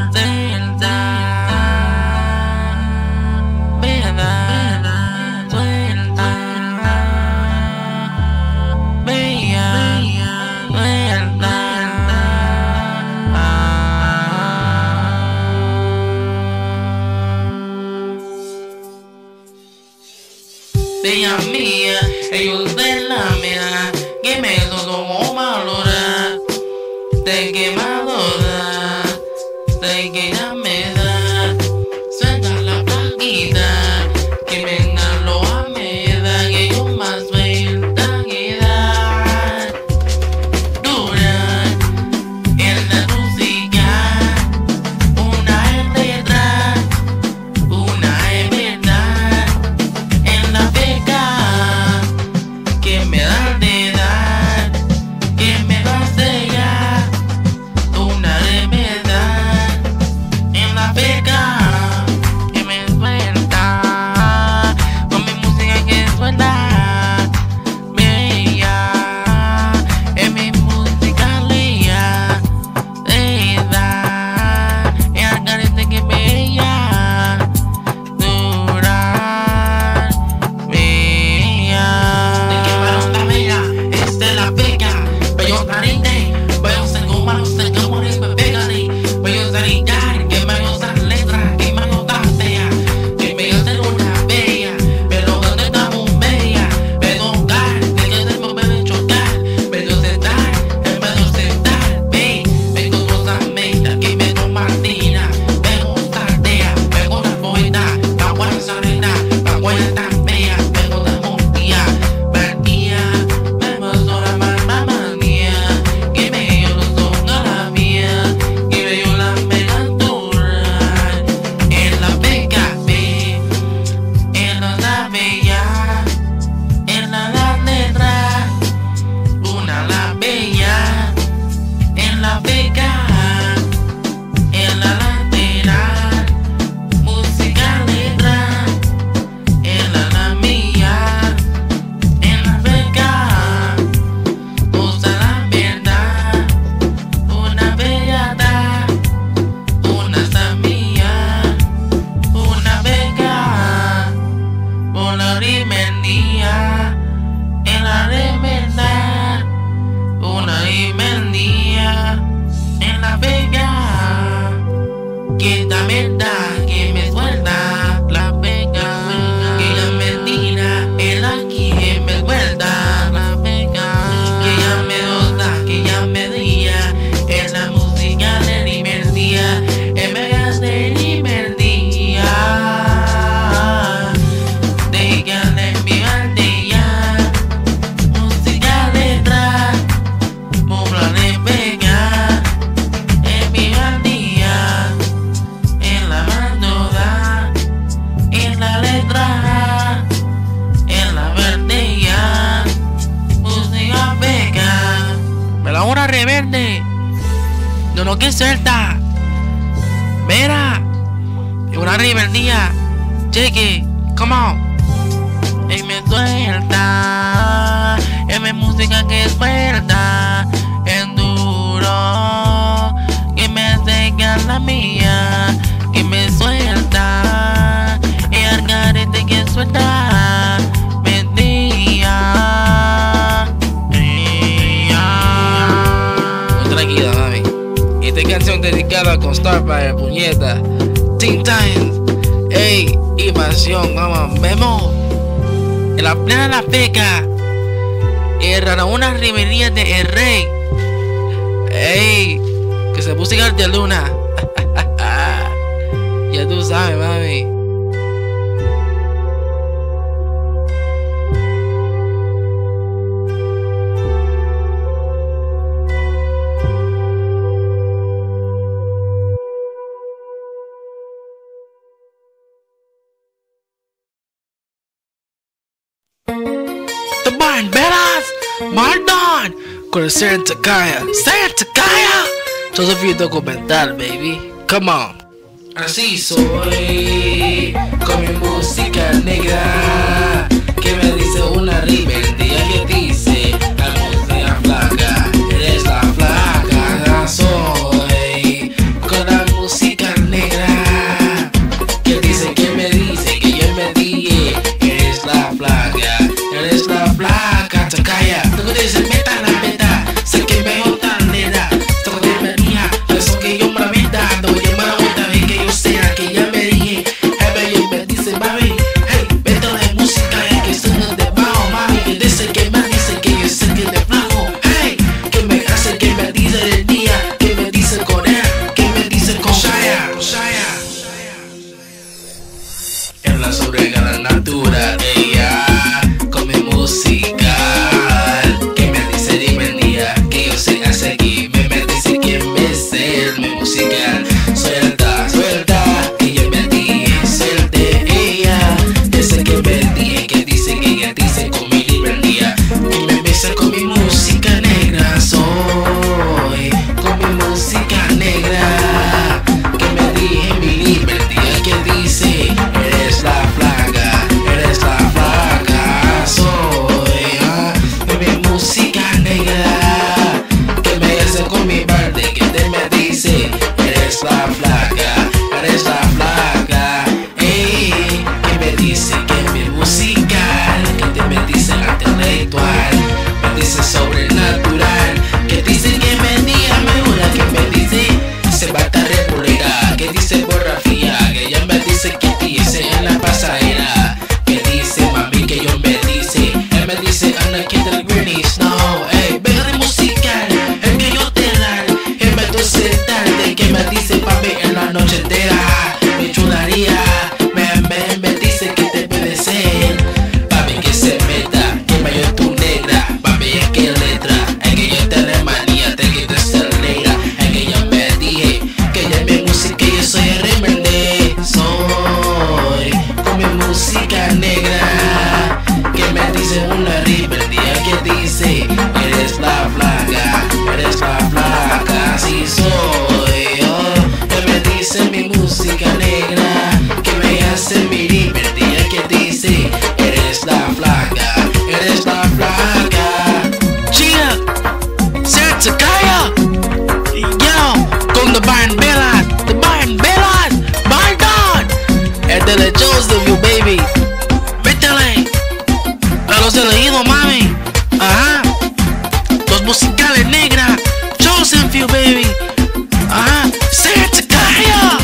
Bella mía, ellos de la mía, que me todo malora, te quemadora, te queda me da, suelta la plaquita, que venga lo a me da, que yo más vuelta que da, dura, en la música, una es letra, una es verdad, en la beca, que me da de dar, que me va a sellar, una de verdad, en la beca, que me suelta, con mi música que suena, bella, en mi música leía, da, en la carita que bella, dura, bella. Te quemaron la bella, es de la beca, bello tarite, bello ser como no sé cómo ni me pegaré, bello sanitar, que me usa letra, que me nota fea, que me hace una bella, pero donde estamos bella, me tocar, de que se me puede chocar, bello sentar, en medio sentar, ve, me gusta meta, que me toma Martina, me gusta ardea, me gusta poeta, pa' guay sarena, pa' guay tan bella, me gusta mordía, partía, me pasó la mamá mía, que me yo no son a la mía, que me yo la melantura, en la beca, ve, en la la bella, en la la letra, una la bella, en la beca, en la lateral, música letra, en la la mía, en la beca, usa la verdad, una bellada, una samía, una beca, una rimendía, en la remenda, una rimendía, en la beca, que da verdad, que me suelta, la beca, que ella me tira, el aquí que me suelta, la beca, que ella me dosa, que ella me día, en la música de rimendía, en vez de rimendía, de que de mi aldea, música letra, mobla de beca, en mi aldea, en la bandoda, en la letra, en la verdea, música beca. Me la hora rebelde. No lo que suelta. Mira. Es una rebeldía. Cheque. Come on. Y me suelta, es mi música que suelta, es duro, que me seca la mía, que me suelta, y el garete que suelta, me día, Muy tranquila, mami. Esta canción dedicada con Starfire, puñeta. Teen Titans. Ey, invasión, vamos, Memo. En la plena de la beca, eran unas rimerías de El Rey. Ey, que se puso de luna. Ya tú sabes, mami. con el Seren Takaya. ¡Seren Takaya! Joseph View documental, baby. Come on. Así soy, con mi música negra, que me dice una rebeldía que dice, la música flaca, eres la flaca. Soy, con la música negra, que dice, que me dice, que yo me dije, eres la flaca, eres la flaca. Takaya, tú dices, meta la meta, sé que me gusta nena, esto de venía, eso que yo me meta, no yo me la gusta, ve que yo sea, que ya me dije, hey, yo me dice, mami, hey, vete de música, es que estoy en debajo, mami, que dice, que me dice, que yo sé que de flaco, hey, que me hace, que me dice del día, que me dice con él, que me dice con Shaya, Shaya. En la sobregana natura, ella, con mi música, que me dice dime el día, que yo sé hace aquí, me, me dice que me sé mi música, suelta, suelta, que yo me dije, suelte ella, dice que me dije, que dice que ella dice con mi liberdía, que me besa con mi música negra, soy, con mi música negra, que me dije mi liberdía, que dice, eres la flaca, eres la flaca, soy, ah, con mi música negra, que me hace con mi parte, que te me dice, eres la flaca, eres la flaca, ey, que me dice que mi musical, que te me dice intelectual, me dice sobrenatural, que dice que me diga mejora, que me dice se va a estar repulera, que dice borrafía, que ella me dice que dice en la pasajera, que dice mami, que yo me dice, él me dice anda que del Granny Snow, ey, venga de musical, el que yo te dan, él me dice tarde, que me dice papi en la noche entera, me chularía, me, me, me dice que te puede ser, papi que se meta, que me yo tu negra, papi es que letra, es que yo te le manía, te que te ser negra, es que yo me dije, que ya mi música yo soy rebelde, soy, con mi música negra, que me dice una rebeldía, que dice, eres la flaca, eres la flaca, así soy, oh, que me dice mi música negra, que me hace mi rebeldía, que dice, eres la flaca, eres la flaca. Chia, Seren Takaya. Yo, con The Byron Bellad, The Byron Bellad, Byron. El de la Joseph View, baby. Métele a los elegidos, mami. Ajá. Los musicales negra, Joseph View, baby. Ajá. Seren Takaya.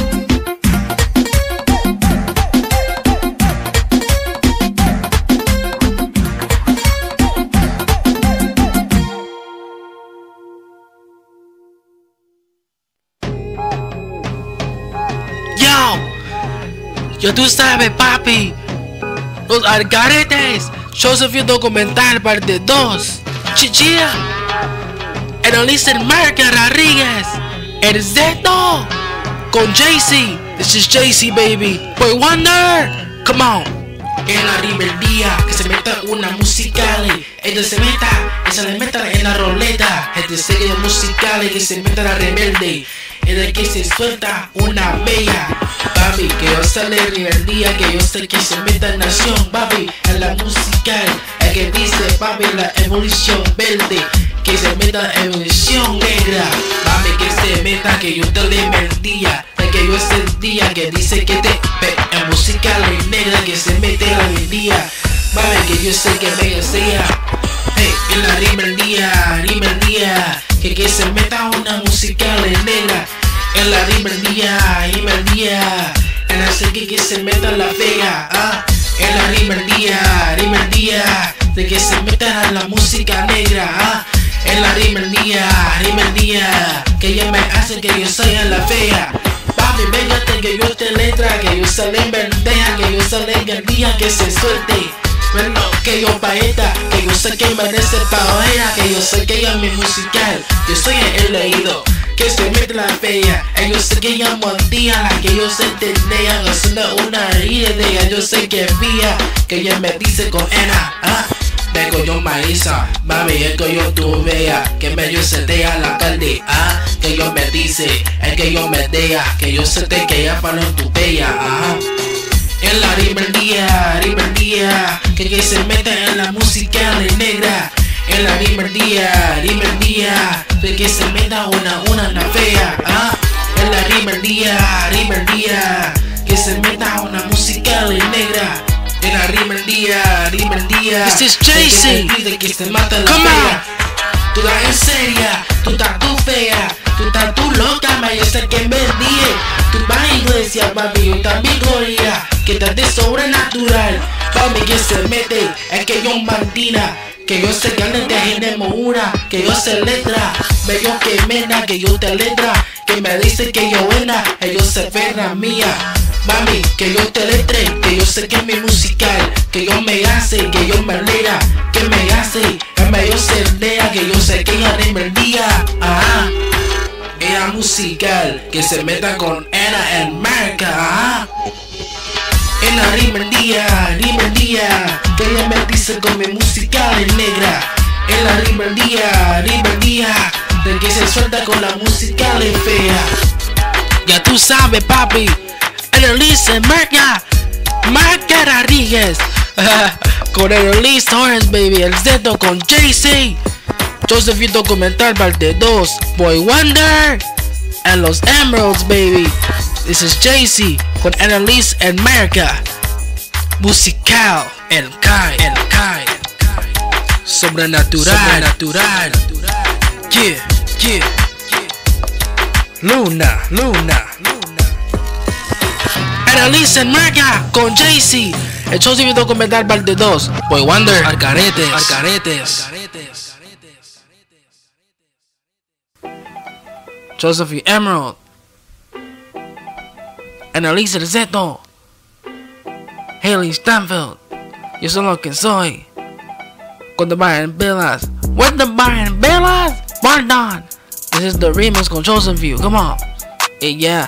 Yo, yo tú sabes, papi. Los Algaretes. Joseph View documental parte dos. Chichilla. El Elisen Marca Rodríguez. El Zeto. Con Jay-Z. This is Jay-Z, baby. Boy Wonder. Come on. En la rebeldía, que se meta una musical, ella se meta, que se le meta en la roleta, este serie musical, que se meta la rebelde, ella que se suelta una bella, papi, que yo sale rebeldía, que yo sé que se meta en nación, papi, en la musical, el que dice, papi, la evolución verde, que se meta en evolución negra, papi, que se meta, que yo te le mentía, que yo ese día, que dice que te ve en musical negra, que se mete la rebeldía, papi, que yo sé que me sea, hey, en la rebeldía, rebeldía, que que se meta una musical negra, en la rebeldía, rebeldía, en la que que se meta la fea, ah, en la rebeldía, rebeldía, de que se meta en la música negra, ah, en la rebeldía, rebeldía, que ella me hace que yo sea la fea. Papi, véngate que yo te letra, que yo sale en verdeja, que yo sale en el día que se suelte. Bueno, que yo paeta, que yo sé que merece paoera, que yo sé que ella es mi musical, yo soy el leído, que se mete la fea, yo sé que ella mordía, la que yo sé tenía, haciendo una herida de ella, yo sé que es mía, que ella me dice con Ena, ah, Vengo yo maíza, mami, es que yo tu vea, que me yo se te a la calle, ah, que yo me dice, es que yo me dea, que yo se te que ya para en tu bella, ah. En la ribería, ribería, que, que se meta en la música de negra. En la ribería, ribería, de que se meta una, una, una fea, ah. En la ribería, ribería, que se meta una música de negra. En la ribería, ribería, This is Jay-Z. de que se mata la Come fea. Tú estás en seria, tú estás tú fea, tú estás tú loca, ma, yo sé que me ríe. Tú vas a iglesia, papi, yo también gloria, que estás de sobrenatural. Papi, que se mete, es que yo mantina, que yo sé que antes te genemo una, que yo sé letra, bello que mena, que yo te letra, que me dice que yo buena, ellos se ferra mía. Mami, que yo te letre, que yo sé que es mi musical, que yo me hace, que yo me alegra, que me hace, que me yo se lea, que yo sé que ella rebeldía, ah, era musical, que se meta con Ana en marca, ah. En la ribería, ribería, que ella me dice con mi musical en negra. En la ribería, ribería, de que se suelta con la musical en fea. Ya tú sabes, papi. El release marca, marca Rodríguez. Con el release Torres, baby. El Zeto con Jay-Z. Joseph y documental parte dos. Boy Wonder. And los Emeralds, baby. This is Jay-Z con el release en marca. Musical. El Kai, el Kai. Sobrenatural, sobrenatural. Yeah, yeah. Luna, Luna. Release en marca con Jay-Z. El show civil documental parte dos. Boy Wonder, Alcaretes, Alcaretes. Joseph y Emerald. Annalise el Zeto. Haley Stanfield. Yo soy lo que soy. Con The Byron Villas. With The Byron Villas. Bardon. This is the remix con Joseph View. Come on. Y yeah.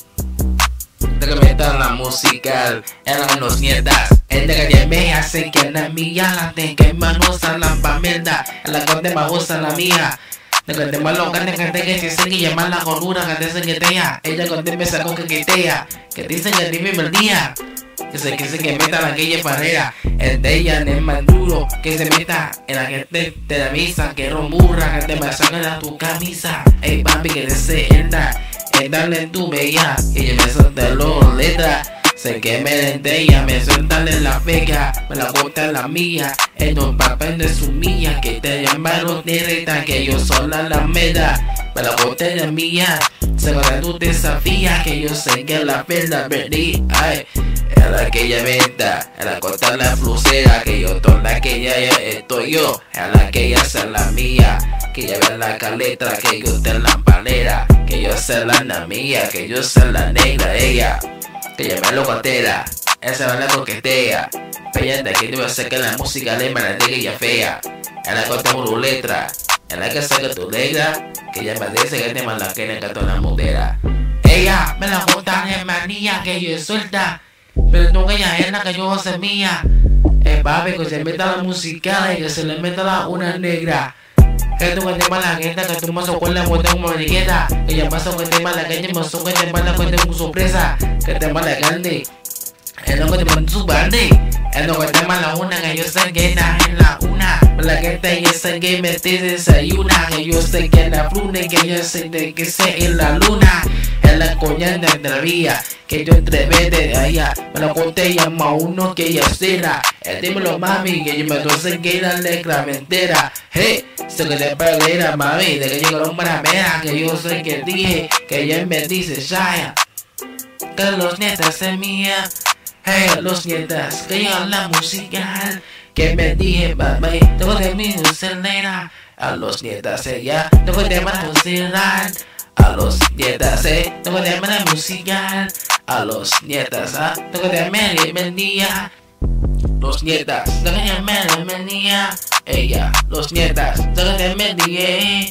De que metan la musical en las los nietas. El de que me hace que la mía la tenga que manos a la pamenda. En la corte me gusta la mía. De que te malo que te que que se que llama la gordura que te se que tea. Ella con te me sacó que que tea. Que dicen que te me día. Que se que se que meta la aquella barrera. El de ella en el maduro. Que se meta en la que te, te la misa. Que romburra que te me saca de tu camisa. Ey papi que te se entra. Ey dale tu bella. Que yo me suelta los letras. Sé que me dentella, me sueltan en la feca, me la corta la mía, en un papel de su mía, que te llamaron de reta, que yo sola la meta, me la corta la mía, seguro tú te sabías que yo sé que la verdad perdí, ay, es la que ella venta, es la corta la flucera, que yo toda que ella estoy yo, es la que ella es la mía, que ella ve la caleta, que yo te la palera, que yo sé la mía, que yo sé la negra, ella. Que ella me lo cotera, esa va la coquetea. Ella de aquí te voy a hacer que la música le me que ella fea. En la corta tu letra, en la que saca tu letra. Que ella me dice que te manda que le cantó la mudera. Ella me la bota de manía que yo es suelta. Pero no que ella es la que yo hace mía. Eh papi que se meta la música y que se le meta la una negra. Que tú que te mala gente, que tú me socó la muerte como mariqueta. Que ya pasó que te mala calle, me socó que te mala que te sorpresa. Que te mala grande. Es lo que te manda su bande. Es lo que te mala una, que yo sé que está en la una. La que te yo sé que me te desayuna. Que yo sé que la flune, que yo sé de que sé en la luna. En la coña de la vía. Que yo entrevé de allá, me lo conté y llama a uno que ella será. Eh, dímelo mami, que yo me doce que era la clamentera. Hey, sé que te perderá mami, de que llegaron para mera. Que yo sé que dije, que ella me dice Shaya. Que los nietas es mía. Hey, los nietas, que llegan la musical. Que me dije, mami, tengo de mi acelera. A los nietas ella, tengo de más cerrar. A los nietas, eh, tengo de manera musical. A los nietas, ah, tengo de Mary venía. Los nietas, tengo de Mary venía. Ella, los nietas, tengo de Mary.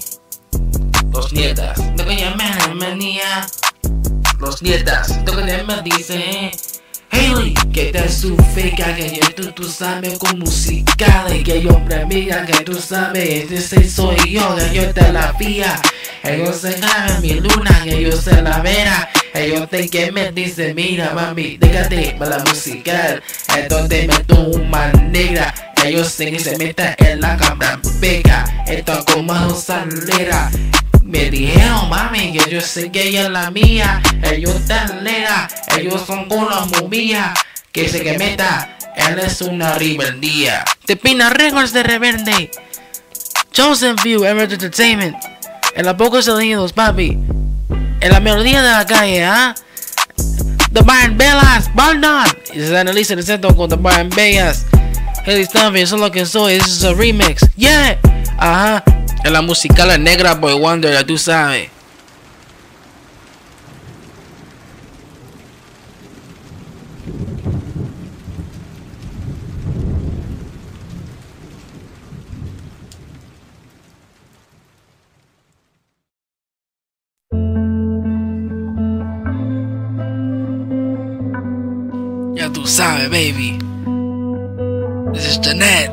Los nietas, tengo de Mary venía. Los nietas, tengo de Mary dice. Hailey, que te sufica que yo tú, tú sabes con musicales, que yo premia que tú sabes, ese soy yo, que yo te la fía. Ellos se ganan mi luna, que yo se la vera. Ellos te que me dicen, mira mami, déjate para la musical. Entonces meto una negra. Ellos se que se metan en la cámara pega. Esto es como salera. Me dijeron mami que yo sé que ella es la mía. Ellos tan lera, ellos son con la momia. Que se que meta, él es una rebeldía. The Pina Records de Rebelde. Chosen View, Everett Entertainment. En la pocos sonidos, papi. En la melodía de la calle, ¿ah? The Brian Bellas, Baldon. Y se analiza el centro con The Brian Bellas. Haley Stumpy, eso es lo que soy. This is a remix. Yeah. Ajá. En la musical negra Boy Wonder, ya tú sabes. Ya tú sabes, baby. This is Jeanette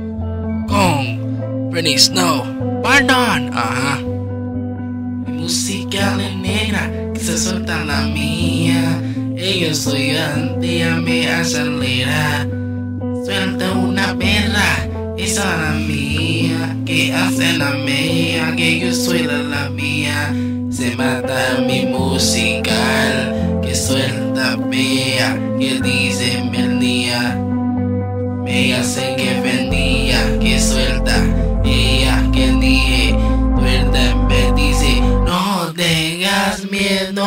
con Britney Snow. Pardon. Ajá. Mi música es negra, que se suelta la mía. Ellos soy antía, me acelera. Suelta una perra, esa es la mía. Que hace la mía, que yo soy la, la mía. Se mata mi musical, que suelta bella, que dice melodía. Me hace que vendía, que suelta ella, que dije, suelta me dice, no tengas miedo.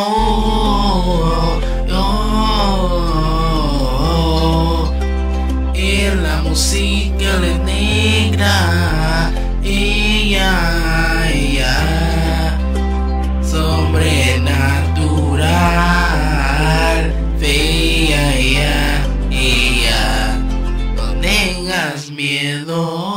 Oh, en la música es negra, ella, ella, sobrenatural, fea, ella, ella, no tengas miedo.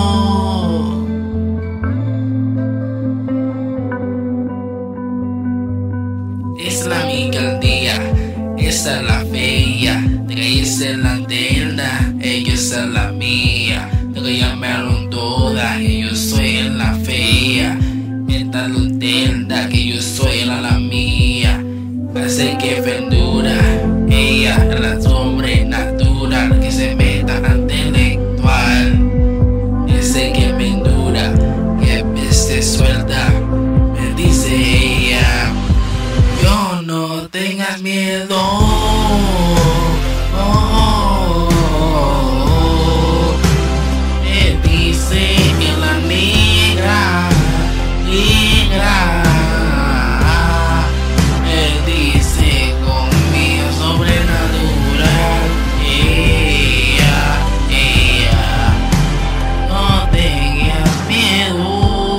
Es la alcaldía, esa es la bella, de que esa es la tienda, ella es la mía, de que llamaron todas, que yo soy la fea, esta es la tienda, que yo soy la, la mía, hace que vendura, ella es la sobrenatural, que se meta intelectual, ese que vendura, que se suelta, me dice ella. No tengas miedo. Oh, oh, oh. Me dice que la negra, negra. Me dice conmigo sobrenatural. Ella, ella. No tengas miedo.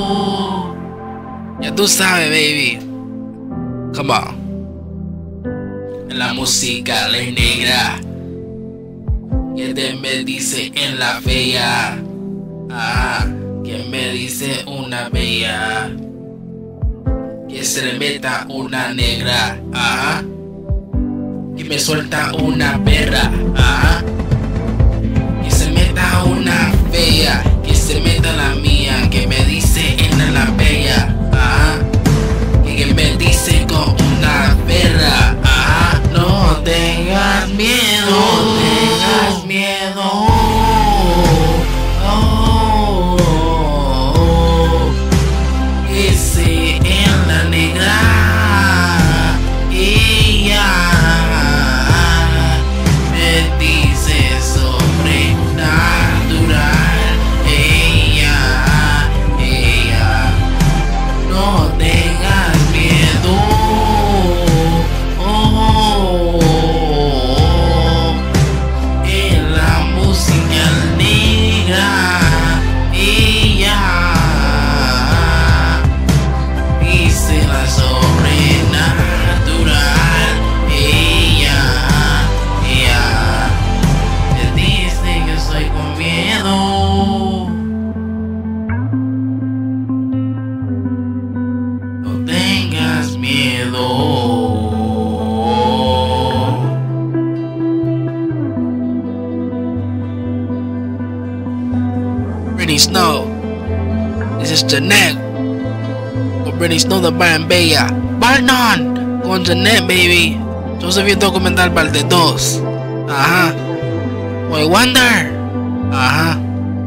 Ya tú sabes, baby. Come on. La música es negra, que te me dice en la fea, ah, que me dice una bella, que se le meta una negra, ah, que me suelta una perra, ah, que se meta una fea, que se meta la mía, que me dice en la bella, ah, que me dice con una perra, ah, no tengas miedo, no tengas miedo, oh, oh, oh. Ese en la negra, ella me dice sobrenatural, ella, ella, no tengas miedo. This is Jeanette con Britney Snow de Brian Bella. Barnon con Jeanette, baby. Joseph View documental parte dos. Ajá. Boy Wonder. Ajá.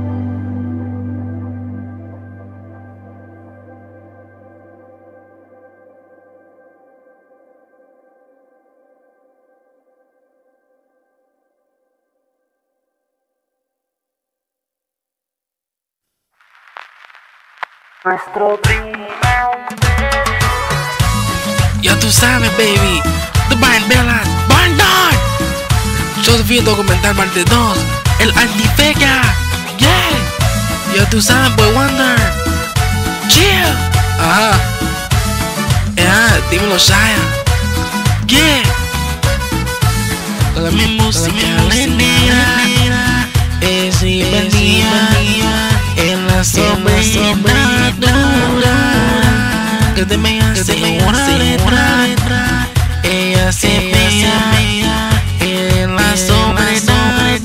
Ya tú sabes, baby. The Brian Bella, Barnon. Joseph View documental parte dos. El Antifeca. Yeah. Ya tú sabes, Boy Wonder. Chill. Ajá. Yeah, dímelo, Shia. Yeah. Toda mi música lenta es bienvenida en la sobrenatural que te me hace una letra. Ella se mea en la sobrenatural.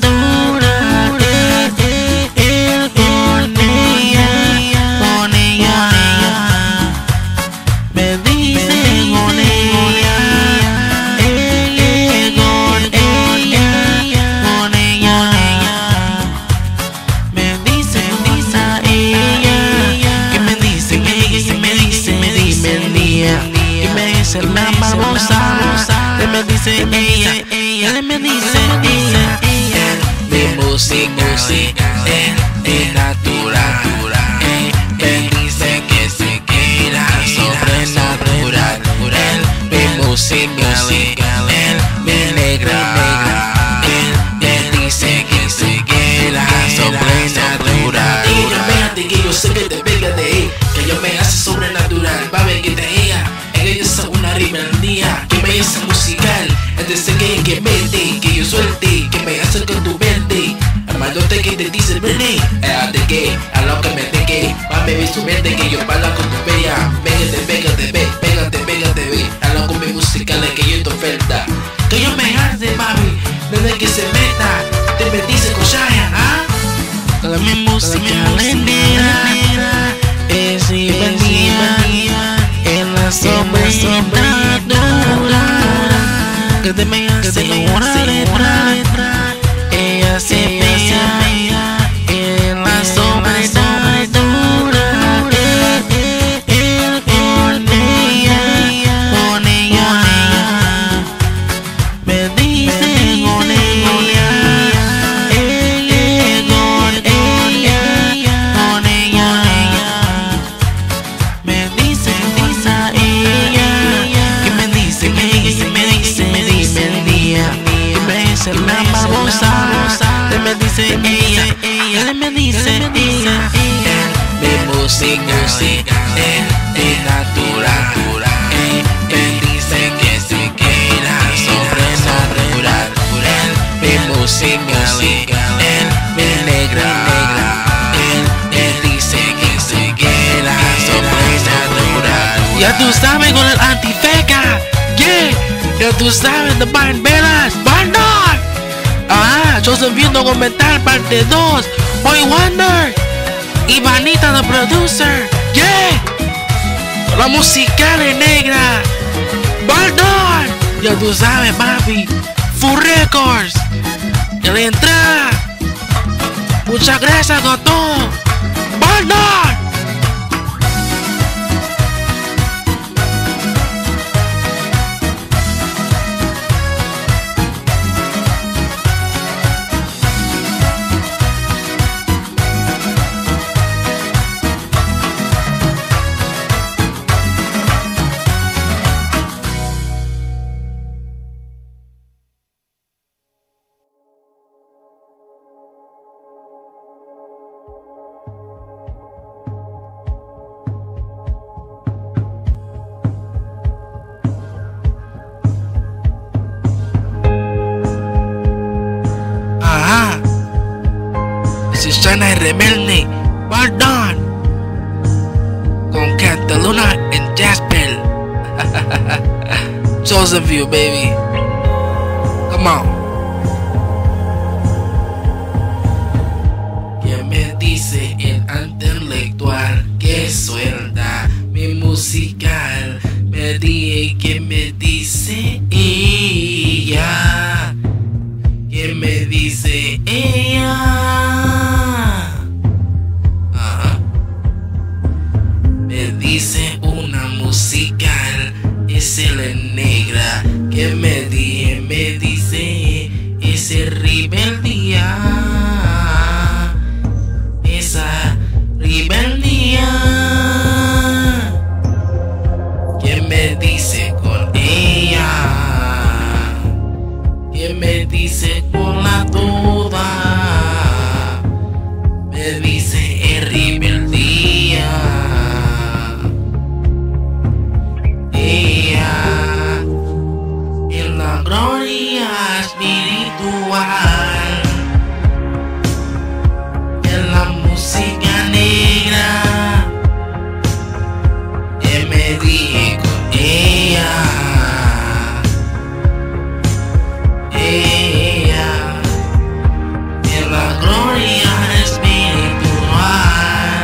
Él con ella, con ella, me dice con ella, él con ella, con ella, me dice, dice ella, que me dice, que me dice, me dice, me dice, que me dice la babosa, que me dice ella, ella me dice ella, mi música, música, es natural, me dice que se quiera sobrenatural, mi música, él me alegra, él me dice que se quiera sobrenatural. Y espérate que yo sé que te pega de ahí, que yo me hace sobrenatural, va a ver que te ella, ella es una rebeldía, que me hace musical, es de ese que que mete, que yo suelte, que me hace con tu mente, amándote que te dice Britney, eh, de que, a lo que me pegue, va a beber su mente, que yo baila con tu bella, pégate, pégate, ve, pégate, pégate, ve, a lo con mi musical, que yo te oferta, que yo me hace, mami, desde que se meta, te bendice con Shia, ¿ah? Toda mi música lenta es bienvenida en la sobrenatural que te me hace una letra. Ella se mea en la sobrenatural. Él con ella, con ella, me dice con ella, él con ella, con ella, me dice, dice ella, que me dice, me dice, me dice, me dice, que me dice la babosa, que me dice ella, ella me dice ella, mi música, es natural, me dice que se quiera sobrenatural, mi música, él me alegra, él me dice que se quiera sobrenatural. Ya tú sabes con el Antifeca, yeah. Ya tú sabes, The Brian Bella, Barnon. Ah, Joseph View documental parte dos, Boy Wonder, Ivanita the producer, yeah. La musical es negra, Barnon. Ya tú sabes, papi, Full Records, que la entrada. Muchas gracias con todo, Barnon. China y Rebelde, Barnon, con Cataluna and Jasper. Joseph View, baby. Come on. ¿Quién me dice el intelectual que Que me di, me dice ese rebeldía, esa rebeldía. Que me dice con ella, que me dice con la duda, me dice es rebeldía. Ella es la gloria espiritual, es la música negra. Que me dije con ella, ella es la gloria espiritual.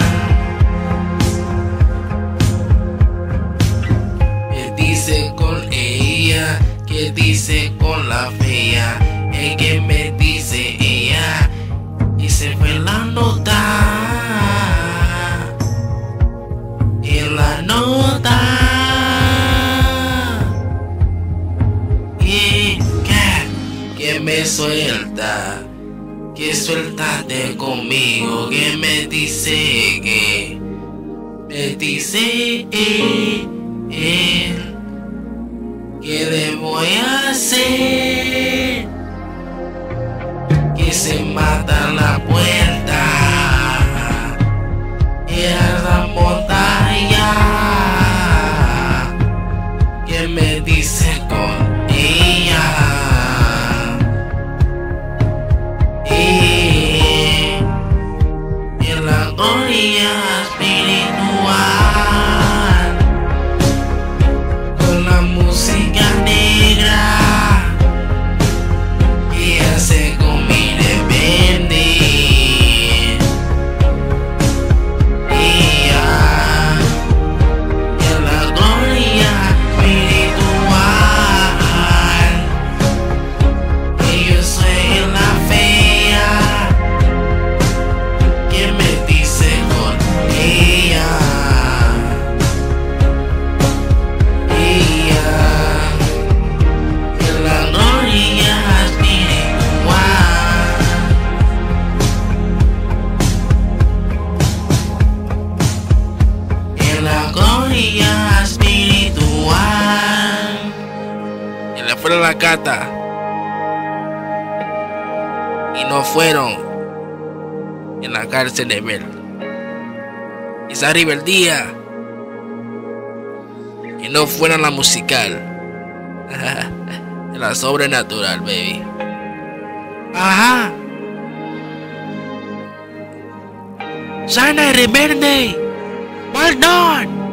Que dice con ella, que dice con la fea, el que me dice ella, y se fue la nota, y la nota, y que, que me suelta, que suéltate conmigo, que me dice que, me dice él, él. ¿Qué le voy a hacer? Que se mata la puerta, era la montaña. Que me dice con ella, y en la gloria espiritual, con la música negra, y hace con mi depende. Ella en la gloria espiritual, y yo soy la fea, que me dice con ella. Y le fueron la cata y no fueron en la cárcel de Bel. Esa rebeldía y no fueron la musical, la sobrenatural, baby. Ajá. Sana Rebelde, perdón.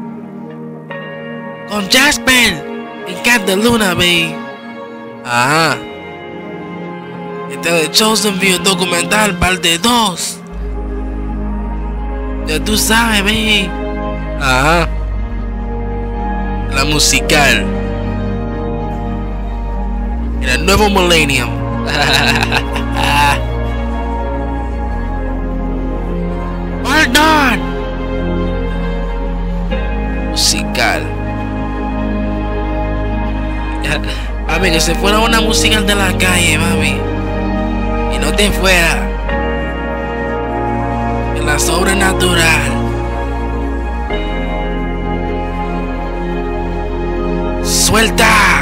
Con Jasper y Cat de Luna, baby. Ajá. Este es The Chosen View documental parte dos. Ya tú sabes, baby. Ajá. La musical. En el nuevo millennium. Perdón. Musical. Mami, que se fuera una música de la calle, mami, y no te fuera en la sobrenatural. Suelta.